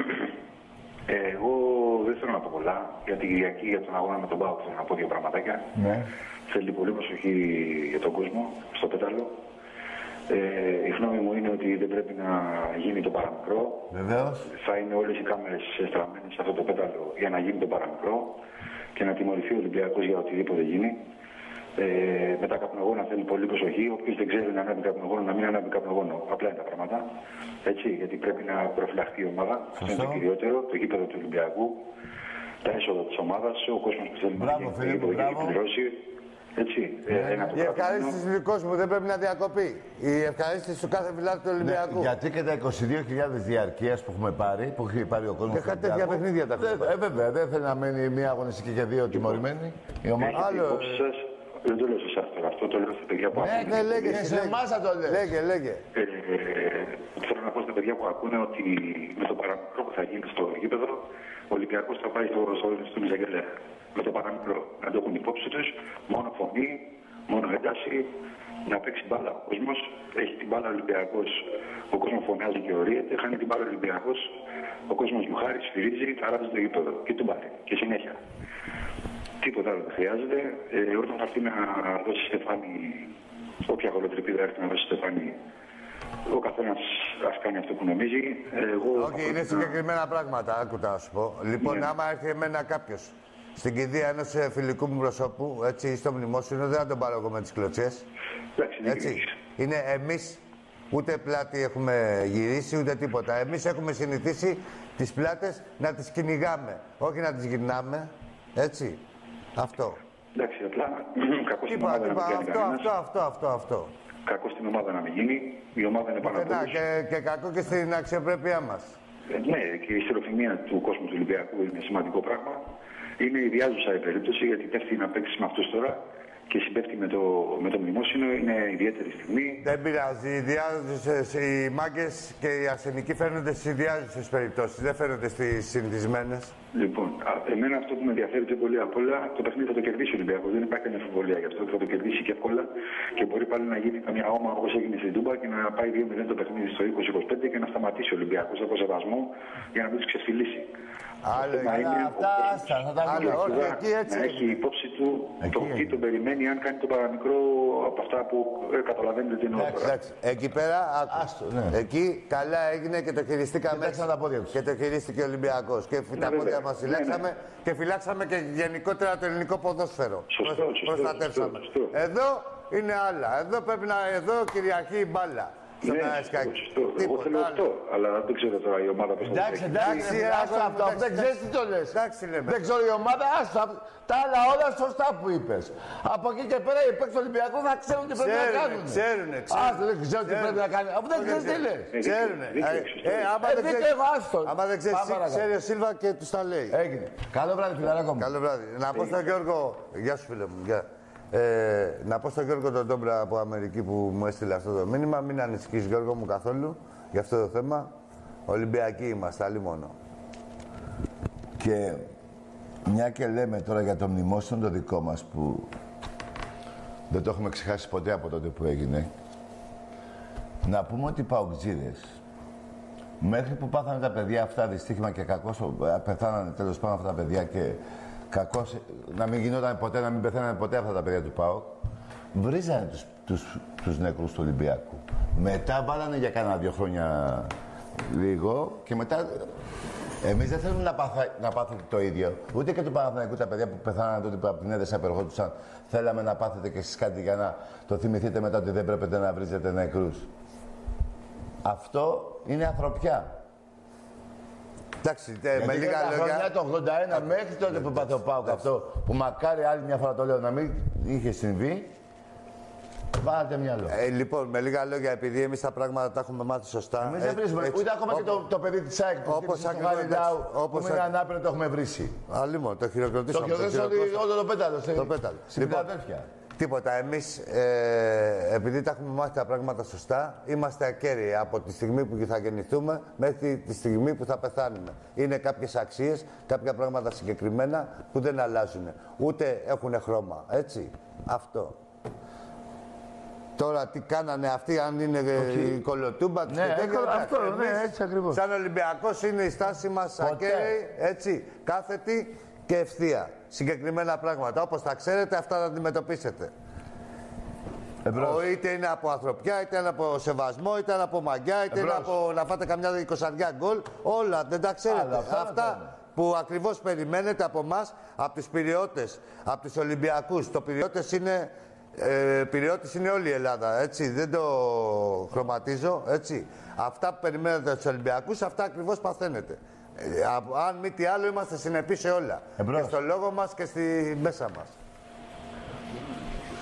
I: Ε, εγώ δεν θέλω να πω πολλά για την Κυριακή, για τον αγώνα με τον ΠΑΟΚ, θέλω να πω δύο πραγματάκια.
B: Ναι.
I: Θέλει πολύ προσοχή για τον κόσμο, στο πέταλο. Ε, η γνώμη μου είναι ότι δεν πρέπει να γίνει το παραμικρό.
B: Βεβαίως.
I: Θα είναι όλες οι κάμερες στραμμένες σε αυτό το πέταλο για να γίνει το παραμικρό και να τιμωρηθεί ο Ολυμπιακός για οτιδήποτε γίνει. Ε, με τα καπνογόνα θέλει πολύ προσοχή. Όποιος δεν ξέρει να ανάβει καπνογόνο, να μην ανάβει καπνογόνο. Απλά είναι τα πράγματα. Έτσι, γιατί πρέπει να προφυλαχθεί η ομάδα. Αυτό είναι το κυριότερο. Το γήπεδο του Ολυμπιακού, τα έσοδα της ομάδας, ο κόσμος που θέλει να πληρώσει. Έτσι.
A: Ναι. Ε, η ευχαρίστηση του κόσμου δεν πρέπει να διακοπεί. Η ευχαρίστηση του κάθε φιλάθλου του Ολυμπιακού.
B: Ναι, γιατί και τα είκοσι δύο χιλιάδες διαρκείας που έχουμε πάρει, που έχει πάρει ο κόσμος.
A: Και κάτι τέτοια παιχνίδια τα έχουμε.
B: Ε, βέβαια, δεν θέλει να μένει μία αγωνιστική και δύο τιμωρημένοι. Η ομάδα.
I: Άλλο. Δεν το λέω σε εσάς τώρα, αυτό το λέω στα παιδιά που ακούνε.
A: Ναι, λέγε,
B: σε εμάς θα το λες.
A: Λέγε, λέγε.
I: Ε, θέλω να πω στα παιδιά που ακούνε ότι με το παραμικρό που θα γίνει στο γήπεδο, ο Ολυμπιακός θα πάει στο, στο, στο Μιζαγγελέα. Με το παραμικρό. Να το έχουν υπόψη τους, μόνο φωνή, μόνο ένταση, να παίξει μπάλα ο κόσμος. Έχει την μπάλα ο Ολυμπιακός, ο κόσμος φωνάζει και ορίεται. Χάνει την μπάλα ο Ολυμπιακός, ο κόσμος γιουχάρει, σφυρίζει, ταράζει το γήπεδο. Και του μπάλε. Και συνέχεια. Τίποτα άλλο δεν χρειάζεται. Ε, όταν θα έρθει να δώσει στεφάνι, όποια γολοτρυπίδα έρθει να δώσει στεφάνι, ο καθένας ας κάνει αυτό που νομίζει. Εγώ
A: Όχι, okay, είναι να... συγκεκριμένα πράγματα, άκουτα να σου πω. Λοιπόν, ναι. Άμα έρθει εμένα κάποιος στην κηδεία ενός φιλικού μου προσώπου, έτσι, στο μνημόσυνο, δεν θα τον πάρω εγώ με τις κλωτσιές. Έτσι. Είναι εμείς, ούτε πλάτη έχουμε γυρίσει, ούτε τίποτα. Εμείς έχουμε συνηθίσει τις πλάτες να τις κυνηγάμε, όχι να τις γυρνάμε. Έτσι. Αυτό.
I: Εντάξει, απλά κακό στην ομάδα να μην κάνει
A: αυτό, αυτό, αυτό, αυτό, αυτό.
I: Κακό στην ομάδα να μην γίνει. Η ομάδα είναι πάνω από όλους.
A: Και, και κακό και στην αξιοπρέπειά μας.
I: Ε, ναι, και η ιστεροφημία του κόσμου του Ολυμπιακού είναι σημαντικό πράγμα. Είναι ιδιάζουσα η περίπτωση, γιατί πέφτει να παίξει με αυτούς τώρα και συμπέφτει με το, με το μνημόσυνο. Είναι ιδιαίτερη στιγμή.
A: Δεν πειράζει. Οι ιδιάζουσες, οι μάγκες και οι αρσενικοί φαίνονται στις ιδιάζουσες περιπτώσεις. Δεν φαίνονται στις συνηθισμένες.
I: Λοιπόν, εμένα αυτό που με ενδιαφέρει πιο πολύ απ' όλα, το παιχνίδι θα το κερδίσει ο Ολυμπιακός. Δεν υπάρχει καμία αμφιβολία γι' αυτό. Θα το κερδίσει και εύκολα και μπορεί πάλι να γίνει καμιά όμα όπως έγινε στην Τούμπα και να πάει δύο μηδέν το παιχνίδι στο είκοσι είκοσι πέντε και να σταματήσει ο Ολυμπιακός από σεβασμό για να μην τους ξεφυλίσει.
B: Άλλο, αλλά αυτά άστα, θα τα
A: πούμε.
I: Να έχει υπόψη του το τι τον περιμένει αν κάνει το παραμικρό από αυτά που ε, καταλαβαίνετε τι εννοώ.
A: Εκεί πέρα, άστο, ναι. Εκεί καλά έγινε και το χειριστήκαμε και το χειρίστηκε ο Ολυμπιακός. Και τα πόδια μας φυλάξαμε ναι, ναι. και φυλάξαμε και γενικότερα το ελληνικό ποδόσφαιρο.
I: Σωστό, Προσ, σωστό,
A: προστατεύσαμε.
I: Σωστό, σωστό.
A: Εδώ είναι άλλα. Εδώ πρέπει να εδώ κυριαρχεί η μπάλα.
I: Ναι, σωστό. Εγώ θέλω αυτό, αλλά δεν ξέρω τώρα η ομάδα πώς θα το
B: Εντάξει, εντάξει, αυτό, δεν ξέρεις τι το λες. Δεν ξέρω η ομάδα, άστα, τα άλλα όλα σωστά που είπες. Από εκεί και πέρα οι παίκτες του Ολυμπιακού θα ξέρουν τι πρέπει να κάνουν.
A: Ξέρουνε,
B: ξέρουνε. δεν ξέρουν τι πρέπει να κάνουν, αφού δεν ξέρεις τι λες.
A: Ξέρουνε. Άμα δεν ξέρεις, ξέρει ο Σίλβα και τους τα λέει.
B: Έγινε. Καλό βράδυ, φιλαράκο μου.
A: Καλό βράδυ. Να πω στον Γιώργο, γεια σου φίλε μου, γεια. Ε, να πω στον Γιώργο τον Τόμπρα από Αμερική που μου έστειλε αυτό το μήνυμα. Μην ανησυχείς Γιώργο μου καθόλου για αυτό το θέμα. Ολυμπιακοί είμαστε, άλλοι μόνο.
B: Και μια και λέμε τώρα για το μνημόσυνο το δικό μας που δεν το έχουμε ξεχάσει ποτέ από τότε που έγινε. Να πούμε ότι οι παοκτζίδες μέχρι που πάθανε τα παιδιά αυτά δυστύχημα και κακώς πεθάνανε τέλος πάντων αυτά τα παιδιά και κακώς να μην γινόταν ποτέ, να μην πεθαίνανε ποτέ αυτά τα παιδιά του ΠΑΟΚ, βρίζανε τους, τους, τους νεκρούς του Ολυμπιακού. Μετά βάλανε για κάνα δύο χρόνια λίγο και μετά εμείς δεν θέλουμε να, πάθα, να πάθετε το ίδιο. Ούτε και του Παναθηναϊκού τα παιδιά που πεθάνανε τότε που από την έδεσα απεργόντουσαν. Θέλαμε να πάθετε και εσείς κάτι για να το θυμηθείτε μετά ότι δεν πρέπει να βρίζετε νεκρούς. Αυτό είναι ανθρωπιά.
A: Εντάξει, με λίγα λόγια.
B: Το ογδόντα ένα μέχρι τότε που πάθε ο ΠΑΟΚ αυτό, που μακάρι άλλη μια φορά το λέω να μην είχε συμβεί, βάλτε μυαλό.
A: Ε, λοιπόν, με λίγα λόγια, επειδή εμείς τα πράγματα τα έχουμε μάθει σωστά.
B: Εμείς δεν βρίζουμε. Ούτε ακόμα και το, το παιδί της ΑΕΚ που χτύπησε στο Γαλιλάου, που είναι ανάπηρο, το έχουμε βρίσει.
A: Αλλήμον, το χειροκροτήσαμε.
B: Το χειροκροτήσαμε όλο το πέταλο.
A: Το πέταλο.
B: Λοιπόν, αδέρφια.
A: Τίποτα. Εμείς, ε, επειδή τα έχουμε μάθει τα πράγματα σωστά, είμαστε ακέραιοι από τη στιγμή που θα γεννηθούμε μέχρι τη στιγμή που θα πεθάνουμε. Είναι κάποιες αξίες, κάποια πράγματα συγκεκριμένα που δεν αλλάζουν. Ούτε έχουν χρώμα. Έτσι. Αυτό. Τώρα τι κάνανε αυτοί, αν είναι okay. η κολοτούμπα τους
B: ναι,
A: και τέτοια.
B: Αυτό, ναι, έτσι ακριβώς.
A: Σαν Ολυμπιακός είναι η στάση μας ακέραιη, έτσι, κάθετη και ευθεία. Συγκεκριμένα πράγματα. Όπως τα ξέρετε, αυτά θα αντιμετωπίσετε. Ο, είτε είναι από ανθρωπιά, είτε είναι από σεβασμό, είτε είναι από μαγιά, είτε Εμπρός. είναι από να φάτε καμιά εικοσαριά γκολ. Όλα δεν τα ξέρετε. Άλλα, αυτά, αυτά που ακριβώς περιμένετε από εμάς, από τους Πειριώτες, από τους Ολυμπιακούς. Το Πειριώτες είναι, ε, Πειριώτης είναι όλη η Ελλάδα, έτσι. Δεν το χρωματίζω, έτσι. Αυτά που περιμένετε από τους Ολυμπιακούς, αυτά ακριβώς παθαίνετε. Ε, αν μη τι άλλο, είμαστε συνεπείς σε όλα. Εμπρός. Και στο λόγο μας και στη μέσα μας.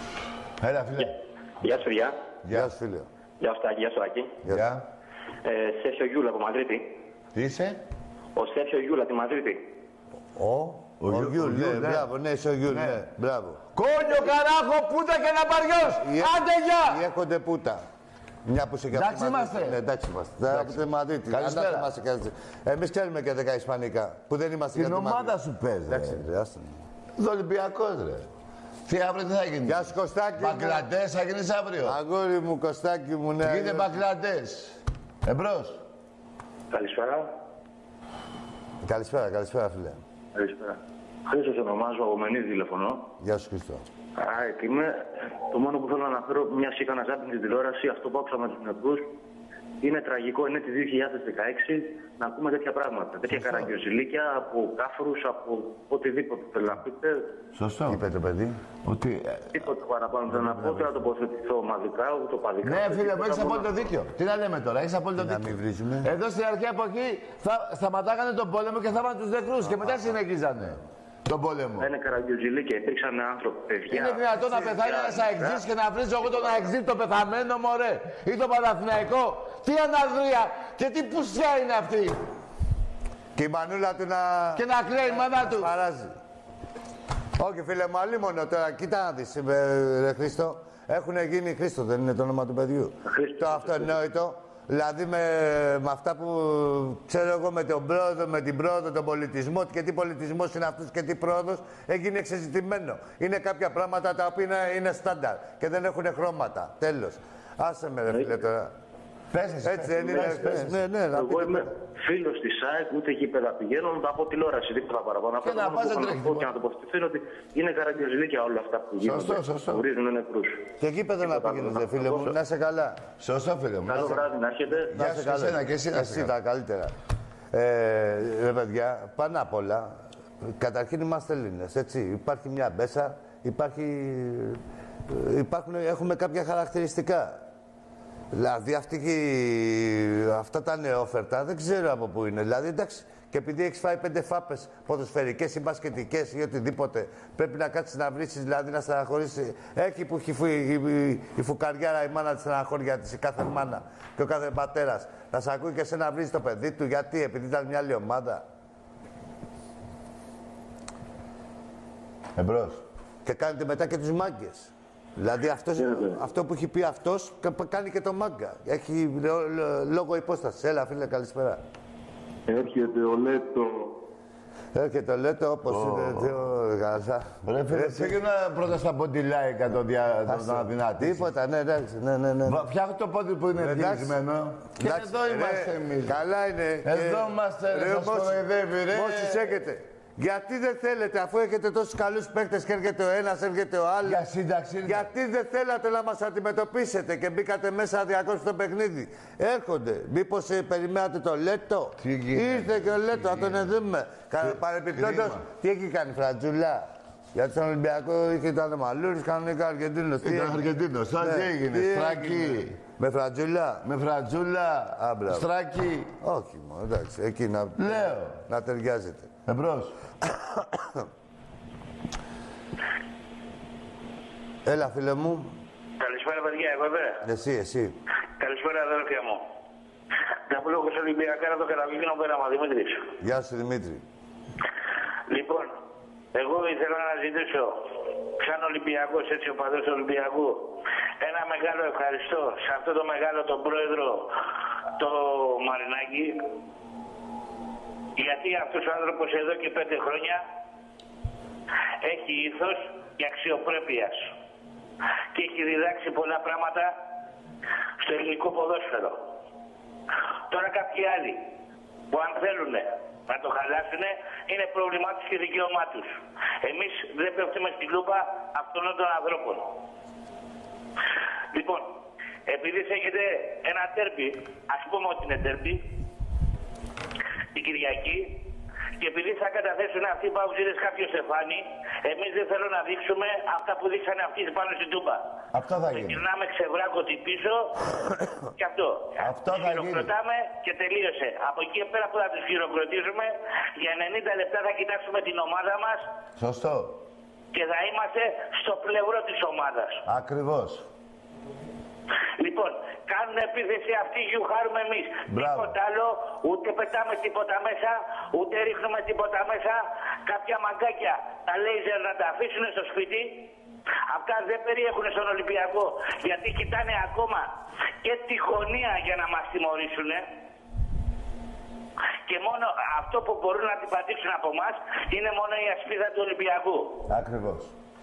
B: Έλα, φίλε.
C: Γεια σου, παιδιά.
A: Γεια σου, φίλε.
C: Γεια σου, Τάκη. Γεια σου, Άκη.
B: Γεια.
C: Ε, Σέρχιο Γιούλα από Μαδρίτη.
B: Τι είσαι?
C: Ο Σέρχιο Γιούλα, τη Μαδρίτη.
A: Ο, ο, ο Γιούλ, ναι, ναι, μπράβο, ναι, είσαι ο Γιούλ, ναι, ναι, μπράβο.
B: Κόνιο, καράχο, πούτα και ναμπαριός. Άντε, γεια.
A: Ή έχονται πούτα. Μια που σε
B: εντάξει είμαστε.
A: Ναι, εντάξει είμαστε. Από τη Μαδρίτη.
B: Καλησπέρα.
A: Εμείς ξέρουμε και δέκα ισπανικά. Που δεν είμαστε
B: την ομάδα σου παίζει.
A: Εντάξει, ρε.
B: Το Ολυμπιακός, ρε. Τι αύριο τι θα γίνει?
A: Γεια σου, Κωστάκη.
B: Μπαγκλαντές θα γίνεις αύριο.
A: Αγόρι μου, Κωστάκη μου, ναι.
B: Γίνε Μπαγκλαντές. Εμπρός.
C: Καλησπέρα.
A: Καλησπέρα, καλησπέρα, φίλε.
C: Καλησπέρα. Χρήστος ονομάζω, από Μενίδη τηλεφωνώ.
A: Γεια σου, Χρήστο.
C: Α, είμαι. Το μόνο που θέλω να αναφέρω, μια έκανα ζάπιν στην τηλεόραση, αυτό που άκουσα με τους νεκρούς, είναι τραγικό, είναι τη δύο χιλιάδες δεκαέξι να ακούμε τέτοια πράγματα. Τέτοια καραγκιοζηλίκια από κάφρους, από οτιδήποτε θέλω να πείτε.
B: Σωστό.
A: Τι είπε το παιδί?
B: Ότι...
C: Τίποτα παραπάνω θέλω να πω, θέλω να τοποθετηθώ ομαδικά, ούτε οπαδικά.
B: Ναι, φίλε μου, έχεις απόλυτο δίκιο. Τι να λέμε τώρα, έχεις απόλυτο δίκιο.
A: Να μην βρίζουμε.
B: Εδώ στην αρχαία εποχή θα σταματάγανε τον πόλεμο και θα έβαλαν τους νεκρούς και μετά συνεχίζανε τον πόλεμο.
C: Είναι καραγκιοζηλίκια, υπήρξαν άνθρωποι, παιδιά.
B: Είναι δυνατόν να πεθάνει ένας αεξής και να βρίζω εγώ τον αεξή το πεθαμένο, μωρέ, ή τον Παναθηναϊκό. Τι αναδρία και τι πουσιά είναι αυτή.
A: Και η μανούλα του να...
B: Και να κλαίει η μάνα του.
A: Παράζει. Όχι, φίλε μου, αλλή μόνο τώρα. Κοίτα να δεις, ρε Χρήστο. Έχουν γίνει Χρήστο, δεν είναι το όνομα του παιδιού.
C: Χρήστο,
A: το αυτονόητο. Δηλαδή με, με αυτά που ξέρω εγώ με, τον πρόοδο, με την πρόοδο, τον πολιτισμό και τι πολιτισμός είναι αυτός και τι πρόοδος έγινε εξεζητημένο. Είναι κάποια πράγματα τα οποία είναι, είναι στάνταρ και δεν έχουν χρώματα. Τέλος. Άσε με ρε φίλε τώρα.
B: Πες εσύ.
A: Έτσι δεν είναι. Ναι, ναι, ναι.
C: Εγώ είμαι φίλος της ΣΑΕΚ, ούτε εκεί πέρα πηγαίνω, από τηλεόραση, τίποτα παραπάνω.
B: Και να πας να
C: πω και να τοποθετηθώ είναι ότι είναι καραγκιοζηλίκια όλα αυτά που γίνονται.
B: Σωστό, σωστό.
C: Βρίζουν νεκρούς.
A: Και εκεί πέρα να πήγαινε, φίλε μου, να είσαι καλά.
B: Σωστό, φίλε μου.
C: Καλό βράδυ να έχετε.
A: Να είσαι καλά.
B: Και εσύ να
A: εσύ τα καλύτερα. Ε, ρε παιδιά, πάνω απ' όλα, καταρχήν είμαστε Έλληνες, έτσι. Υπάρχει μια μπέσα, υπάρχει, υπάρχουν, έχουμε κάποια χαρακτηριστικά. Δηλαδή αυτή, αυτά τα νεόφερτα δεν ξέρω από πού είναι. Δηλαδή εντάξει, και επειδή έχεις φάει πέντε φάπες ποδοσφαιρικές ή μπασκετικές ή οτιδήποτε, πρέπει να κάτσεις να βρίσεις, δηλαδή να στεναχωρήσεις. Εκεί που έχει η, η, η φουκαριάρα, η μάνα της στεναχώρια της, η κάθε μάνα και ο κάθε πατέρας, να σε ακούει και σε να βρίζει το παιδί του. Γιατί, επειδή ήταν μια άλλη ομάδα.
B: Εμπρός.
A: Και κάνετε μετά και τους μάγκες. Δηλαδή αυτός, αυτό που έχει πει αυτός κάνει και το μάγκα. Έχει λόγο υπόσταση. Έλα φίλε, καλησπέρα.
G: Έρχεται ο Λέτο.
A: Έρχεται ο Λέτο όπως oh. είναι δύο γαζά.
B: Ρε φίλε, πήγαινα πρώτα στα ποντιλάικα τον αδυνάτη.
A: Τίποτα, ναι, εντάξει, ναι, ναι, ναι.
B: Φτιάχνω το πόδι που είναι γυρισμένο. Και εδώ είμαστε εμείς.
A: Καλά είναι.
B: Εδώ είμαστε, ρε, σας κοροϊδεύει, ρε.
A: Μόσους έχετε. Γιατί δεν θέλετε, αφού έχετε τόσους καλούς παίκτες και έρχεται ο ένας, έρχεται ο άλλος.
B: Για σύνταξη.
A: Γιατί δεν θέλατε να μας αντιμετωπίσετε και μπήκατε μέσα αδιακώς στο παιχνίδι. Έρχονται. Μήπως ε, περιμένατε το Λέτο. Ήρθε και ο Λέτο, να τον δούμε. Παρεπιπτόντως, τι έχει κάνει, Φρατζούλα. Γιατί στον Ολυμπιακό είχε το Μαλούρης, κανονικά Αργεντίνος.
B: Ήταν Αργεντίνος, τώρα τι έγινε, Στράκη.
A: Με Φρατζούλα.
B: Με Φρατζούλα, Στράκη.
A: Όχι μόνο, εντάξει, εκεί να,
B: Λέω.
A: να ταιριάζεται.
B: Εμπρός.
A: Έλα, φίλε μου.
J: Καλησπέρα, παιδιά, εγώ εδώ.
A: Εσύ, εσύ.
J: Καλησπέρα, αδέρφια μου. Να πω λόγω στον Ολυμπιακά να το καταβγίνω πέραμα, Δημήτρης.
A: Γεια σου, Δημήτρη.
J: Λοιπόν, εγώ ήθελα να ζητήσω, σαν Ολυμπιακός, έτσι ο παδός του Ολυμπιακού, ένα μεγάλο ευχαριστώ σε αυτό το μεγάλο τον πρόεδρο, το Μαρινάκη, γιατί αυτός ο άνθρωπος εδώ και πέντε χρόνια έχει ήθος και αξιοπρέπειας και έχει διδάξει πολλά πράγματα στο ελληνικό ποδόσφαιρο. Τώρα κάποιοι άλλοι που αν θέλουν να το χαλάσουν είναι πρόβλημά τους και δικαίωμά τους. Εμείς δεν πέφτουμε στην λούπα αυτών των ανθρώπων. Λοιπόν, επειδή έχετε ένα τέρπι, ας πούμε ότι είναι τέρπι, την Κυριακή, και επειδή θα καταθέσουν αυτοί οι παουζίδες κάποιο στεφάνι, εμείς δεν θέλω να δείξουμε αυτά που δείξανε αυτοί πάνω στην Τούμπα.
B: Αυτό θα γίνει.
J: Γυρνάμε ξεβράκωτη πίσω και αυτό.
B: Αυτό θα γίνει.
J: Χειροκροτάμε και τελείωσε. Από εκεί πέρα που θα τους χειροκροτήσουμε, για ενενήντα λεπτά θα κοιτάξουμε την ομάδα μας.
B: Σωστό.
J: και θα είμαστε στο πλευρό της ομάδας.
B: Ακριβώς.
J: Λοιπόν, κάνουν επίθεση αυτοί, γιουχάρουμε εμείς. Τίποτα άλλο, ούτε πετάμε τίποτα μέσα, ούτε ρίχνουμε τίποτα μέσα. Κάποια μαγκάκια τα λέιζερ να τα αφήσουν στο σπίτι. Αυτά δεν περιέχουν στον Ολυμπιακό, γιατί κοιτάνε ακόμα και τη γωνία για να μας τιμωρήσουν. Και μόνο αυτό που μπορούν να την πατήξουν από εμάς είναι μόνο η ασπίδα του Ολυμπιακού.
B: Ακριβώς.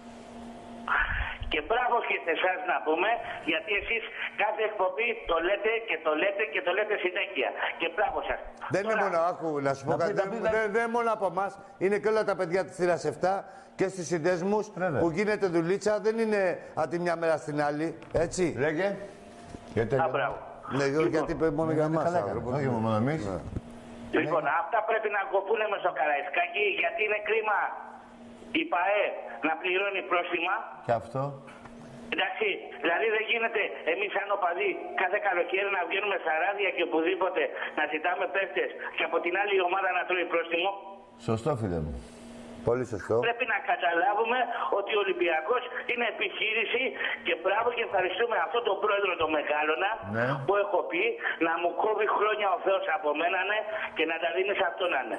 J: Και μπράβο και σε εσάς να πούμε, γιατί εσείς κάθε εκπομπή το λέτε και το λέτε και το λέτε συνέχεια. Και μπράβο σας.
A: Δεν είναι μόνο, άκου, να σου πω κάτι, δεν, δεν, δεν είναι μόνο από εμάς, είναι και όλα τα παιδιά της θύρας επτά και στους συνδέσμους που γίνεται δουλίτσα, δεν είναι από τη μια μέρα στην άλλη, έτσι.
B: Λέγε. Γιατί
J: Α, μπράβο.
A: Ναι, λοιπόν, γιατί πρέπει μόνο για εμάς.
B: Όχι μόνο εμείς.
J: Λοιπόν, αυτά πρέπει να κοπούν μες στο Καραϊσκάκι, γιατί είναι κρίμα η ΠΑΕ να πληρώνει πρόστιμα.
B: Και αυτό.
J: Εντάξει, δηλαδή δεν γίνεται εμείς σαν οπαδοί κάθε καλοκαίρι να βγαίνουμε στα ράδια και οπουδήποτε να ζητάμε παίκτες και από την άλλη ομάδα να τρώει πρόστιμο.
B: Σωστό, φίλε μου.
A: Πολύ σωστό.
J: Πρέπει να καταλάβουμε ότι ο Ολυμπιακός είναι επιχείρηση και μπράβο και ευχαριστούμε αυτόν τον πρόεδρο τον Μεγάλωνα,
B: ναι,
J: που έχω πει να μου κόβει χρόνια ο Θεός από μένα, ναι, και να τα δίνει σε αυτόν, ναι.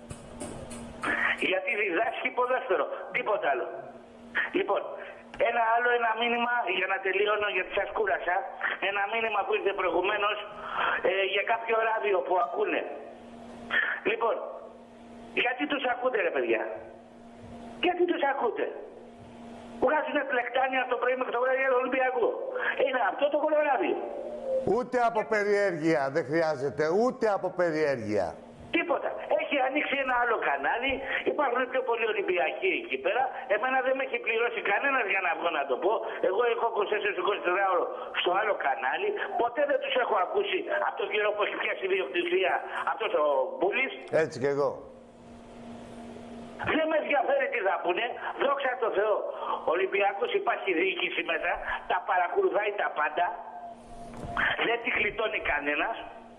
J: Γιατί διδάσκει ποδόσφαιρο, τίποτα άλλο. Λοιπόν, ένα άλλο ένα μήνυμα για να τελειώνω, γιατί σας κούρασα. Ένα μήνυμα που ήρθε προηγουμένως ε, για κάποιο ράδιο που ακούνε. Λοιπόν, γιατί τους ακούτε ρε παιδιά? Γιατί τους ακούτε? Βγάζουν πλεκτάνια το πρωί μέχρι το βράδυ για τον Ολυμπιακό. Είναι αυτό το κολοράδιο.
A: Ούτε από περιέργεια δεν χρειάζεται, ούτε από περιέργεια.
J: Τίποτα. Έχει ανοίξει ένα άλλο κανάλι, υπάρχουν πιο πολλοί Ολυμπιακοί εκεί πέρα. Εμένα δεν με έχει πληρώσει κανένας για να βγω να το πω. Εγώ έχω είκοσι τέσσερα είκοσι τέσσερα ώρο στο άλλο κανάλι. Ποτέ δεν τους έχω ακούσει από τον καιρό που έχει πιάσει ιδιοκτησία αυτός ο Μπούλης.
A: Έτσι κι εγώ.
J: Δεν με ενδιαφέρει τι θα πούνε. Δόξα τω Θεώ. Ο Ολυμπιακός υπάρχει διοίκηση μέσα, τα παρακολουθάει τα πάντα. Δεν τη γλιτώνει κανένας.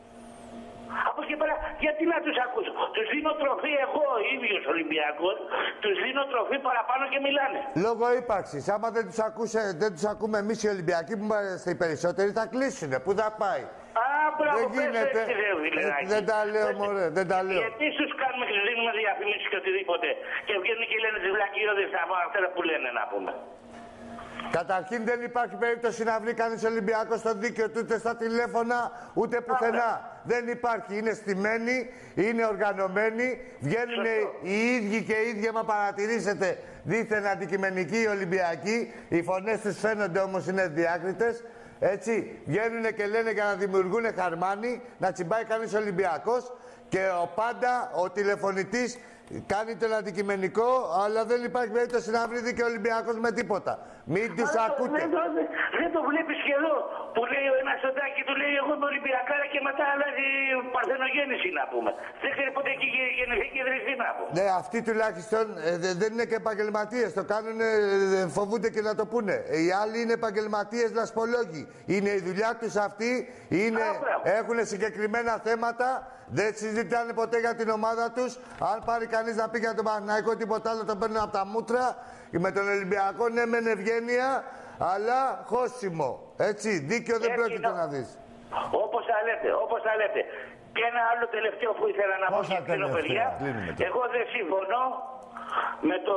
J: Από εκεί πέρα, γιατί να τους ακούσω? Τους δίνω τροφή εγώ ο ίδιος Ολυμπιακός, τους δίνω τροφή παραπάνω και μιλάνε.
A: Λόγω ύπαρξης. Άμα δεν τους, ακούσε, δεν τους ακούμε εμείς οι Ολυμπιακοί που είμαστε οι περισσότεροι, θα κλείσουνε. Πού θα πάει?
J: Α, μπράβο,
A: δεν γίνεται.
J: Έτσι, ρε,
A: ε, δεν τα λέω, μωρέ, δεν τα λέω.
J: Γιατί τους κάνουμε και τους δίνουμε διαφημίσεις και οτιδήποτε και βγαίνουν και λένε τις βλακιώδες αυτά που λένε να πούμε.
A: Καταρχήν δεν υπάρχει περίπτωση να βρει κανείς Ολυμπιακό στο δίκαιο του, ούτε στα τηλέφωνα, ούτε πουθενά. Δεν υπάρχει. Είναι στημένοι, είναι οργανωμένοι, βγαίνουν οι ίδιοι και οι ίδιοι, άμα παρατηρήσετε, δίθεν αντικειμενικοί οι Ολυμπιακοί. Οι φωνές τους φαίνονται όμως είναι διάκριτες. Έτσι, βγαίνουν και λένε για να δημιουργούν χαρμάνι, να τσιμπάει κανείς Ολυμπιακός και ο πάντα ο τηλεφωνητής κάνει τον αντικειμενικό, αλλά δεν υπάρχει περίπτωση να βρει και ο Ολυμπιακός με τίποτα. Μην τους ακούτε.
J: Δεν το, δεν το βλέπεις και εδώ. Που λέει ο ένας Σωτάκη, του λέει εγώ είμαι Ολυμπιακάρα και μετά αλλάζει παρθενογέννηση να πούμε. Δεν ξέρει ποτέ εκεί γεννηθεί και ιδρυθεί να πούμε.
A: Ναι, αυτοί τουλάχιστον ε, δεν είναι και επαγγελματίες. Το κάνουν, ε, φοβούνται και να το πούνε. Οι άλλοι είναι επαγγελματίες λασπολόγοι. Είναι η δουλειά τους αυτή, έχουν συγκεκριμένα θέματα. Δεν συζητάνε ποτέ για την ομάδα τους. Αν πάρει κανείς να πει για τον Παναθηναϊκό τίποτα άλλο, τον παίρνουν από τα μούτρα. Με τον Ολυμπιακό, ναι, μεν ευγένεια, αλλά χώσιμο. Έτσι, δίκαιο δεν πρόκειται να δεις.
J: Όπως τα λέτε, όπως τα λέτε. Και ένα άλλο τελευταίο που ήθελα να πω και κλείνω, παιδιά. Εγώ δεν συμφωνώ με το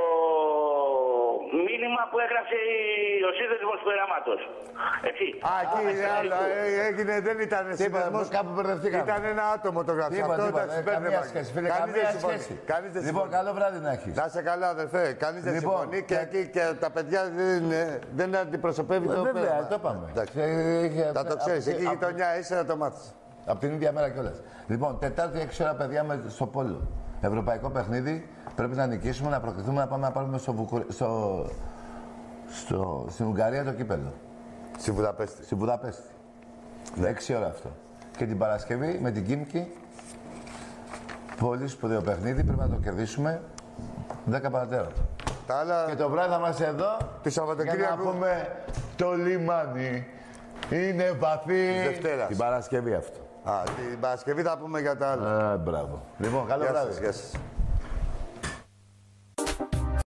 J: μήνυμα που έγραψε ο σύνδεσμος του Εράματος. Έτσι.
A: Α, εκεί άλλο, έγινε, δεν ήταν σύνδεσμος.
B: Κάπου μπερδευτήκαμε.
A: Ήταν ένα άτομο το γράψε. Αυτό ήταν
B: καμία σχέση, φίλε, καμία σχέση. Λοιπόν, καλό βράδυ να έχεις.
A: Να είσαι καλά, αδερφέ. Κανείς δεν συμφωνεί και εκεί και τα παιδιά δεν αντιπροσωπεύει το πέρα.
B: Βέβαια, το είπαμε.
A: Θα το ξέρεις, εκεί η γειτονιά είσαι να το μάθεις.
B: Από την ίδια μέρα κιόλας. Λοιπόν, Τετάρτη έξι ώρα, παιδιά, στο Πόλο. Ευρωπαϊκό παιχνίδι. Πρέπει να νικήσουμε, να προκριθούμε, να πάμε να πάρουμε στο Βουκου... στο... Στο... στην Ουγγαρία το κύπελλο.
A: Στη Βουδαπέστη.
B: Στη Βουδαπέστη. Ναι. έξι ώρα αυτό. Και την Παρασκευή με την Κίμκι. Πολύ σπουδαίο παιχνίδι, πρέπει να το κερδίσουμε. δέκα παρατέταρτο.
A: Άλλα...
B: Και το βράδυ θα είμαστε εδώ
A: για
B: να πούμε το λιμάνι είναι βαθύ.
A: Δευτέρα.
B: Την Παρασκευή αυτό.
A: Α, την Παρασκευή θα πούμε για τα άλλα.
B: Ε, μπράβο. Λοιπόν, καλό βράδυ.
A: Γεια σας.